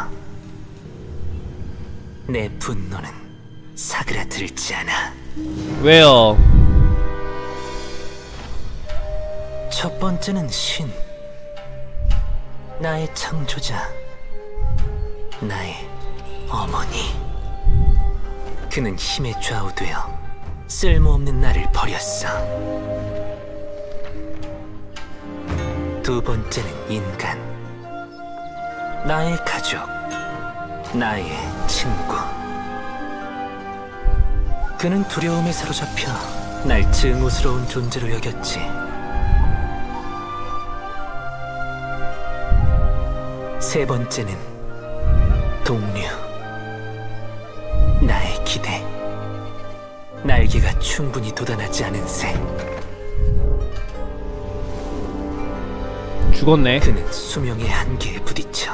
내 분노는 사그라들지 않아. 왜요? 첫 번째는 신. 나의 창조자. 나의 어머니. 그는 힘에 좌우되어 쓸모없는 나를 버렸어. 두 번째는 인간. 나의 가족. 나의 친구. 그는 두려움에 사로잡혀 날 증오스러운 존재로 여겼지. 세 번째는 동료. 나의 기대. 날개가 충분히 돋아나지 않은 새. 죽었네. 그는 수명의 한계에 부딪혀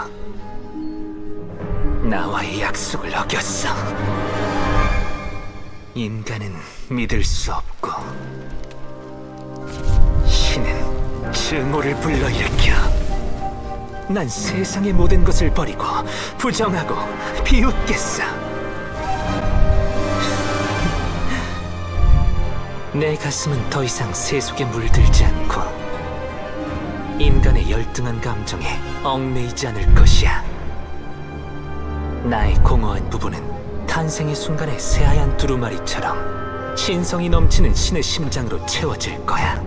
나와의 약속을 어겼어. 인간은 믿을 수 없고 신은 증오를 불러일으켜. 난 세상의 모든 것을 버리고 부정하고 비웃겠어. 내 가슴은 더 이상 세속에 물들지 않고 인간의 열등한 감정에 얽매이지 않을 것이야. 나의 공허한 부분은 탄생의 순간의 새하얀 두루마리처럼 신성이 넘치는 신의 심장으로 채워질 거야.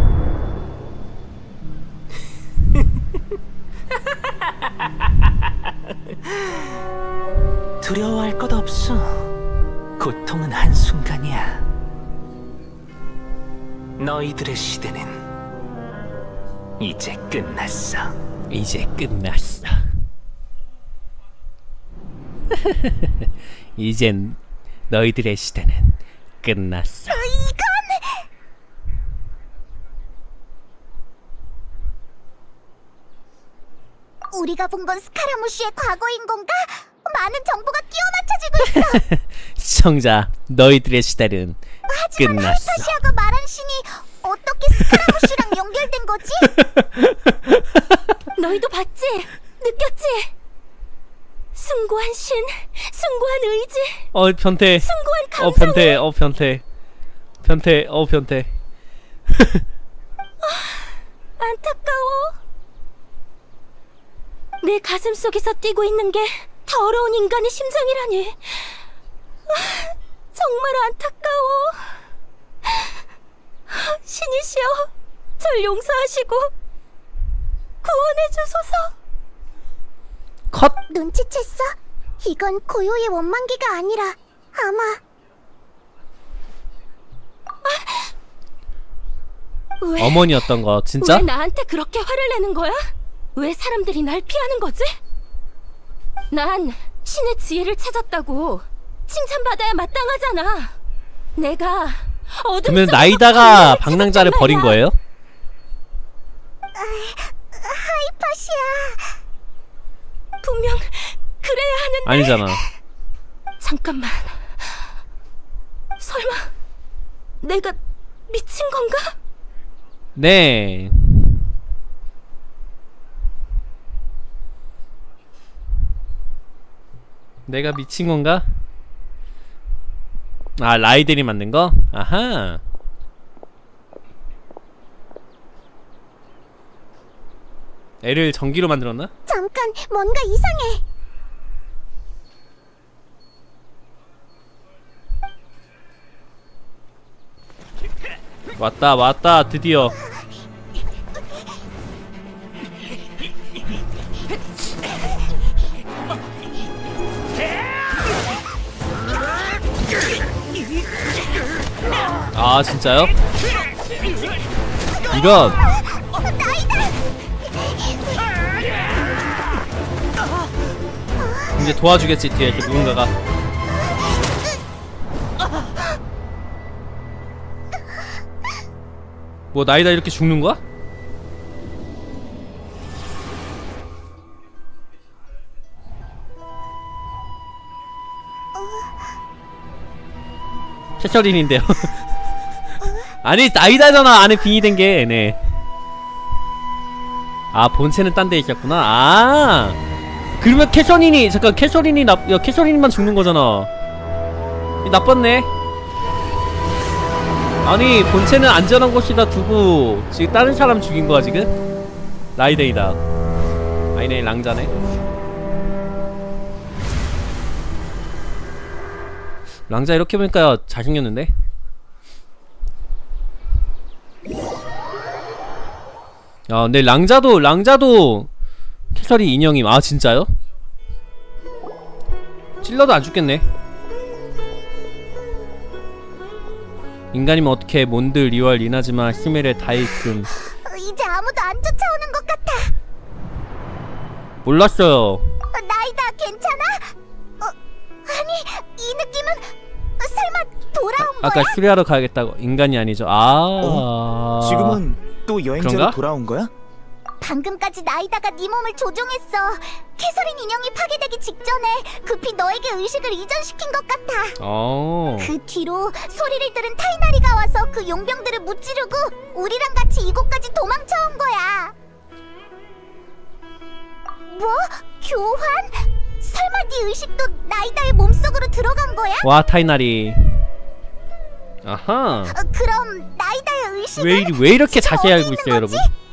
두려워할 것 없어. 고통은 한순간이야. 너희들의 시대는 이제 끝났어. 이제 끝났어. 이젠 너희들의 시대는 끝났어. 우리가 본 건 스카라무시의 과거인 건가? 많은 정보가 끼워 맞춰지고 있어. 시청자, 너희들의 시대는 하지만 끝났어. 하이파시아가 말한 신이 어떻게 스카라무시랑 연결된 거지? 너희도 봤지? 느꼈지? 숭고한 신, 숭고한 의지, 변태. 숭고한 감정. 변태. 변태. 안타까워. 내 가슴 속에서 뛰고 있는 게 더러운 인간의 심장이라니. 정말 안타까워. 신이시여, 절 용서하시고 구원해주소서. 컷. 눈치챘어? 이건 고요의 원망기가 아니라 아마 왜? 어머니였던 거 진짜? 왜 나한테 그렇게 화를 내는 거야? 왜 사람들이 날 피하는 거지? 난 신의 지혜를 찾았다고 칭찬받아야 마땅하잖아. 내가 어둠 그러면 속에서 나이다가 광명을 방랑자를 찾았단 버린 말이야. 거예요? 하이파시아. 분명 그래야 하는데. 아니잖아. 잠깐만. 설마 내가 미친 건가? 네. 내가 미친 건가? 아, 라이들이 만든 거? 아하. 애를 전기로 만들었나? 잠깐, 뭔가 이상해. 왔다 드디어. 아 진짜요? 이건 이제 도와주겠지 뒤에 누군가가. 뭐 나이다 이렇게 죽는 거야? 캐서린인데요. 아니 나이다잖아. 안에 빙이 된 게. 네. 아 본체는 딴 데 있었구나. 아 그러면 캐서린이 잠깐 캐서린이 야 캐서린만 죽는 거잖아. 나빴네. 아니 본체는 안전한 곳에다 두고 지금 다른 사람 죽인 거야 지금? 라이데이다. 아니네 랑자네. 랑자 이렇게 보니까 잘생겼는데? 야 근데 랑자도 캐서린 인형임. 아 진짜요? 찔러도 안 죽겠네. 인간이면 어떻게 몬드 리월 리나즈마 히메레 다이슨. 이제 아무도 안 쫓아오는 것 같아. 몰랐어요. 나이다 괜찮아? 아니 이 느낌은 설마 돌아온 거야? 아까 수리하러 가야겠다고. 인간이 아니죠. 아 지금은 또 여행자로 그런가? 돌아온 거야? 방금까지 나이다가 네 몸을 조종했어. 캐서린 인형이 파괴되기 직전에 급히 너에게 의식을 이전시킨 것 같아. 그 뒤로 소리를 들은 타이나리가 와서 그 용병들을 무찌르고 우리랑 같이 이곳까지 도망쳐온 거야. 뭐? 교환? 설마 네 의식도 나이다의 몸속으로 들어간 거야? 와 타이나리. 아하. 그럼 나이다의 의식은 왜 이렇게 자세히 알고 있어요 여러분?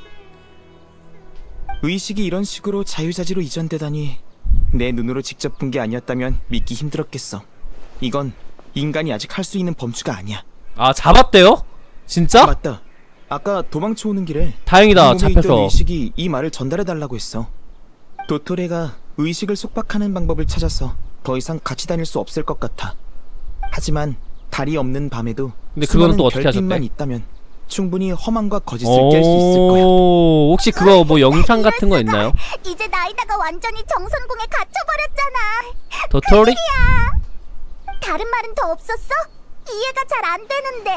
의식이 이런 식으로 자유자재로 이전되다니 내 눈으로 직접 본 게 아니었다면 믿기 힘들었겠어. 이건 인간이 아직 할 수 있는 범주가 아니야. 아 잡았대요? 진짜? 맞다. 아까 도망쳐 오는 길에 다행이다 네 몸에 있던 잡혀서. 의식이 이 말을 전달해달라고 했어. 도토레가 의식을 속박하는 방법을 찾아서 더 이상 같이 다닐 수 없을 것 같아. 하지만 달이 없는 밤에도 근데 그거는 또 어떻게 별빛만 하셨대? 있다면 충분히 허망과 거짓을 깰 수 있을 거야. 혹시 그거 뭐 영상 같은 거 있나요? 이제 나이다가 완전히 정선궁에 갇혀버렸잖아. 도토리? 큰일이야. 다른 말은 더 없었어? 이해가 잘 안 되는데.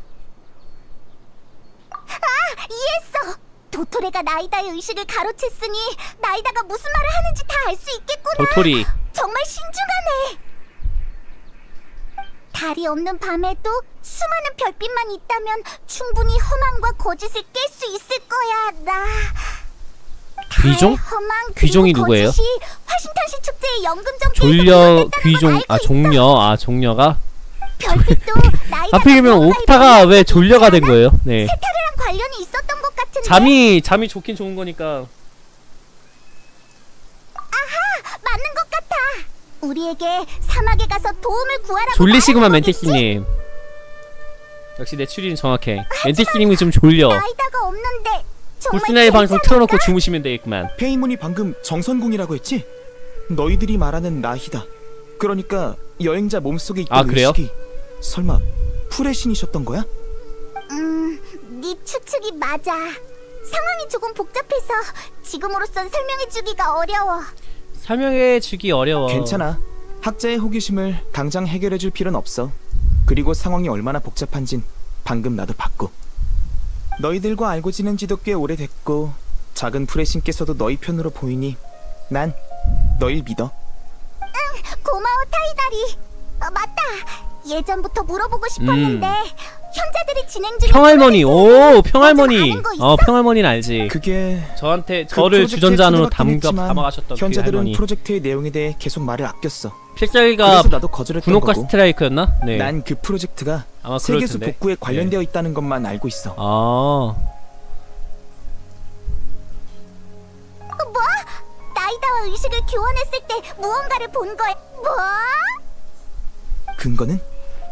아! 이해했어! 도토레가 나이다의 의식을 가로챘으니 나이다가 무슨 말을 하는지 다 알 수 있겠구나. 도토리. 정말 신중하네. 달이 없는 밤에도 수많은 별빛만 있다면 충분히 허망과 거짓을 깰 수 있을 거야. 나 귀종? 허망 귀종이 그리고 누구예요? 거짓이 화신탄신 축제의 연금전 졸려 귀종. 아 종려. 아 종려가? 별빛도 나이다가 하필이면 뭔가 옥타가 왜 졸려가 된 거예요? 네. 세타르랑 관련이 있었던 것 같은데. 잠이 좋긴 좋은 거니까. 아하! 맞는 것 같아. 우리에게 사막에 가서 도움을 구하라고. 졸리시구만 말하는 거겠지? 멘티스님. 역시 내 추리는 정확해. 멘티스님이 좀 졸려. 나이다가 없는데 정말 불스나의 방송 괜찮을까? 틀어놓고 주무시면 되겠구만. 페이몬이 방금 정선궁이라고 했지? 너희들이 말하는 나희다. 그러니까 여행자 몸속에 있던 아, 그래요? 의식이 설마 풀의 신이셨던 거야? 네 추측이 맞아. 상황이 조금 복잡해서 지금으로선 설명해주기가 어려워. 설명해주기 어려워. 괜찮아. 학자의 호기심을 당장 해결해줄 필요는 없어. 그리고 상황이 얼마나 복잡한진 방금 나도 봤고. 너희들과 알고 지낸 지도 꽤 오래됐고 작은 풀의 신께서도 너희 편으로 보이니 난 너희 믿어. 응, 고마워 타이다리. 맞다. 예전부터 물어보고 싶었는데 현자들이 진행 중인 평할머니. 프로젝트 오 평할머니. 아는 거 있어? 평할머니는 알지. 그게 저한테 그 저를 프로젝트에 주전자로 들어갔긴 했지만 담아가셨던 그 현자들은 할머니. 프로젝트의 내용에 대해 계속 말을 아꼈어. 필살기가 그래서 나도 거절했던 분홍가 거고. 스트라이크였나? 네. 난 그 프로젝트가 아마 그럴 세계수 텐데. 복구에 관련되어 있다는 것만 알고 있어. 아. 아이다와 의식을 교환했을 때 무언가를 본 거야. 뭐? 근거는?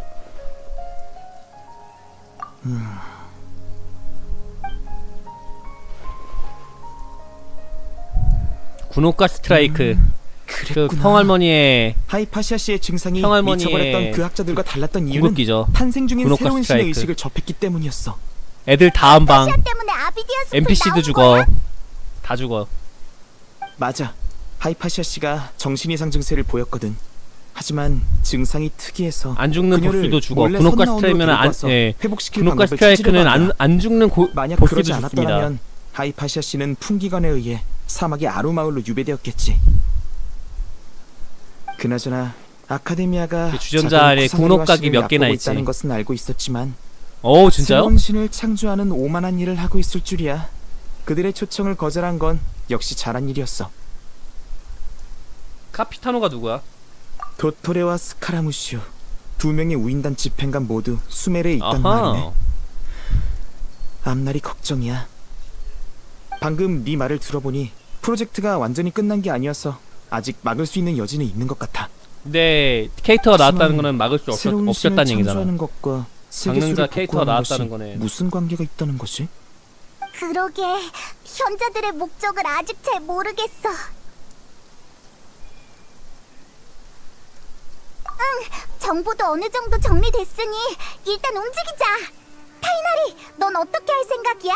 군옥과 스트라이크. 그 그랬구나. 평할머니의 하이파시아 씨의 증상이 평할머니의 미쳐버렸던 그 학자들과 달랐던 이유는 궁극기죠. 탄생 중인 군옥과 새로운 신의 스트라이크. 의식을 접했기 때문이었어. 애들 다 한방. 시아 때문에 아비디아 숲을 NPC도 나온 죽어. 거야? 다 죽어. 맞아. 하이파시아 씨가 정신 이상 증세를 보였거든. 하지만 증상이 특이해서 안 죽는 그녀를 보스도 죽어. 몰래 군옥과 선나온으로 스트라이크는 안, 데려가서 예. 회복시킬 군옥과 방법을 스트라이크는 찾으려고 한다. 안 죽는 만약 보스도 그러지 죽습니다. 않았더라면 하이파시아 씨는 풍기관에 의해 사막의 아루마을로 유배되었겠지. 그나저나 아카데미아가 그 주전자 아래 군옥각이 몇 개나 있지. 있다는 것은 알고 있었지만 오 진짜요? 새로운 신을 창조하는 오만한 일을 하고 있을 줄이야. 그들의 초청을 거절한 건 역시 잘한 일이었어. 카피타노가 누구야? 도토레와 스카라무시오 두 명의 우인단 집행관 모두 수메르에 있단 말이네. 앞날이 걱정이야. 방금 네 말을 들어보니 프로젝트가 완전히 끝난 게 아니어서 아직 막을 수 있는 여지는 있는 것 같아. 근데 캐릭터가 나왔다는 거는 막을 수 새로운 신을 없었다는 얘기잖아. 창조하는 것과 강릉자 세계수를 캐릭터가 복구하는 것이 나왔다는 거네. 무슨 관계가 있다는 거지? 그러게 현자들의 목적을 아직 잘 모르겠어. 정보도 어느 정도 정리됐으니 일단 움직이자. 타이나리, 넌 어떻게 할 생각이야?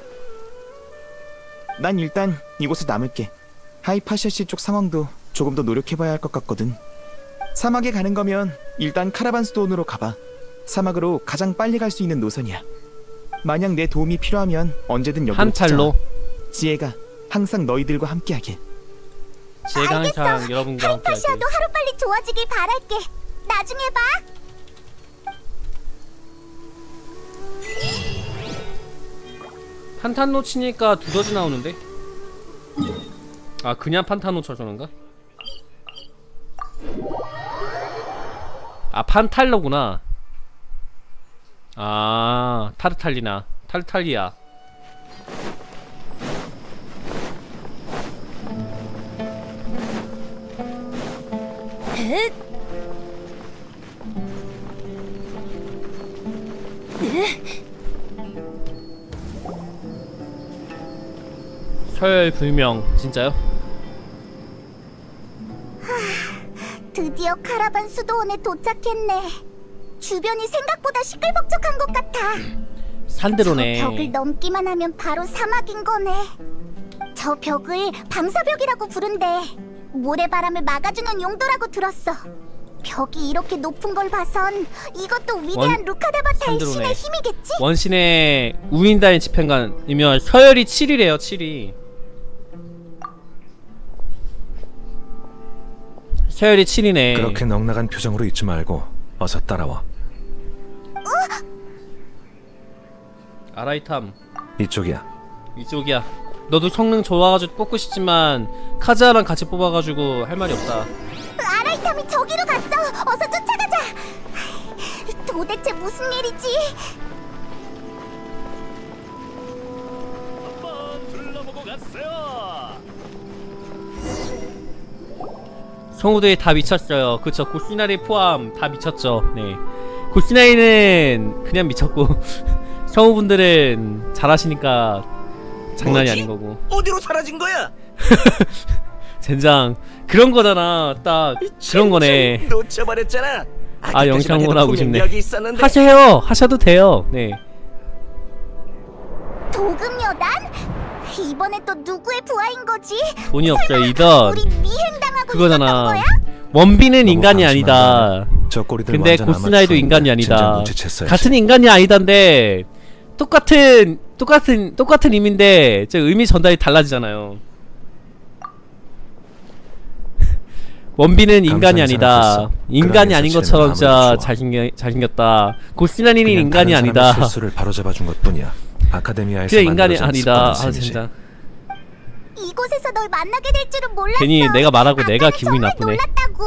난 일단 이곳에 남을게. 하이파시아 씨 쪽 상황도 조금 더 노력해봐야 할 것 같거든. 사막에 가는 거면 일단 카라반 스톤으로 가봐. 사막으로 가장 빨리 갈 수 있는 노선이야. 만약 내 도움이 필요하면 언제든 여기로 한탈로. 찾아와. 지혜가 항상 너희들과 함께하길. 제가 항상 여러분과 함께하길. 하이파시아도 하루빨리 좋아지길 바랄게. 나중에 봐. 판탄노 치니까 두더지 나오는데? 아 그냥 판탄노 쳐주는가? 아 판탈로구나. 아 타르탈리나 탈탈리아. 서열 불명. 진짜요? 드디어 카라반 수도원에 도착했네. 주변이 생각보다 시끌벅적한 것 같아. 산드로네. 저 벽을 넘기만 하면 바로 사막인 거네. 저 벽을 방사벽이라고 부른대. 모래바람을 막아주는 용도라고 들었어. 벽이 이렇게 높은 걸 봐선 이것도 위대한 루카다바타의 산드로네. 신의 힘이겠지? 원신의 우인단의 집행관이면 서열이 7이래요. 7이 서열이 7이네. 그렇게 넉나간 표정으로 있지 말고 어서 따라와. 아라이탐 이쪽이야. 이쪽이야. 너도 성능 좋아가지고 뽑고 싶지만 카즈아랑 같이 뽑아가지고 할 말이 없다. 아라이탐이 저기로 갔어. 어서 쫓아가자. 도대체 무슨 일이지? 한번 둘러보고 갔어요. 성우들이 다 미쳤어요. 그쵸. 고시나리 포함 다 미쳤죠. 네. 고시나리는 그냥 미쳤고 성우분들은 잘하시니까 장난이 뭐지? 아닌 거고. 어디로 사라진 거야? 젠장 그런 거잖아. 딱 그런 거네. 놓쳐버렸잖아. 아 영상문 하고 싶네. 여기 있었는데. 하세요. 하셔도 돼요. 네. 도금 여단? 이번에 또 누구의 부하인 거지? 돈이 없어요. 이던 우리 미행당하고 그거잖아. 있었던 거야? 원빈은 인간이 아니다. 저 꼬리들 근데 완전 고스나이도 아마추어인데 인간이 아니다. 진짜 눈치챘어야지. 같은 인간이 아니단데 똑같은 의미인데 저 의미 전달이 달라지잖아요. 원빈은 인간이 아니다. 생각했어. 인간이 그런 아닌 일에서 것처럼 쟤는 진짜 잘생겼다. 고스나니는 그냥 인간이 다른 아니다. 사람의 실수를 바로잡아준 것뿐이야. 아카데미아에서 그냥 인간이 만들어진 아니다. 스포츠 아 셈이지. 진짜. 이곳에서 널 만나게 될 줄은 몰랐어. 괜히 내가 말하고 내가 아까는 기분이 정말 나쁘네. 놀랐다고.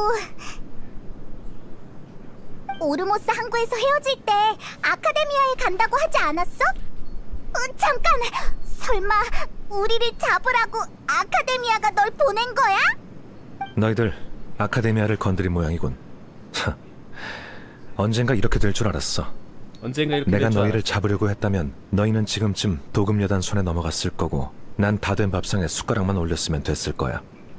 오르모스 항구에서 헤어질 때 아카데미아에 간다고 하지 않았어? 잠깐! 설마 우리를 잡으라고 아카데미아가 널 보낸 거야? 너희들 아카데미아를 건드린 모양이군. 언젠가 이렇게 될 줄 알았어. 언젠가 이렇게 내가 될 줄 너희를 알았어. 잡으려고 했다면 너희는 지금쯤 도금여단 손에 넘어갔을 거고 난 다 된 밥상에 숟가락만 올렸으면 됐을 거야.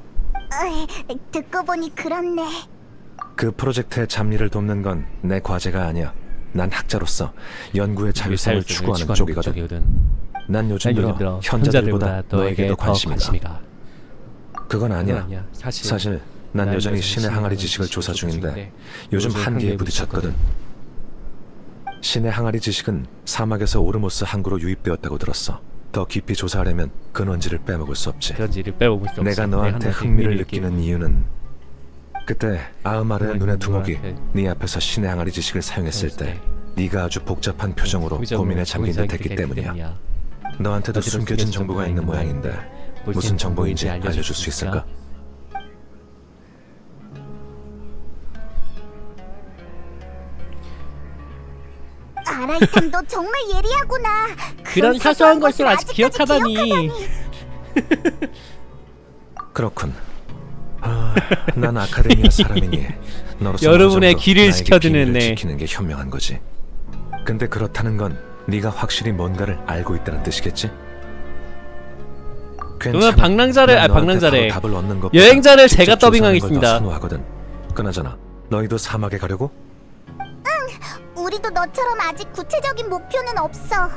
듣고 보니 그렇네. 그 프로젝트의 잡일을 돕는 건 내 과제가 아니야. 난 학자로서 연구의 자율성을 추구하는 쪽이거든. 난 요즘 들어 현자들보다 너에게 더 관심이 가. 그건 아니야. 사실 난 여전히 신의 항아리 지식을 조사 중인데 요즘 한계에 부딪혔거든. 신의 항아리 지식은 사막에서 오르모스 항구로 유입되었다고 들었어. 더 깊이 조사하려면 근원지를 빼먹을 수 없지. 내가 너한테 흥미를 느끼는 이유는 그때 아흐마르의 눈의 두목이 네 앞에서 신의 항아리 지식을 사용했을 때 네가 아주 복잡한 표정으로 고민에 잠긴 듯했기 때문이야. 너한테도 숨겨진 정보가 있는 모양인데 무슨 정보인지 알려줄 수 있을까? 아라이탄 너 정말 예리하구나. 그런 사소한 것을 아직 기억하다니. 그렇군. 난 아카데미아 사람이니 너로서 여러분의 길을 지켜주는 애. 지키는 게 현명한 거지. 근데 그렇다는 건 네가 확실히 뭔가를 알고 있다는 뜻이겠지? 그러면 방랑자를 여행자를 제가 더빙하겠습니다. 그나저나 너희도 사막에 가려고? 응, 우리도 너처럼 아직 구체적인 목표는 없어.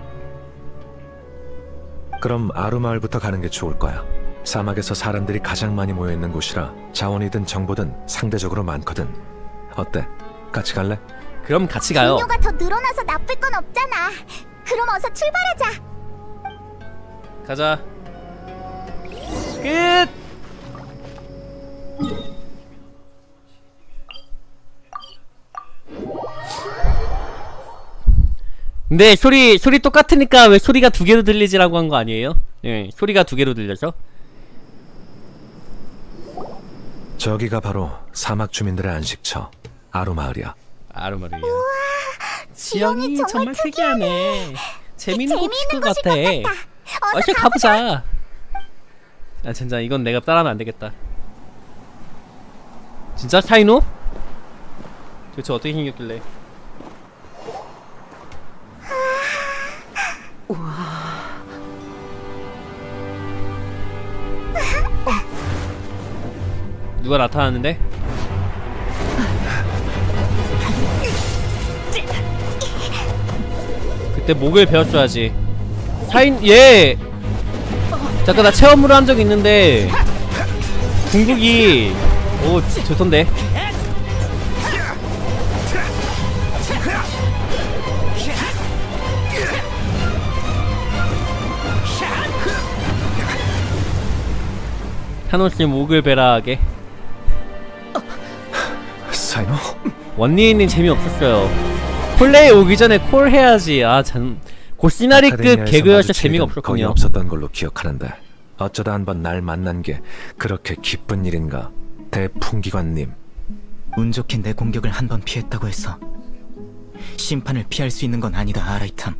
그럼 아루마을부터 가는 게 좋을 거야. 사막에서 사람들이 가장 많이 모여있는 곳이라 자원이든 정보든 상대적으로 많거든. 어때? 같이 갈래? 그럼 같이 가요. 동료가 더 늘어나서 나쁠 건 없잖아. 그럼 어서 출발하자. 가자. 끝! 근데 소리 똑같으니까 왜 소리가 두 개로 들리지라고 한 거 아니에요? 네, 소리가 두 개로 들려서. 저기가 바로 사막 주민들의 안식처 아루마을이야. 아루마을이야. 우와, 지형이 정말 특이하네. 재밌는 곳일 것 같아. 어서 가보자. 아 진짜 이건 내가 따라하면 안 되겠다. 진짜 사이노? 도대체 어떻게 생겼길래? 누가 나타났는데? 그때 목을 베었어야지. 얘! 잠깐 나 체험으로 한 적 있는데 궁극이 오 좋던데. 타노스 목을 베라하게. 사이노? 원니는 재미없었어요. 플레이 오기 전에 콜 해야지. 고시나리급 개그여서 재미가 없었군요. 거의 없었던 걸로 기억하는데 어쩌다 한번 날 만난 게 그렇게 기쁜 일인가? 대풍기관님. 운 좋게 내 공격을 한 번 피했다고 해서 심판을 피할 수 있는 건 아니다, 아라이탐.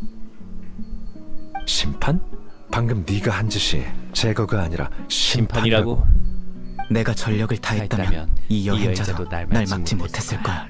심판? 방금 네가 한 짓이 제거가 아니라 심판이라고? 내가 전력을 다했다면 이 여행자도 날 막지 못했을 거야.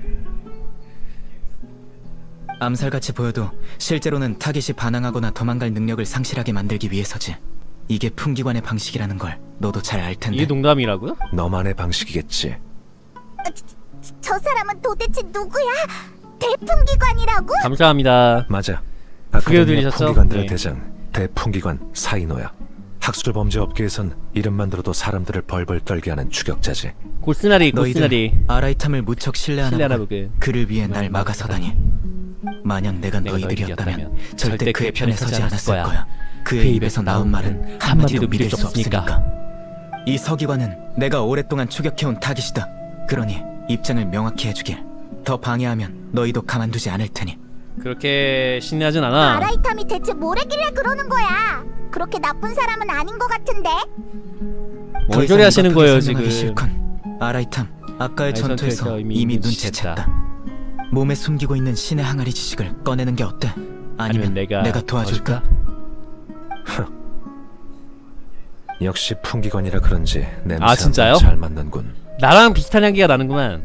암살같이 보여도 실제로는 타깃이 반항하거나 도망갈 능력을 상실하게 만들기 위해서지. 이게 풍기관의 방식이라는 걸 너도 잘 알 텐데. 이게 농담이라고요? 너만의 방식이겠지. 저 사람은 도대체 누구야? 대풍기관이라고? 감사합니다. 맞아. 그게 아카데미아 들리셨죠? 풍기관들의 네. 대장 대풍기관 사이노야. 학술 범죄 업계에선 이름만 들어도 사람들을 벌벌 떨게 하는 추격자지. 고스나리. 아라이탐을 무척 신뢰하나 보고 그를 위해 날 뭐 막아서다니. 만약 내가 너희들이었다면 절대 그의 편에 서지 않았을 거야. 그의 입에서 나온 말은 한마디도 믿을 수 없으니까. 이 서기관은 내가 오랫동안 추격해온 타깃이다. 그러니 입장을 명확히 해주길. 더 방해하면 너희도 가만두지 않을 테니. 그렇게 신뢰하진 않아. 아라이탐이 대체 뭘 했길래 그러는 거야? 그렇게 나쁜 사람은 아닌 것 같은데? 뭔 소리 하시는 거예요 지금? 싫군. 아라이탐, 아까의 전투에서 이미 눈치챘다. 몸에 숨기고 있는 신의 항아리 지식을 꺼내는 게 어때? 아니면 내가 도와줄까? 역시 풍기관이라 그런지 냄새 아 진짜요? 잘 맡는군. 나랑 비슷한 향기가 나는구만.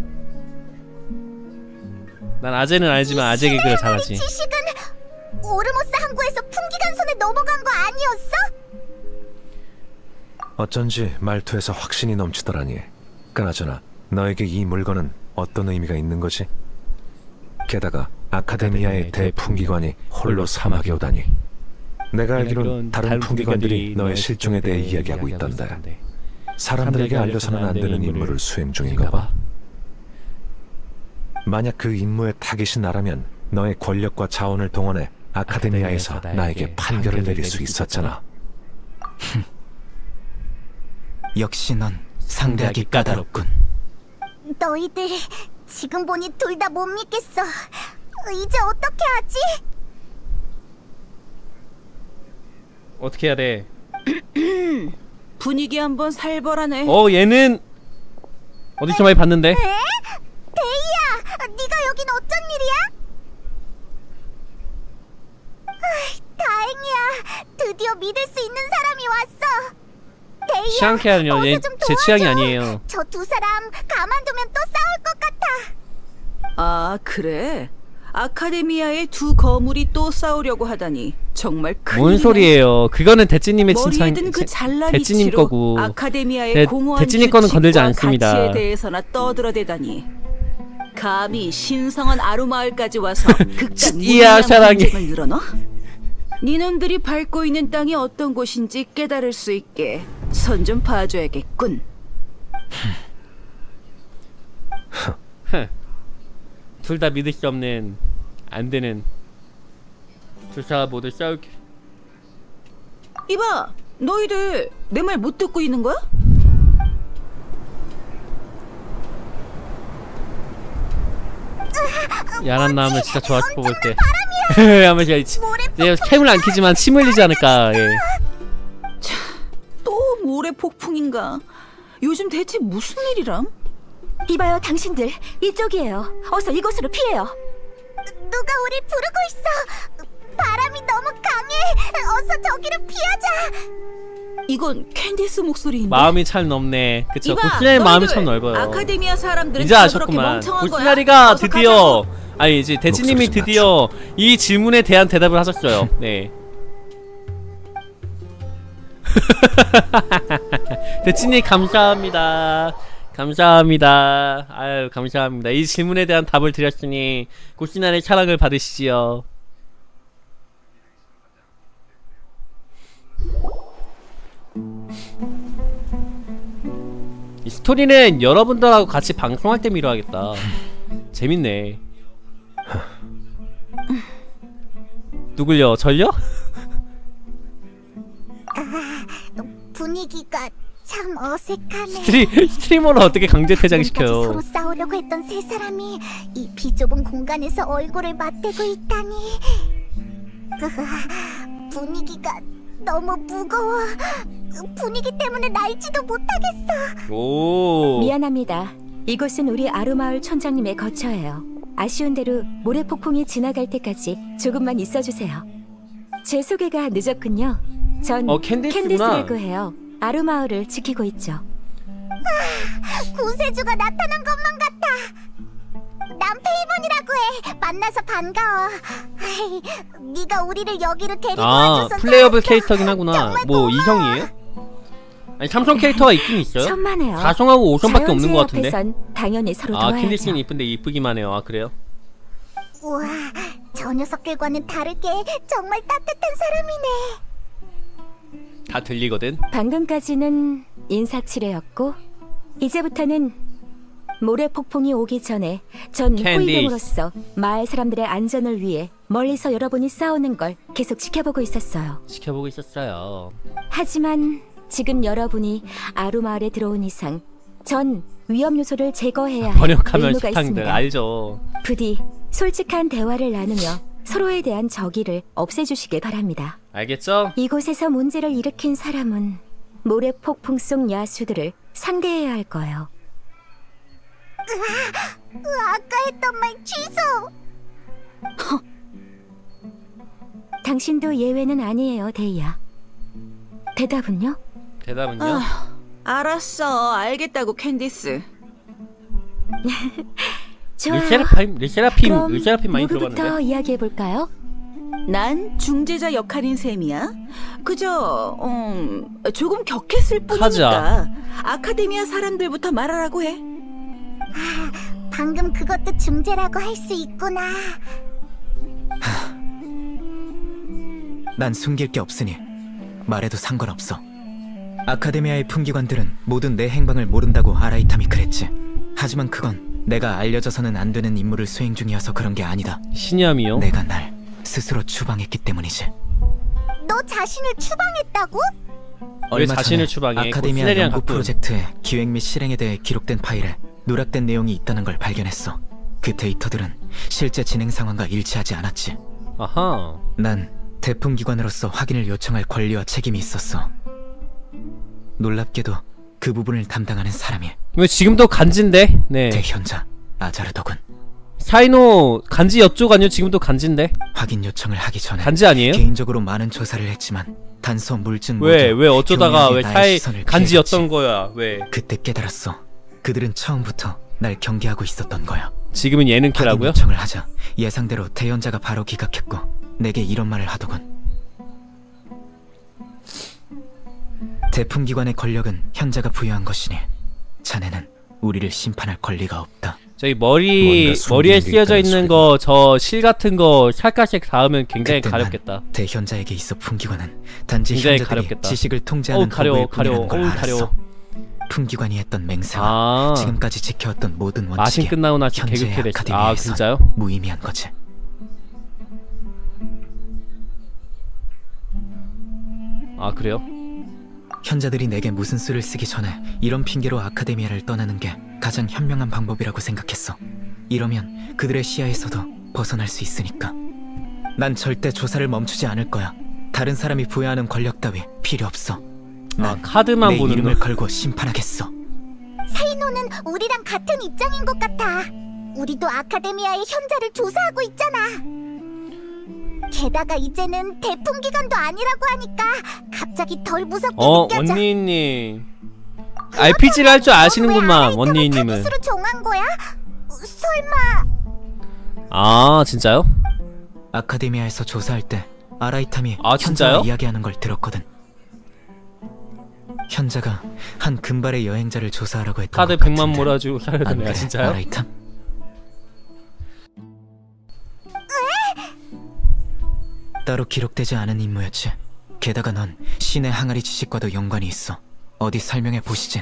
난 아재는 알지만 아재 개그를 잘하지. 지식은 오르모스 항구에서 풍기관 손에 넘어간 거 아니었어? 어쩐지 말투에서 확신이 넘치더라니. 그나저나 너에게 이 물건은 어떤 의미가 있는 거지? 게다가 아카데미아의 대풍기관이 홀로 사막에 오다니. 내가 알기론 다른 풍기관들이 너의 실종에 대해 이야기하고 있던데 사람들에게 알려서는 안 되는 임무를 수행 중인가 봐. 만약 그 임무의 타깃이 나라면 너의 권력과 자원을 동원해 아카데미아에서 나에게 판결을 내릴 수 있었잖아. 역시 넌 상대하기 까다롭군. 너희들 지금 보니 둘 다 못 믿겠어. 이제 어떻게 하지? 어떻게 해야 돼? 분위기 한번 살벌하네. 얘는 어디서 많이 봤는데? 데이야, 네가 여긴 어쩐 일이야? 다행이야. 드디어 믿을 수 있는 사람이 왔어. 데이야, 시안케는요, 얘 제 취향이 아니에요. 저 두 사람 가만두면 또 싸울 것 같아. 아 그래? 아카데미아의 두 거물이 또 싸우려고 하다니 정말 큰일이네. 뭔 소리예요? 그거는 대찌님의 머리에 든 그 잘난 대찌님 이치로 거고 아카데미아의 공허한 대찌님 거는 건들지 규칙과 않습니다. 가치에 대해서나 떠들어대다니. 감히 신성한 아루마을까지 와서 극단 이야, 사랑해. 분쟁을 늘어놔? 니놈들이 밟고 있는 땅이 어떤 곳인지 깨달을 수 있게 선 좀 봐줘야겠군. 둘 다 믿을 수 없는, 안 되는, 두 사람 모두 싸울. 이봐, 너희들 내 말 못 듣고 있는 거야? 야란 나오면 진짜 좋아서 뽑을 때. 하면서 내가 캠을 안 켜지만 침 흘리지 않을까. 예. 또 모래 폭풍인가? 요즘 대체 무슨 일이람? 이봐요, 당신들. 이쪽이에요. 어서 이곳으로 피해요. 누가 우리 부르고 있어. 바람이 너무 강해. 어서 저기로 피하자. 이건 캔디스 목소리인데. 마음이 참 넓네. 그쵸. 고스나리 마음이 참 넓어요. 아카데미아 사람들은 이제 아셨구만. 고스나리가 드디어, 아니 이제 대치님이 드디어 이 질문에 대한 대답을 하셨어요. 네. 대치님 감사합니다. 감사합니다. 아유 감사합니다. 이 질문에 대한 답을 드렸으니 고스나리의 사랑을 받으시지요. 이 스토리는 여러분들하고 같이 방송할 때 미뤄야겠다. 재밌네. 누굴요? 절요? 분위기가 참 어색하네. 스트리머를 어떻게 강제 퇴장시켜요? 서로 싸우려고 했던 세 사람이 이 비좁은 공간에서 얼굴을 맞대고 있다니. 분위기가 너무 무거워. 분위기 때문에 날지도 못하겠어. 오. 미안합니다. 이곳은 우리 아루마을 촌장님의 거처예요. 아쉬운 대로 모래폭풍이 지나갈 때까지 조금만 있어주세요. 제 소개가 늦었군요. 전 캔디스라고 해요. 아루마을을 지키고 있죠. 구세주가 나타난 것만 같아. 난 페이몬이라고 해. 만나서 반가워. 네가 우리를 여기로 데리고 와줘서 플레이어블 캐릭터긴 하구나. 뭐 이성이에요? 아니 삼성 캐릭터가 있긴 있어요? 천만에요. 4성하고 5성밖에 없는 것 같은데. 당연히 서로 도와야죠. 캔디스는 이쁜데 이쁘기만 해요. 아 그래요? 우와, 저 녀석들과는 다르게 정말 따뜻한 사람이네. 다 들리거든. 방금까지는 인사치레였고 이제부터는 모래폭풍이 오기 전에 전 호위병으로서 마을 사람들의 안전을 위해 멀리서 여러분이 싸우는 걸 계속 지켜보고 있었어요. 지켜보고 있었어요. 하지만 지금 여러분이 아루마을에 들어온 이상 전 위험 요소를 제거해야 할 번역하면 의무가 식당들 있습니다. 알죠. 부디 솔직한 대화를 나누며 서로에 대한 적의를 없애주시길 바랍니다. 알겠죠? 이곳에서 문제를 일으킨 사람은 모래폭풍 속 야수들을 상대해야 할 거예요. 아까 했던 말 취소. 당신도 예외는 아니에요, 데이야. 대답은요? 대답은요? 알았어. 알겠다고, 캔디스. 좋아요. 르세라핌 많이 누구부터 들어봤는데. 이야기해볼까요? 난 중재자 역할인 셈이야. 그저 조금 격했을 뿐이니까. 하자. 아카데미아 사람들부터 말하라고 해. 방금 그것도 중재라고 할 수 있구나. 난 숨길 게 없으니 말해도 상관없어. 아카데미아의 품기관들은 모두 내 행방을 모른다고 아라이탐이 그랬지. 하지만 그건 내가 알려져서는 안 되는 임무를 수행 중이어서 그런 게 아니다. 신념이요? 내가 날 스스로 추방했기 때문이지. 너 자신을 추방했다고? 왜 자신을 추방해? 아카데미아 연구 프로젝트의 기획 및 실행에 대해 기록된 파일에 누락된 내용이 있다는 걸 발견했어. 그 데이터들은 실제 진행 상황과 일치하지 않았지. 아하. 난 대품기관으로서 확인을 요청할 권리와 책임이 있었어. 놀랍게도 그 부분을 담당하는 사람이 왜 지금도 간지인데? 네. 대현자 아자르덕은. 사이노 간지 옆쪽 아니요? 지금도 간지인데? 확인 요청을 하기 전에 간지 아니에요? 개인적으로 많은 조사를 했지만 단서 물증 왜 모두 어쩌다가 왜 사이 시선을 간지였던 거야? 왜? 그때 깨달았어. 그들은 처음부터 날 경계하고 있었던 거야. 지금은 예능캐라고요? 확인 요청을 하자 예상대로 대현자가 바로 기각했고 내게 이런 말을 하더군. 대품기관의 권력은 현자가 부여한 것이니 자네는 우리를 심판할 권리가 없다. 저기 머리에 쓰여져 있는 거 저 실 같은 거 살갗에 닿으면 굉장히 가렵겠다. 대현자에게 있어 품기관은 단지 굉장히 현자들이 가렵겠다. 지식을 통제하는 도구일 뿐이라는 걸 알았어. 가려워. 품기관이 했던 맹세와 지금까지 지켜왔던 모든 원칙이 마신 끝나고 나서 현재의 개그캐 됐어. 아카데미아에선 진짜요? 무의미한 거지. 그래요? 현자들이 내게 무슨 수를 쓰기 전에 이런 핑계로 아카데미아를 떠나는 게 가장 현명한 방법이라고 생각했어. 이러면 그들의 시야에서도 벗어날 수 있으니까. 난 절대 조사를 멈추지 않을 거야. 다른 사람이 부여하는 권력 따위 필요 없어. 난 카드만 내 보는 이름을 거. 걸고 심판하겠어. 사이노는 우리랑 같은 입장인 것 같아. 우리도 아카데미아의 현자를 조사하고 있잖아. 게다가 이제는 대품기관도 아니라고 하니까 갑자기 덜 무섭게 느껴져. 원니님 RPG를 할 줄 아시는구만. 원니님은. 타깃으로 정한 거야? 설마? 진짜요? 아카데미아에서 조사할 때 아라이탐이 진짜요? 현자가 이야기하는 걸 들었거든. 현자가 한 금발의 여행자를 조사하라고 했던 카드 것 100만 같은데. 몰아주고 살려던 애야. 진짜요? 아라이탐? 따로 기록되지 않은 임무였지. 게다가 넌 신의 항아리 지식과도 연관이 있어. 어디 설명해 보시지.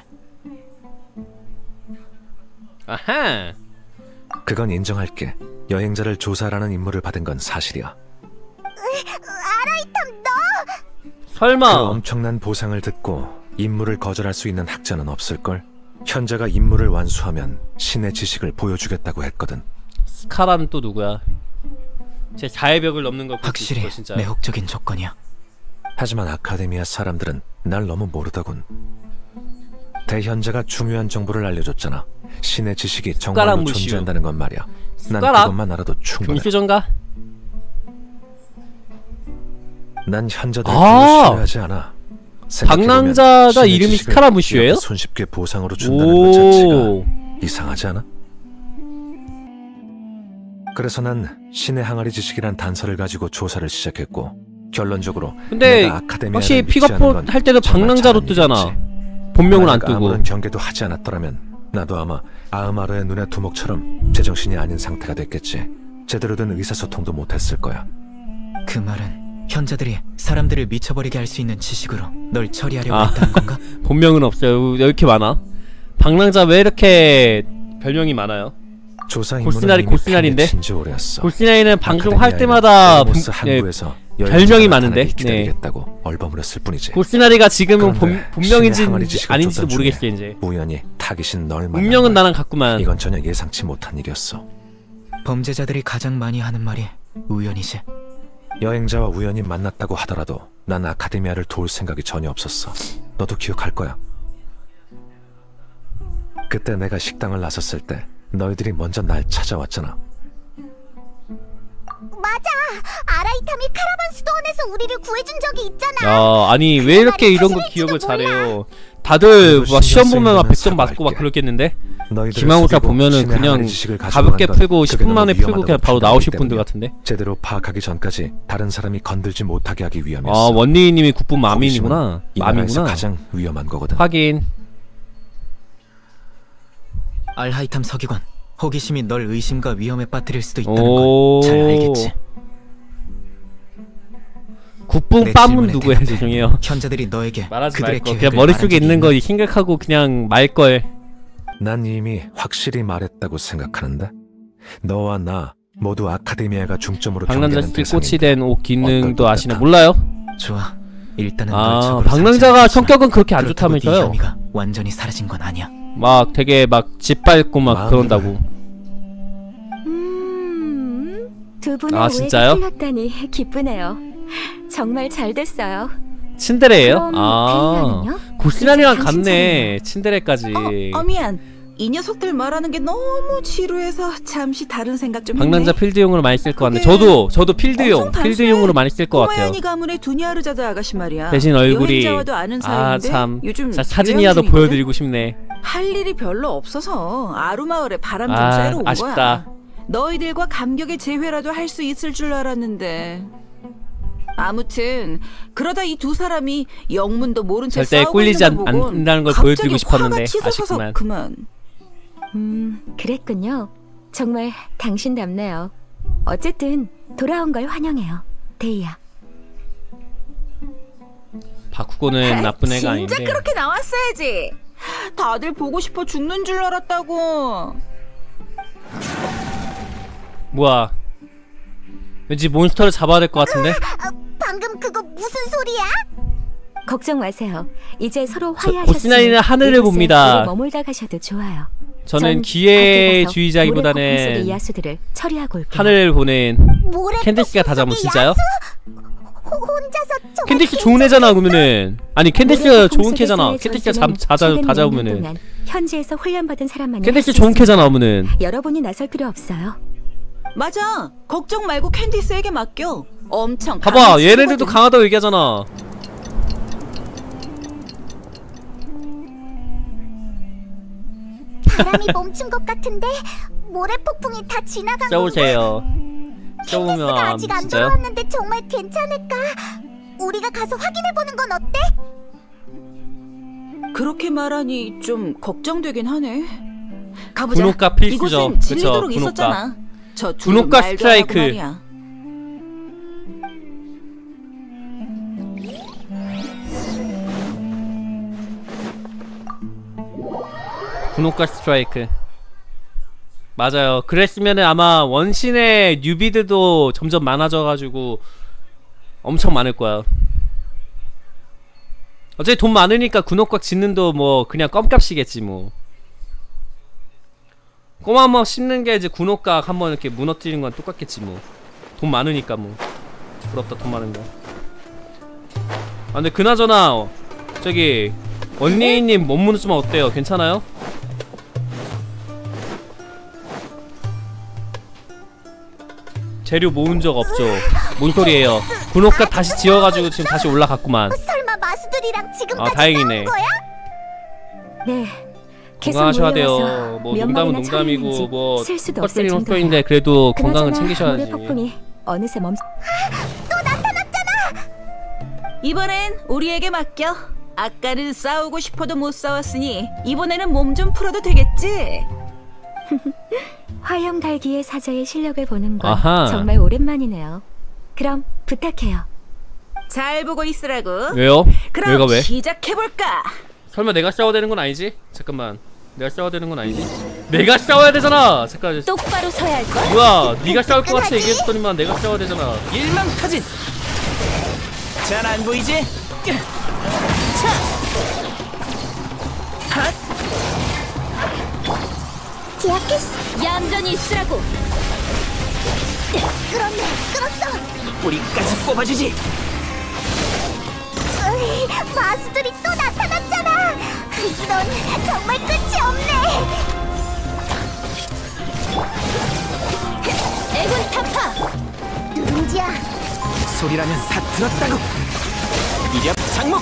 아하. 그건 인정할게. 여행자를 조사하라는 임무를 받은 건 사실이야. 아라이탐 너! 설마. 그 엄청난 보상을 듣고 임무를 거절할 수 있는 학자는 없을걸? 현자가 임무를 완수하면 신의 지식을 보여주겠다고 했거든. 스카라는 또 누구야? 제 4의 벽을 넘는 걸 확실히 진짜. 매혹적인 조건이야. 하지만 아카데미아 사람들은 날 너무 모르더군. 대현자가 중요한 정보를 알려줬잖아. 신의 지식이 정말로 존재한다는 건 말이야. 난 그것만 알아도 충분해. 금수전가? 난 현자들을 별로 싫어하지 않아. 방랑자가 이름이 스카라무시예요? 손쉽게 보상으로 준다는 것 자체가 이상하지 않아? 그래서 난 신의 항아리 지식이란 단서를 가지고 조사를 시작했고 결론적으로 근데 확실히 픽업 할 때도 방랑자로 뜨잖아. 본명은 안 뜨고. 아무런 경계도 하지 않았더라면 나도 아마 아흐마르의 눈의 두목처럼 제정신이 아닌 상태가 됐겠지. 제대로 된 의사소통도 못했을 거야. 그 말은 현자들이 사람들을 미쳐버리게 할 수 있는 지식으로 널 처리하려고 했다는 건가? 본명은 없어요. 왜 이렇게 많아? 방랑자 왜 이렇게 별명이 많아요? 골스나리인데? 골스나리는 방송할 때마다 별명이 많은데. 네. 얼버무렸을 뿐이지. 골스나리가 지금은 본명인지 아닌지도 모르겠어 이제. 우연히 타깃인 널 만난 운명은 나랑 같구만. 이건 전혀 예상치 못한 일이었어. 범죄자들이 가장 많이 하는 말이 우연이지. 여행자와 우연히 만났다고 하더라도 난 아카데미아를 도울 생각이 전혀 없었어. 너도 기억할 거야. 그때 내가 식당을 나섰을 때 너희들이 먼저 날 찾아왔잖아. 맞아. 아라이탐이 카라반 수도원에서 우리를 구해준 적이 있잖아. 야, 아니 왜 이렇게 이런 거 기억을 잘해요? 다들 막 시험 보면 막 100점 맞고 막 그러겠는데? 기말고사 보면은 그냥 가볍게 풀고 10분 만에 풀고 그냥 바로 나오실 분들 같은데? 제대로 파악하기 전까지 다른 사람이 건들지 못하게 하기 위함이었어. 아, 원니님이 국부 마민이구나. 마민이구나. 가장 위험한 거거든. 하긴. 알하이탐 서기관, 호기심이 널 의심과 위험에 빠뜨릴 수도 있다는 건 잘 알겠지. 국부 빰은 누구야? 죄송해요. 현자들이 너에게 말하지 말걸. 그냥 머릿속에 있는 거 생각하고 그냥 말걸. 난 이미 확실히 말했다고 생각하는데 너와 나 모두 아카데미아가 중점으로 방랑자 꽃이 된 옷 기능도 아시나? 몰라요? 좋아. 일단은 방랑자가 성격은 그렇게 안 좋다면서요? 완전히 사라진 건 아니야. 막 되게 막 짓밟고 막 그런다고. 두 분의 오해가 틀렸다니 기쁘네요. 정말 잘 됐어요. 친데레예요? 고시란이랑 같네. 친데레까지. 미안. 이 녀석들 말하는 게 너무 지루해서 잠시 다른 생각 좀 했네. 방랑자 필드용으로 많이 쓸 것 같네. 저도 필드용으로 많이 쓸 것 같아요. 꼬마야니 가문의 두니아르자드 아가씨 말이야. 대신 얼굴이 아는 사이인데 요즘 사진이라도 보여드리고 싶네. 할 일이 별로 없어서 아루마을에 바람 좀 쐬러 온 아쉽다. 거야. 너희들과 감격의 재회라도 할 수 있을 줄 알았는데. 아무튼 그러다 이 두 사람이 영문도 모른 채 절대 싸우고 있는 꿀리지 걸 보곤 않는다는 걸 보여드리고 싶었는데 아쉽구만. 그만. 그랬군요. 정말 당신답네요. 어쨌든 돌아온 걸 환영해요, 데이야. 바쿠고는 나쁜 애가 아닌데. 진짜 그렇게 나왔어야지. 다들 보고 싶어 죽는 줄 알았다고. 뭐야? 왠지 몬스터를 잡아야 될 것 같은데? 방금 그거 무슨 소리야? 걱정 마세요. 이제 서로 화해하셨으니 고시나이는 하늘을 봅니다. 머물다 가셔도 좋아요. 저는 기회주의자기보다는 야수들을 처리하고 올게요. 하늘을 보는 캔디씨가 다 잡으면 진짜요? 캔디씨 좋은 애잖아 그러면은. 아니 캔디씨가 좋은 캐잖아. 캔디씨가 다 잡으면은. 현지에서 훈련받은 사람만. 캔디씨 좋은 캐잖아 그러면은. 여러분이 나설 필요 없어요. 맞아. 걱정 말고 캔디스에게 맡겨. 엄청 봐봐 얘네들도 강하다고 얘기하잖아. 바람이 멈춘 것 같은데 모래 폭풍이 다 지나간 건데. 쏘세요. 캔디스가 아직 안 돌아왔는데 정말 괜찮을까? 우리가 가서 확인해보는 건 어때? 그렇게 말하니 좀 걱정되긴 하네. 가보자. 군옥가 필수죠. 이곳은 질리도록 있었잖아. 저 군옥가 스트라이크. 군옥가 스트라이크. 맞아요. 그랬으면은 아마 원신의 뉴비들도 점점 많아져가지고 엄청 많을 거야. 어차피 돈 많으니까 군옥각 짓는도 뭐 그냥 껌값이겠지 뭐. 꼬마 한번 씹는 게 이제 군옥각 한번 이렇게 무너뜨리는 건 똑같겠지 뭐. 돈 많으니까 뭐. 부럽다 돈 많은 거. 아 근데 그나저나 저기 원리님 몸 무너지면 어때요? 괜찮아요? 재료 모은 적 없죠. 뭔 소리예요? 군옥각 다시 지어가지고 지금 다시 올라갔구만. 설마 마수들이랑 지금까지 다행이네. 싸운 거야? 네. 건강하셔야 돼요. 뭐 농담은 농담이고 뭐 헛소리는 헛소리인데 그래도 건강은 챙기셔야지. 폭풍이 어느새 멈. 또 나타났잖아. 이번엔 우리에게 맡겨. 아까는 싸우고 싶어도 못 싸웠으니 이번에는 몸 좀 풀어도 되겠지? 화염 달기의 사자의 실력을 보는 건 아하. 정말 오랜만이네요. 그럼 부탁해요. 잘 보고 있으라고. 왜요? 그럼 왜가 왜? 시작해볼까? 설마 내가 싸워야 되는 건 아니지? 잠깐만. 내가 싸워야 되는 건 아니지? 내가 싸워야 되잖아! 잠깐. 똑바로 서야 할걸? 뭐야, 네가 싸울 것 같이 얘기했더니만 내가 싸워야 되잖아. 일망타진! 잘 안 보이지? 차! 핫! 기약했어. 얌전히 있으라고. 끌었어. 뿌리까지 뽑아주지. 으이, 마수들이 또 나타났잖아. 이런 정말 끝이 없네. 애군 타파. 끝이야. 소리라면 다 들었다고. 이력 장목.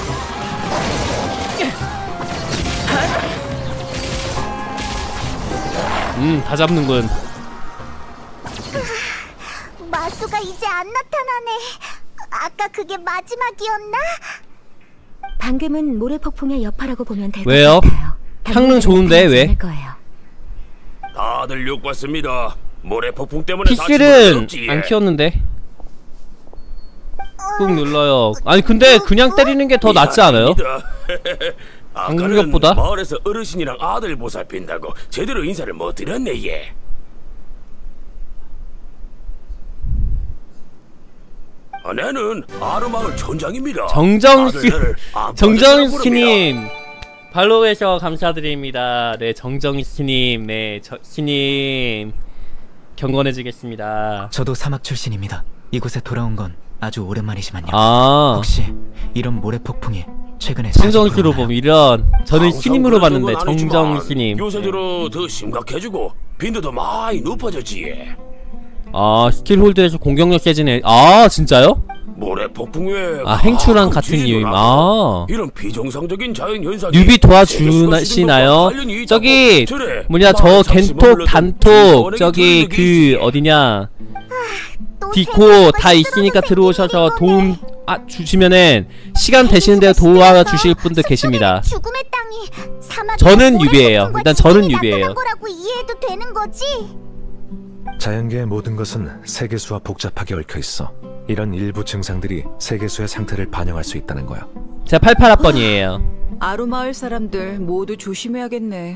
다 잡는군. 마수가 이제 안 나타나네. 아까 그게 마지막이었나? 방금은 모래폭풍의 여파라고 보면 될 것 왜요? 같아요. 향릉 좋은데 왜? 다들 욕봤습니다. 모래폭풍 때문에 PC를 안 키웠는데. 꾹 눌러요. 아니 근데 그냥 때리는 게 더 낫지 않아요? 방금격보다 마을에서 어르신이랑 아들 보살핀다고 제대로 인사를 못 드렸네 얘. 나는 아르마을 촌장입니다. 정정씨님 발로에서 감사드립니다. 네, 정정씨님, 네, 씨님 경건해지겠습니다. 저도 사막 출신입니다. 이곳에 돌아온 건 아주 오랜만이지만요. 혹시 이런 모래폭풍이 최근에 정정씨로 보면 이런 저는 신임으로 봤는데 정정씨님. 요새 들어 더 심각해지고 빈도도 많이 높아졌지. 아 스킬 홀드에서 공격력 세지네. 아 진짜요? 모래폭풍에 행추랑 같은 이유임. 이런 비정상적인 자연 현상이 뉴비 도와주시나요? 저기 뭐냐 저 겐톡 단톡 저기 그 어디냐 디코 다 있으니까 들어오셔서 도움 주시면은 시간 되시는데 도와주실 분들 계십니다. 저는 뉴비예요. 일단 저는 뉴비예요. 이해해도 되는 거지? 자연계의 모든 것은 세계수와 복잡하게 얽혀있어. 이런 일부 증상들이 세계수의 상태를 반영할 수 있다는 거야. 제가 88학번이에요. 아루마을 사람들 모두 조심해야겠네.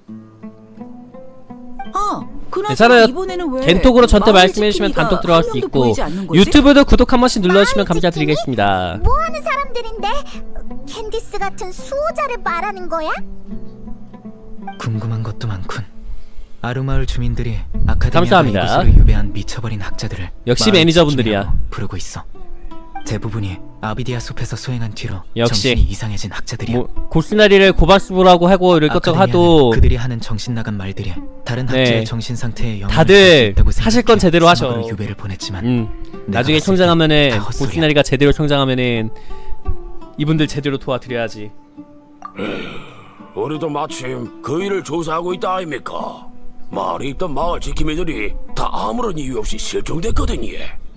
괜찮아요. 겐톡으로 저한테 말씀해주시면 단톡 들어갈 수 있고 유튜브도 구독 한 번씩 눌러주시면 감사드리겠습니다. 뭐하는 사람들인데? 캔디스 같은 수호자를 말하는 거야? 궁금한 것도 많군. 아루마을 주민들이 아카데미아가 감사합니다. 이곳으로 유배한 미쳐버린 학자들을 역시 매니저분들이야. 부르고 있어. 대부분이 아비디아 숲에서 소행한 뒤로 역시 정신이 이상해진 학자들이야. 고스나리를 고바스부라고 하고 이것저것 하도 그들이 하는 정신 나간 말들이 다른 학자의 정신 상태에 영향을 다들 하실 건 제대로 하셔. 유배를 보냈지만 나중에 성장하면은 고스나리가 제대로 성장하면은 이분들 제대로 도와드려야지. 우리도 마침 그 일을 조사하고 있다 아닙니까? 마을에 있던 마을 지킴이들이 다 아무런 이유 없이 실종됐거든요.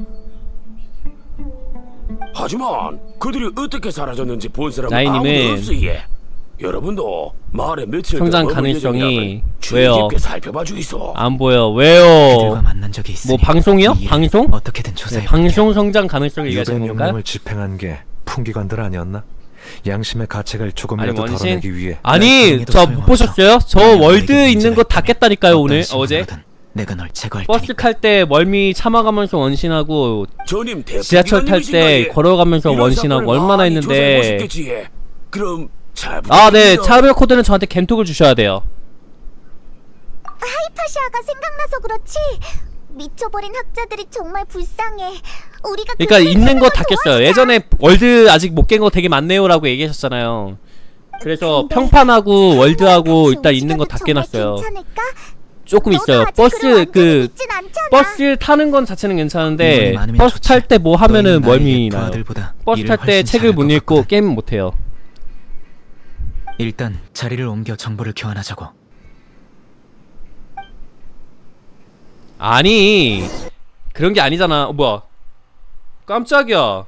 하지만 그들이 어떻게 사라졌는지 본 사람은 아무도 없어요. 여러분도 마을에 며칠 성장 가능성이 주의 깊게 살펴봐 주이소. 안 보여. 왜요? 그들과 만난 적이 있으니 뭐 방송이요? 방송? 어떻게든 조사해. 방송 성장 가능성을 얘기하시는 건가요? 명령을 집행한 게 풍기관들 아니었나? 양심의 가책을 조금이라도 덜어내기 위해. 아니 저 못 보셨어요? 저 월드 있는 거 다 깼다니까요 오늘 어제. 내가 널 제거할 버스 탈 때 멀미 참아가면서 원신하고 지하철 탈 때 걸어가면서 원신하고 얼마나 했는데. 네 차별 코드는 저한테 겐톡을 주셔야 돼요. 하이파시아가 생각나서 그렇지. 미쳐버린 학자들이 정말 불쌍해. 우리가 그러니까 있는 거 다 깼어요. 예전에 월드 아직 못 깬 거 되게 많네요 라고 얘기하셨잖아요. 그래서 평판하고 월드하고 일단 있는 거 다 깨놨어요. 조금 있어요. 버스 타는 건 자체는 괜찮은데 버스 탈 때 뭐 하면은 멀미 나요. 버스 탈 때 책을 못 읽고 게임 못 해요. 일단 자리를 옮겨 정보를 교환하자고. 아니 그런 게 아니잖아. 뭐야 깜짝이야.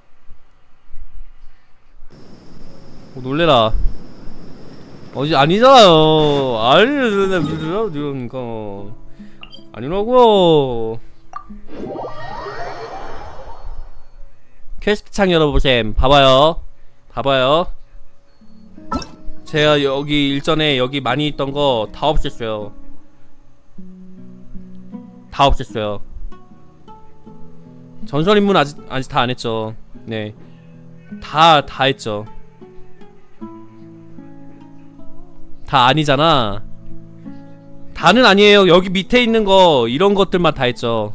놀래라. 아니잖아요. 아니라고. 퀘스트 창 열어보셈. 봐봐요. 제가 여기 일전에 여기 많이 있던 거 다 없앴어요. 전설 인문 아직 다 안 했죠. 네. 다 했죠. 다 아니잖아. 다는 아니에요. 여기 밑에 있는 거 이런 것들만 다 했죠.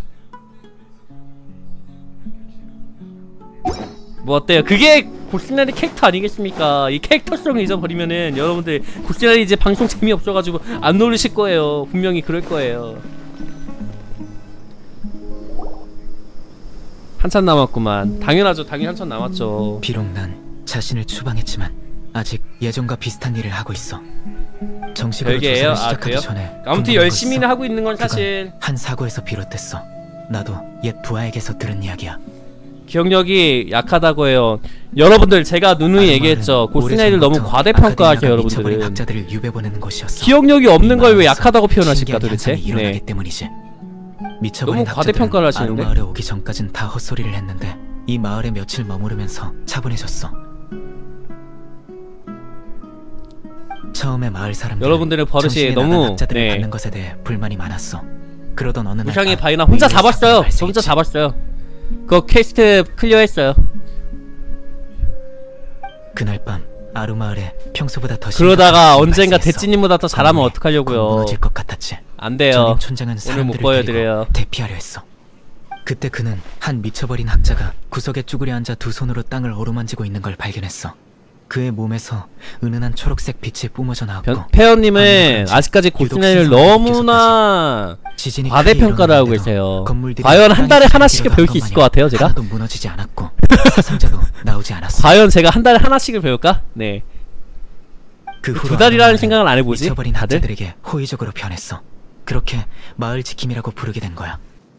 뭐 어때요? 그게 고스나리 캐릭터 아니겠습니까? 이 캐릭터성을 잊어버리면은 여러분들 고스나리 이제 방송 재미없어가지고 안 놀리실 거예요. 분명히 그럴 거예요. 한참 남았구만. 당연하죠. 당연히 한참 남았죠. 비록 난 자신을 추방했지만 아직 예전과 비슷한 일을 하고 있어. 정식으로 조사를 시작하기 전에 아무튼 열심히는 하고 있는 건 사실 한 사고에서 비롯됐어. 나도 옛 부하에게서 들은 이야기야. 기억력이 약하다고 해요. 여러분들 제가 누누이 얘기했죠. 고스네이를 너무 과대평가하세요. 여러분들은 학자들을 유배 보내는 곳이었어. 기억력이 없는 걸 왜 약하다고 표현하실까 도대체? 네. 때문이지. 너무 과대평가를 하시는데. 아루 마을에 오기 전까진 다 헛소리를 했는데 이 마을에 며칠 머무르면서 차분해졌어. 처음에 마을 사람들 여러분들의 버릇이 너무 학자들을 받는 것에 대해 불만이 많았어. 그러던 어느 날 무상의 바이나 혼자 잡았어요. 저 혼자 잡았어요. 그거 퀘스트 클리어했어요. 그날 밤 아루 마을에 평소보다 더 그러다가 언젠가 대찌님보다 더 잘하면 어떡하려고요. 무너질 것 같았지. 안 돼요. 촌장은 오늘 못 보여드려요. 대피하려 했어. 그때 그는 한 미쳐버린 학자가 구석에 쭈그려 앉아 두 손으로 땅을 어루만지고 있는 걸 발견했어. 그의 몸에서 은은한 초록색 빛이 뿜어져 나왔고 페어님은 아직까지 고스네이를 너무나 과대평가를 하고 계세요. 과연 한 달에 하나씩을 배울 수 있을 것 같아요 제가? 하나도 무너지지 않았고 사상자도 나오지 않았어. 과연 제가 한 달에 하나씩을 배울까? 네. 그 두 달이라는 생각은 안 해보지? 미쳐버린 다들? 학자들에게 호의적으로 변했어. 그렇게 마을 지킴이라고 부르게 된 거야.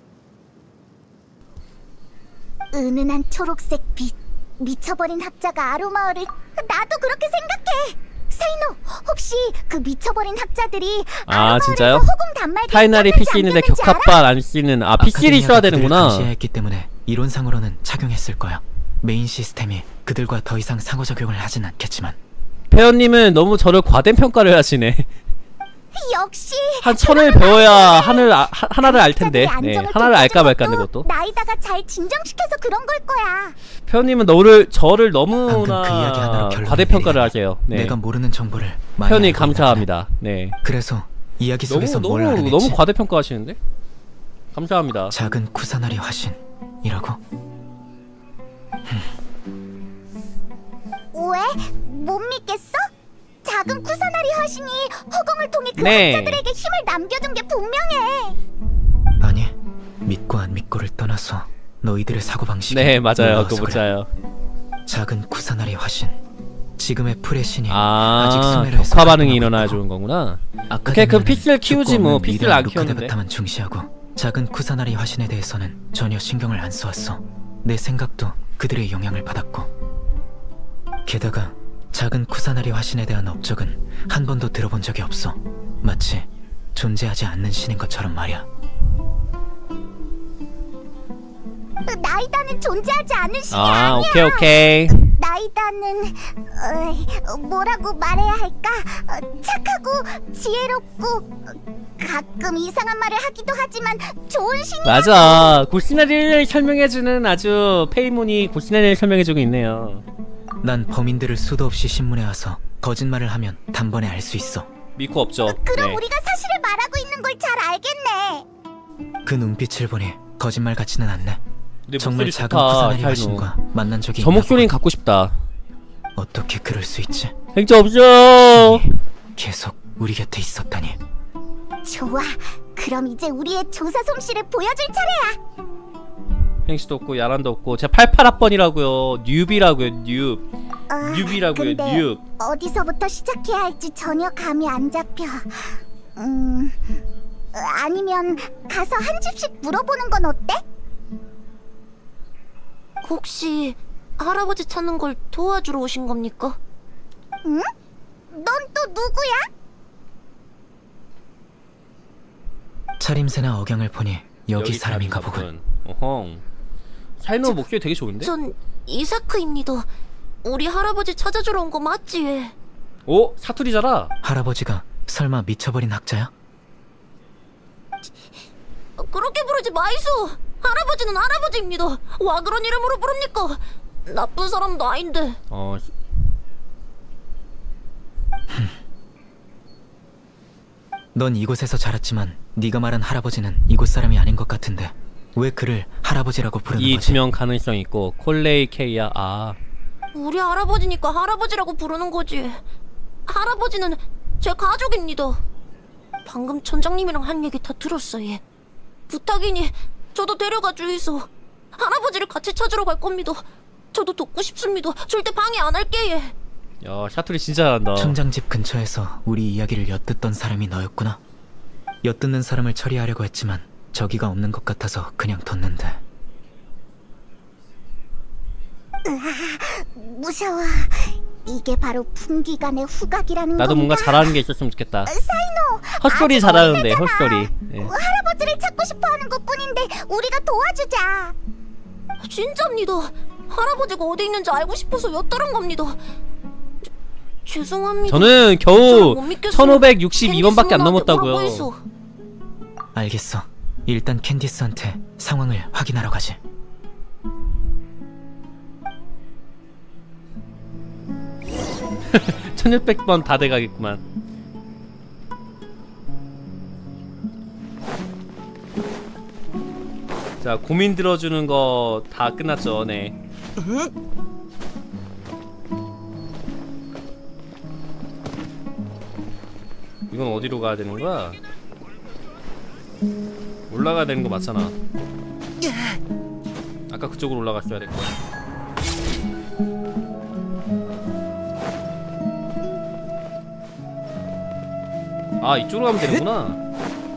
은은한 초록색 빛. 미쳐버린 학자가 아루마을을... 나도 그렇게 생각해! 사이노, 혹시 그 미쳐버린 학자들이 진짜요? 호공 단말기 타이날이 PC 있는데 격합반 안 쓰는 PC를 있어야 되는구나. 감시했기 때문에 이론상으로는 착용했을 거야. 메인 시스템이 그들과 더 이상 상호작용을 하진 않겠지만 페어님은 너무 저를 과대평가를 하시네. 역시 한 1000을 배워야 하나를 알 텐데. 네, 하나를 알까 말까인데 그것도. 나이다가 잘 진정시켜서 그런 걸 거야. 페어님은 저를 너무나 과대평가를 하세요. 네. 내가 모르는 정보를 페어님 감사합니다. 네. 그래서 이야기 속에서 뭘 알아냈지? 너무 과대평가하시는데? 감사합니다. 작은 쿠사나리 화신이라고? 왜? 못 믿겠어? 작은 쿠사나리 화신이 허공을 통해 그 네. 학자들에게 힘을 남겨준 게 분명해. 아니, 믿고 안 믿고를 떠나서 너희들의 사고방식이 네, 맞아요. 그거 맞아요. 작은 쿠사나리 화신. 지금의 풀의 신이 아직 수메르에서 격화 반응이 일어나야 좋은 거구나. 오케이, 그럼 피스를 키우지 뭐. 피스를 안 키웠는데. 루카데바타만 중시하고 작은 쿠사나리 화신에 대해서는 전혀 신경을 안 쏘았어. 내 생각도 그들의 영향을 받았고. 게다가 작은 쿠사나리 화신에 대한 업적은 한 번도 들어본 적이 없어. 마치 존재하지 않는 신인 것처럼 말이야. 나이다는 존재하지 않는 신이 아니야. 오케이. 나이다는 뭐라고 말해야 할까? 착하고 지혜롭고 가끔 이상한 말을 하기도 하지만 좋은 신이야. 맞아. 고시나리를 설명해주는 아주 페이몬이 고시나리를 설명해주고 있네요. 난 범인들을 수도 없이 신문에 와서 거짓말을 하면 단번에 알 수 있어. 믿고 없죠. 그럼 네. 우리가 사실을 말하고 있는 걸 잘 알겠네. 그 눈빛을 보니 거짓말 같지는 않네. 정말 작은 좋다, 쿠사나리 화신과 만난 적이 저 목소리는 갖고 싶다. 어떻게 그럴 수 있지? 행자 없죠. 계속 우리 곁에 있었다니. 좋아. 그럼 이제 우리의 조사 솜씨를 보여줄 차례야. 행시도 없고 야란도 없고 제가 88학번이라고요. 뉴비라고요. 뉴비라고요. 근데 뉴. 어디서부터 시작해야 할지 전혀 감이 안 잡혀. 아니면 가서 한 집씩 물어보는 건 어때? 혹시 할아버지 찾는 걸 도와주러 오신 겁니까? 응? 넌 또 누구야? 차림새나 억양을 보니 여기 사람인가 보군. 어헝. 사이노 목소리 되게 좋은데? 전 이사크입니다. 우리 할아버지 찾아주러 온 거 맞지? 오? 사투리잖아. 할아버지가 설마 미쳐버린 학자야? 그렇게 부르지 마이소. 할아버지는 할아버지입니다. 와 그런 이름으로 부릅니까? 나쁜 사람도 아닌데. 넌 이곳에서 자랐지만 네가 말한 할아버지는 이곳 사람이 아닌 것 같은데 왜 그를 할아버지라고 부르는 거지? 이 두명 가능성이 있고 콜레이 케이야. 우리 할아버지니까 할아버지라고 부르는 거지. 할아버지는 제 가족입니다. 방금 촌장님이랑 한 얘기 다 들었어요. 부탁이니 저도 데려가 주이소. 할아버지를 같이 찾으러 갈 겁니다. 저도 돕고 싶습니다. 절대 방해 안 할게. 야, 샤토리 진짜 잘한다. 촌장집 근처에서 우리 이야기를 엿듣던 사람이 너였구나. 엿듣는 사람을 처리하려고 했지만 저기가 없는 것 같아서 그냥 뒀는데. 무서워. 이게 바로 풍기간의 후각이라는 나도 건가? 뭔가 잘하는 게 있었으면 좋겠다. 사이노, 헛소리 잘하는데 헛소리. 예. 할아버지를 찾고 싶어하는 것뿐인데 우리가 도와주자. 진짜입니다. 할아버지가 어디 있는지 알고 싶어서 엿들은 겁니다. 죄송합니다. 저는 겨우 1562번밖에 안 넘었다고요. 알겠어. 일단 캔디스한테 상황을 확인하러 가지. 1600번 다 돼가겠구만. 자, 고민 들어주는 거 다 끝났죠. 네. 이건 어디로 가야 되는 거야? 올라가야 되는 거 맞잖아. 아까 그쪽으로 올라갔어야 될 거야. 아, 이쪽으로 가면 되는구나.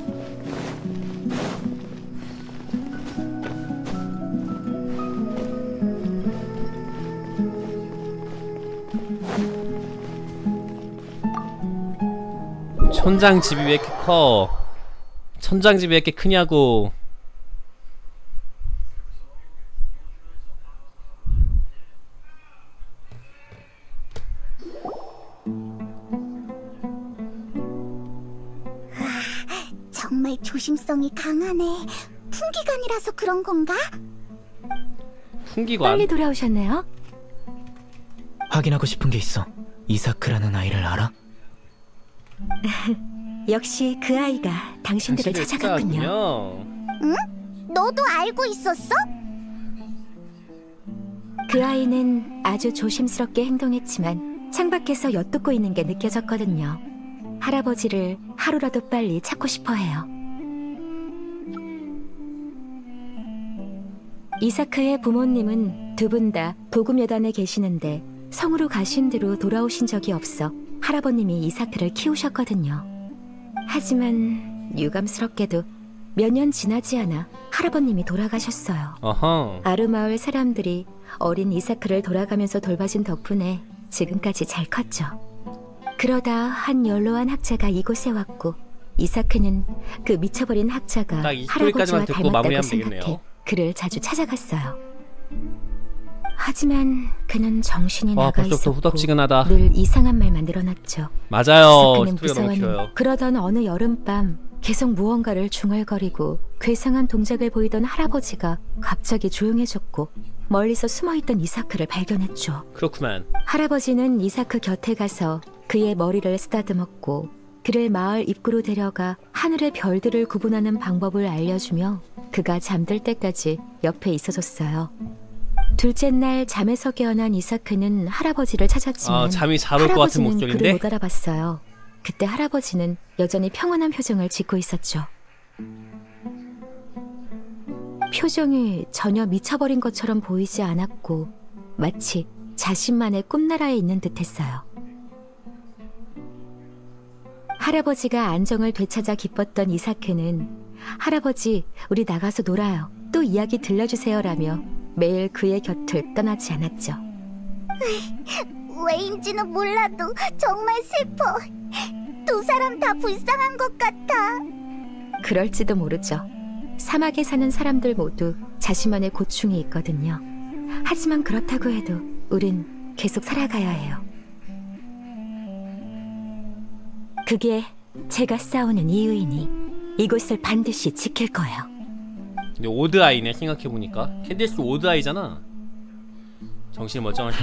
천장 집이 왜 이렇게 커? 천장 집이 왜 이렇게 크냐고. 정말 조심성이 강하네. 풍기간이라서 그런 건가? 풍기관? 빨리 돌아오셨네요. 확인하고 싶은 게 있어. 이사크라는 아이를 알아? 역시 그 아이가 당신들을 찾아갔군요. 응? 너도 알고 있었어? 그 아이는 아주 조심스럽게 행동했지만 창밖에서 엿듣고 있는 게 느껴졌거든요. 할아버지를 하루라도 빨리 찾고 싶어해요. 이사크의 부모님은 두 분 다 보급여단에 계시는데 성으로 가신 뒤로 돌아오신 적이 없어 할아버님이 이사크를 키우셨거든요. 하지만 유감스럽게도 몇 년 지나지 않아 할아버님이 돌아가셨어요. 어허. 아르마을 사람들이 어린 이사크를 돌아가면서 돌봐준 덕분에 지금까지 잘 컸죠. 그러다 한 연로한 학자가 이곳에 왔고 이사크는 그 미쳐버린 학자가 할아버지와 닮았다고 생각해 그를 자주 찾아갔어요. 하지만 그는 정신이 나가 있었고 늘 이상한 말만 늘어났죠. 맞아요. 이사크는 무서워하는 그러던 어느 여름밤 계속 무언가를 중얼거리고 괴상한 동작을 보이던 할아버지가 갑자기 조용해졌고 멀리서 숨어있던 이사크를 발견했죠. 그렇구만. 할아버지는 이사크 곁에 가서 그의 머리를 쓰다듬었고 그를 마을 입구로 데려가 하늘의 별들을 구분하는 방법을 알려주며 그가 잠들 때까지 옆에 있어줬어요. 둘째 날 잠에서 깨어난 이사크는 할아버지를 찾았지만 잠이 잘 올 것 같은 목소리인데? 할아버지는 그를 못 알아봤어요. 그때 할아버지는 여전히 평온한 표정을 짓고 있었죠. 표정이 전혀 미쳐버린 것처럼 보이지 않았고 마치 자신만의 꿈나라에 있는 듯했어요. 할아버지가 안정을 되찾아 기뻤던 이사크는 할아버지, 우리 나가서 놀아요. 또 이야기 들려주세요 라며 매일 그의 곁을 떠나지 않았죠. 왜인지는 몰라도 정말 슬퍼. 두 사람 다 불쌍한 것 같아. 그럴지도 모르죠. 사막에 사는 사람들 모두 자신만의 고충이 있거든요. 하지만 그렇다고 해도 우린 계속 살아가야 해요. 그게 제가 싸우는 이유이니 이곳을 반드시 지킬 거예요. 근데 오드아이네 생각해보니까. 캔디스 오드아이잖아. 정신이 멀쩡하지.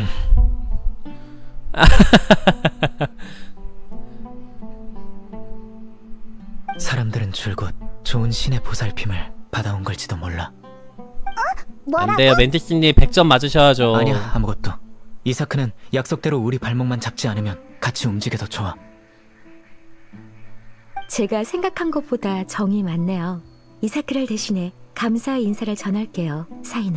사람들은 줄곧 좋은 신의 보살핌을 받아온 걸지도 몰라. 안돼요. 멘티스님 100점 맞으셔야죠. 아니야, 아무것도. 이사크는 약속대로 우리 발목만 잡지 않으면 같이 움직여도 좋아. 제가 생각한 것보다 정이 많네요. 이사크를 대신해 감사의 인사를 전할게요, 사이노.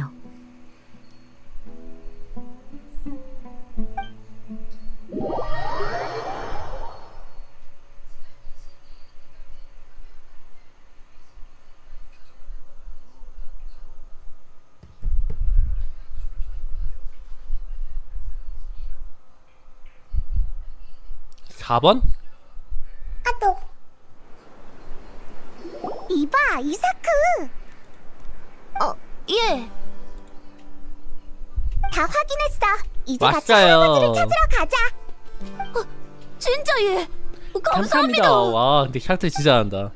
(4번) 아또 이봐, 이사크. 예. 다 확인했어. 이제 같이 왔어요. 할아버지를 찾으러 가자. 진짜 예. 감사합니다. 와, 근데 샤트 진짜 잘한다.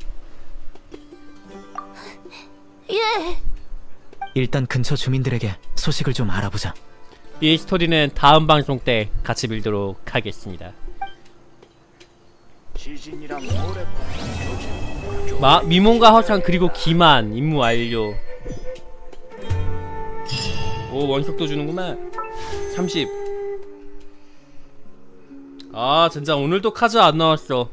예. 일단 근처 주민들에게 소식을 좀 알아보자. 이 스토리는 다음 방송 때 같이 빌도록 하겠습니다. 미몬과 허창 그리고 기만 임무 완료. 오, 원석도 주는구만. 30. 아, 진짜 오늘도 카드 안 나왔어.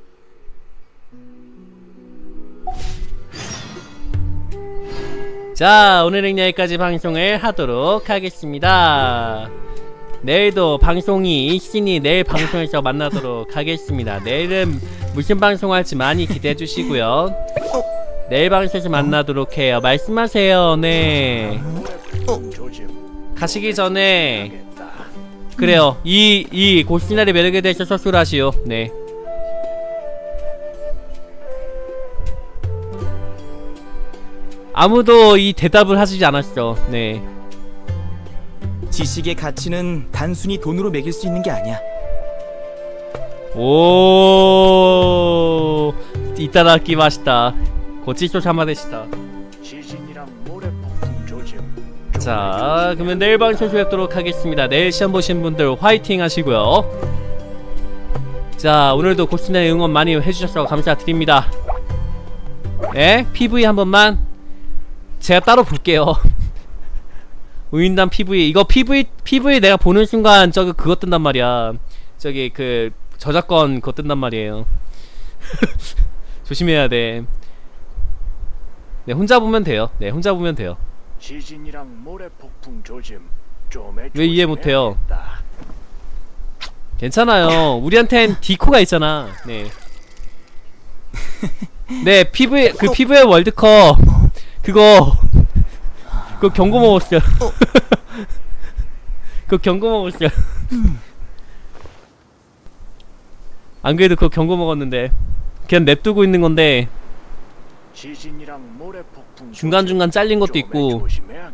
자, 오늘은 여기까지 방송을 하도록 하겠습니다. 내일도 방송이 있으니 내일 방송에서 만나도록 하겠습니다. 내일은 무슨 방송할지 많이 기대해 주시고요. 내일 방송에서 만나도록 해요. 말씀하세요. 네. 가시기 전에 그래요. 이 고시나리 매력에 대해서 서술하시오. 네. 아무도 이 대답을 하시지 않았어. 네. 지식의 가치는 단순히 돈으로 매길 수 있는 게 아니야. 오, 이따다키 맛있다. 고치쇼 샤마데시다. 자, 그러면 내일 방송 뵙도록 하겠습니다. 내일 시험 보신 분들 화이팅 하시고요. 자, 오늘도 고스네 응원 많이 해주셔서 감사드립니다. 네, PV 한 번만 제가 따로 볼게요. 우인단 PV, 이거 PV 내가 보는 순간 저기 그거 뜬단 말이야. 저기 그 저작권 그거 뜬단 말이에요. 조심해야 돼. 네, 혼자 보면 돼요. 네, 혼자 보면 돼요. 왜 이해 못해요? 괜찮아요. 우리한텐 디코가 있잖아. 네. 네, PV의 월드컵 그거 경고 먹었어요. 그거 경고 먹었어요. 안 그래도 그거 경고 먹었는데 그냥 냅두고 있는 건데 중간중간 잘린 것도 있고.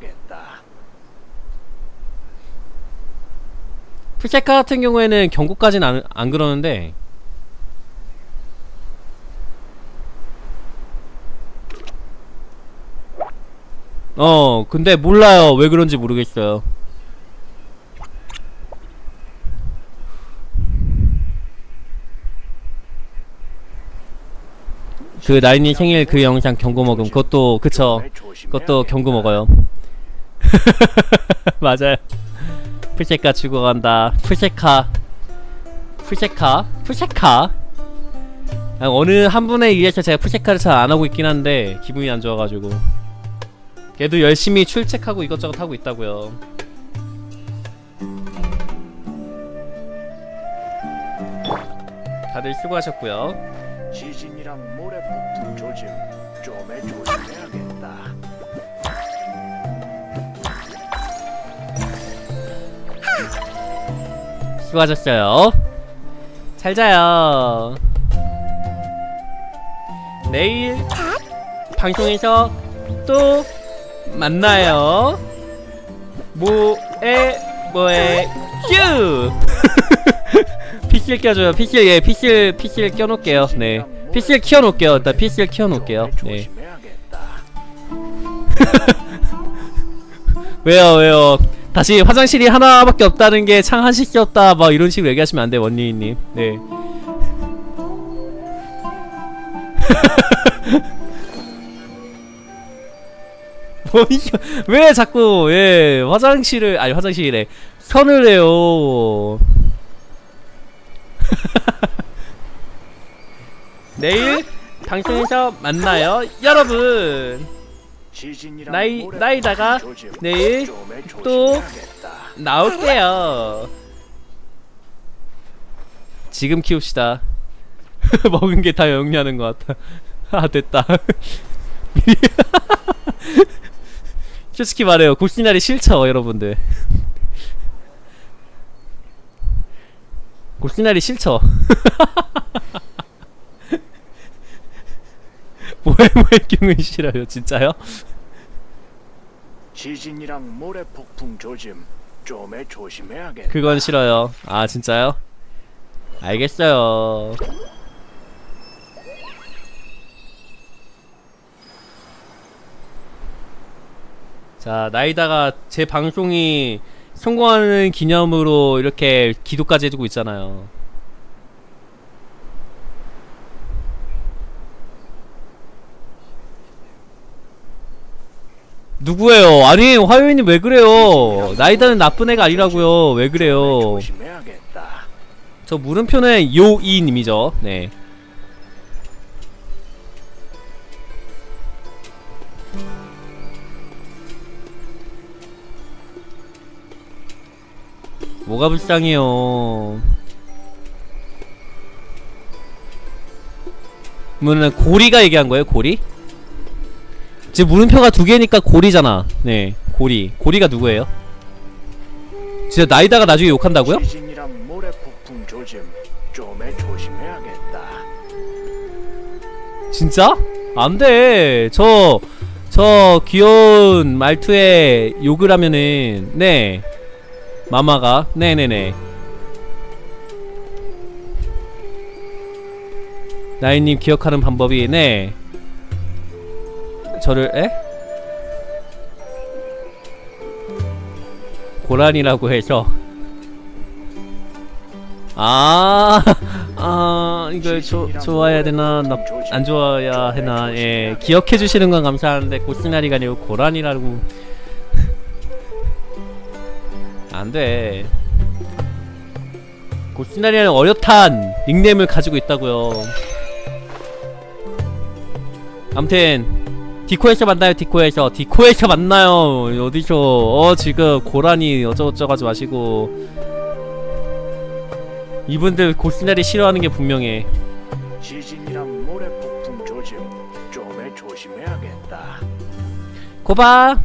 풀체카 같은 경우에는 경고까지는 안 그러는데 근데 몰라요. 왜 그런지 모르겠어요. 그 나인이 생일 그 영상 경고 먹음. 그것도 그쵸. 그것도 경고 먹어요. 맞아요. 풀체카 죽어간다. 풀체카 어느 한 분에 의해서 제가 풀체카를 잘 안하고 있긴 한데 기분이 안 좋아가지고 걔도 열심히 출첵하고 이것저것 하고 있다고요. 다들 수고하셨고요. 지진이랑 모래 폭풍 조짐 좀에 조심해야겠다. 수고하셨어요. 잘 자요. 내일 방송에서 또 만나요. 뭐에 큐. PC를 껴줘요. PC를 껴놓을게요. 네, PC를 키워놓을게요. 일단 PC를 키워놓을게요. 네. 왜요? 다시 화장실이 하나밖에 없다는 게 창 한식이 없다 막 이런 식으로 얘기하시면 안 돼, 원니님. 네. 왜 자꾸 화장실이래. 선을 해요. 내일 방송에서 만나요, 여러분. 나이다가 내일 또 나올게요. 지금 키웁시다. 먹은 게 다 영리하는 것 같아. 아 됐다. 솔직히 말해요. 고시나리 싫죠 여러분들. 고시나리 싫죠. 모해모해경은 싫어요. 진짜요? 지진이랑 모래 폭풍 조짐 좀에 조심해야겠다. 그건 싫어요. 아 진짜요? 알겠어요. 자, 나이다가 제 방송이 성공하는 기념으로 이렇게 기도까지 해주고 있잖아요. 누구예요? 아니 화요일님 왜 그래요? 나이다는 나쁜 애가 아니라고요. 왜 그래요? 저 물음표는 요이님이죠. 네. 뭐가 불쌍해요. 그러면은 고리가 얘기한 거예요? 고리? 지금 물음표가 두 개니까 고리잖아. 네, 고리. 고리가 누구예요? 진짜 나이다가 나중에 욕한다고요? 지진이랑 모래 폭풍 조짐 좀에 조심해야겠다. 진짜? 안돼. 저 귀여운 말투에 욕을 하면은 네 마마가 네네네 나이님 기억하는 방법이 네 저를 에? 고란이라고 해서 이걸 좋아해야 되나 안 좋아해야 하나. 예, 기억해 주시는 건 감사한데 고시나리가 아니고 고란이라고 안 돼. 고시나리는 어엿한 닉네임을 가지고 있다고요. 암튼 디코에서 만나요. 디코에서 만나요. 어디서 지금 고란이 어쩌고저쩌고 하지 마시고. 이분들 고시나리 싫어하는 게 분명해. 지진이랑 모래 폭풍 조짐 좀에 조심해야겠다. 고바.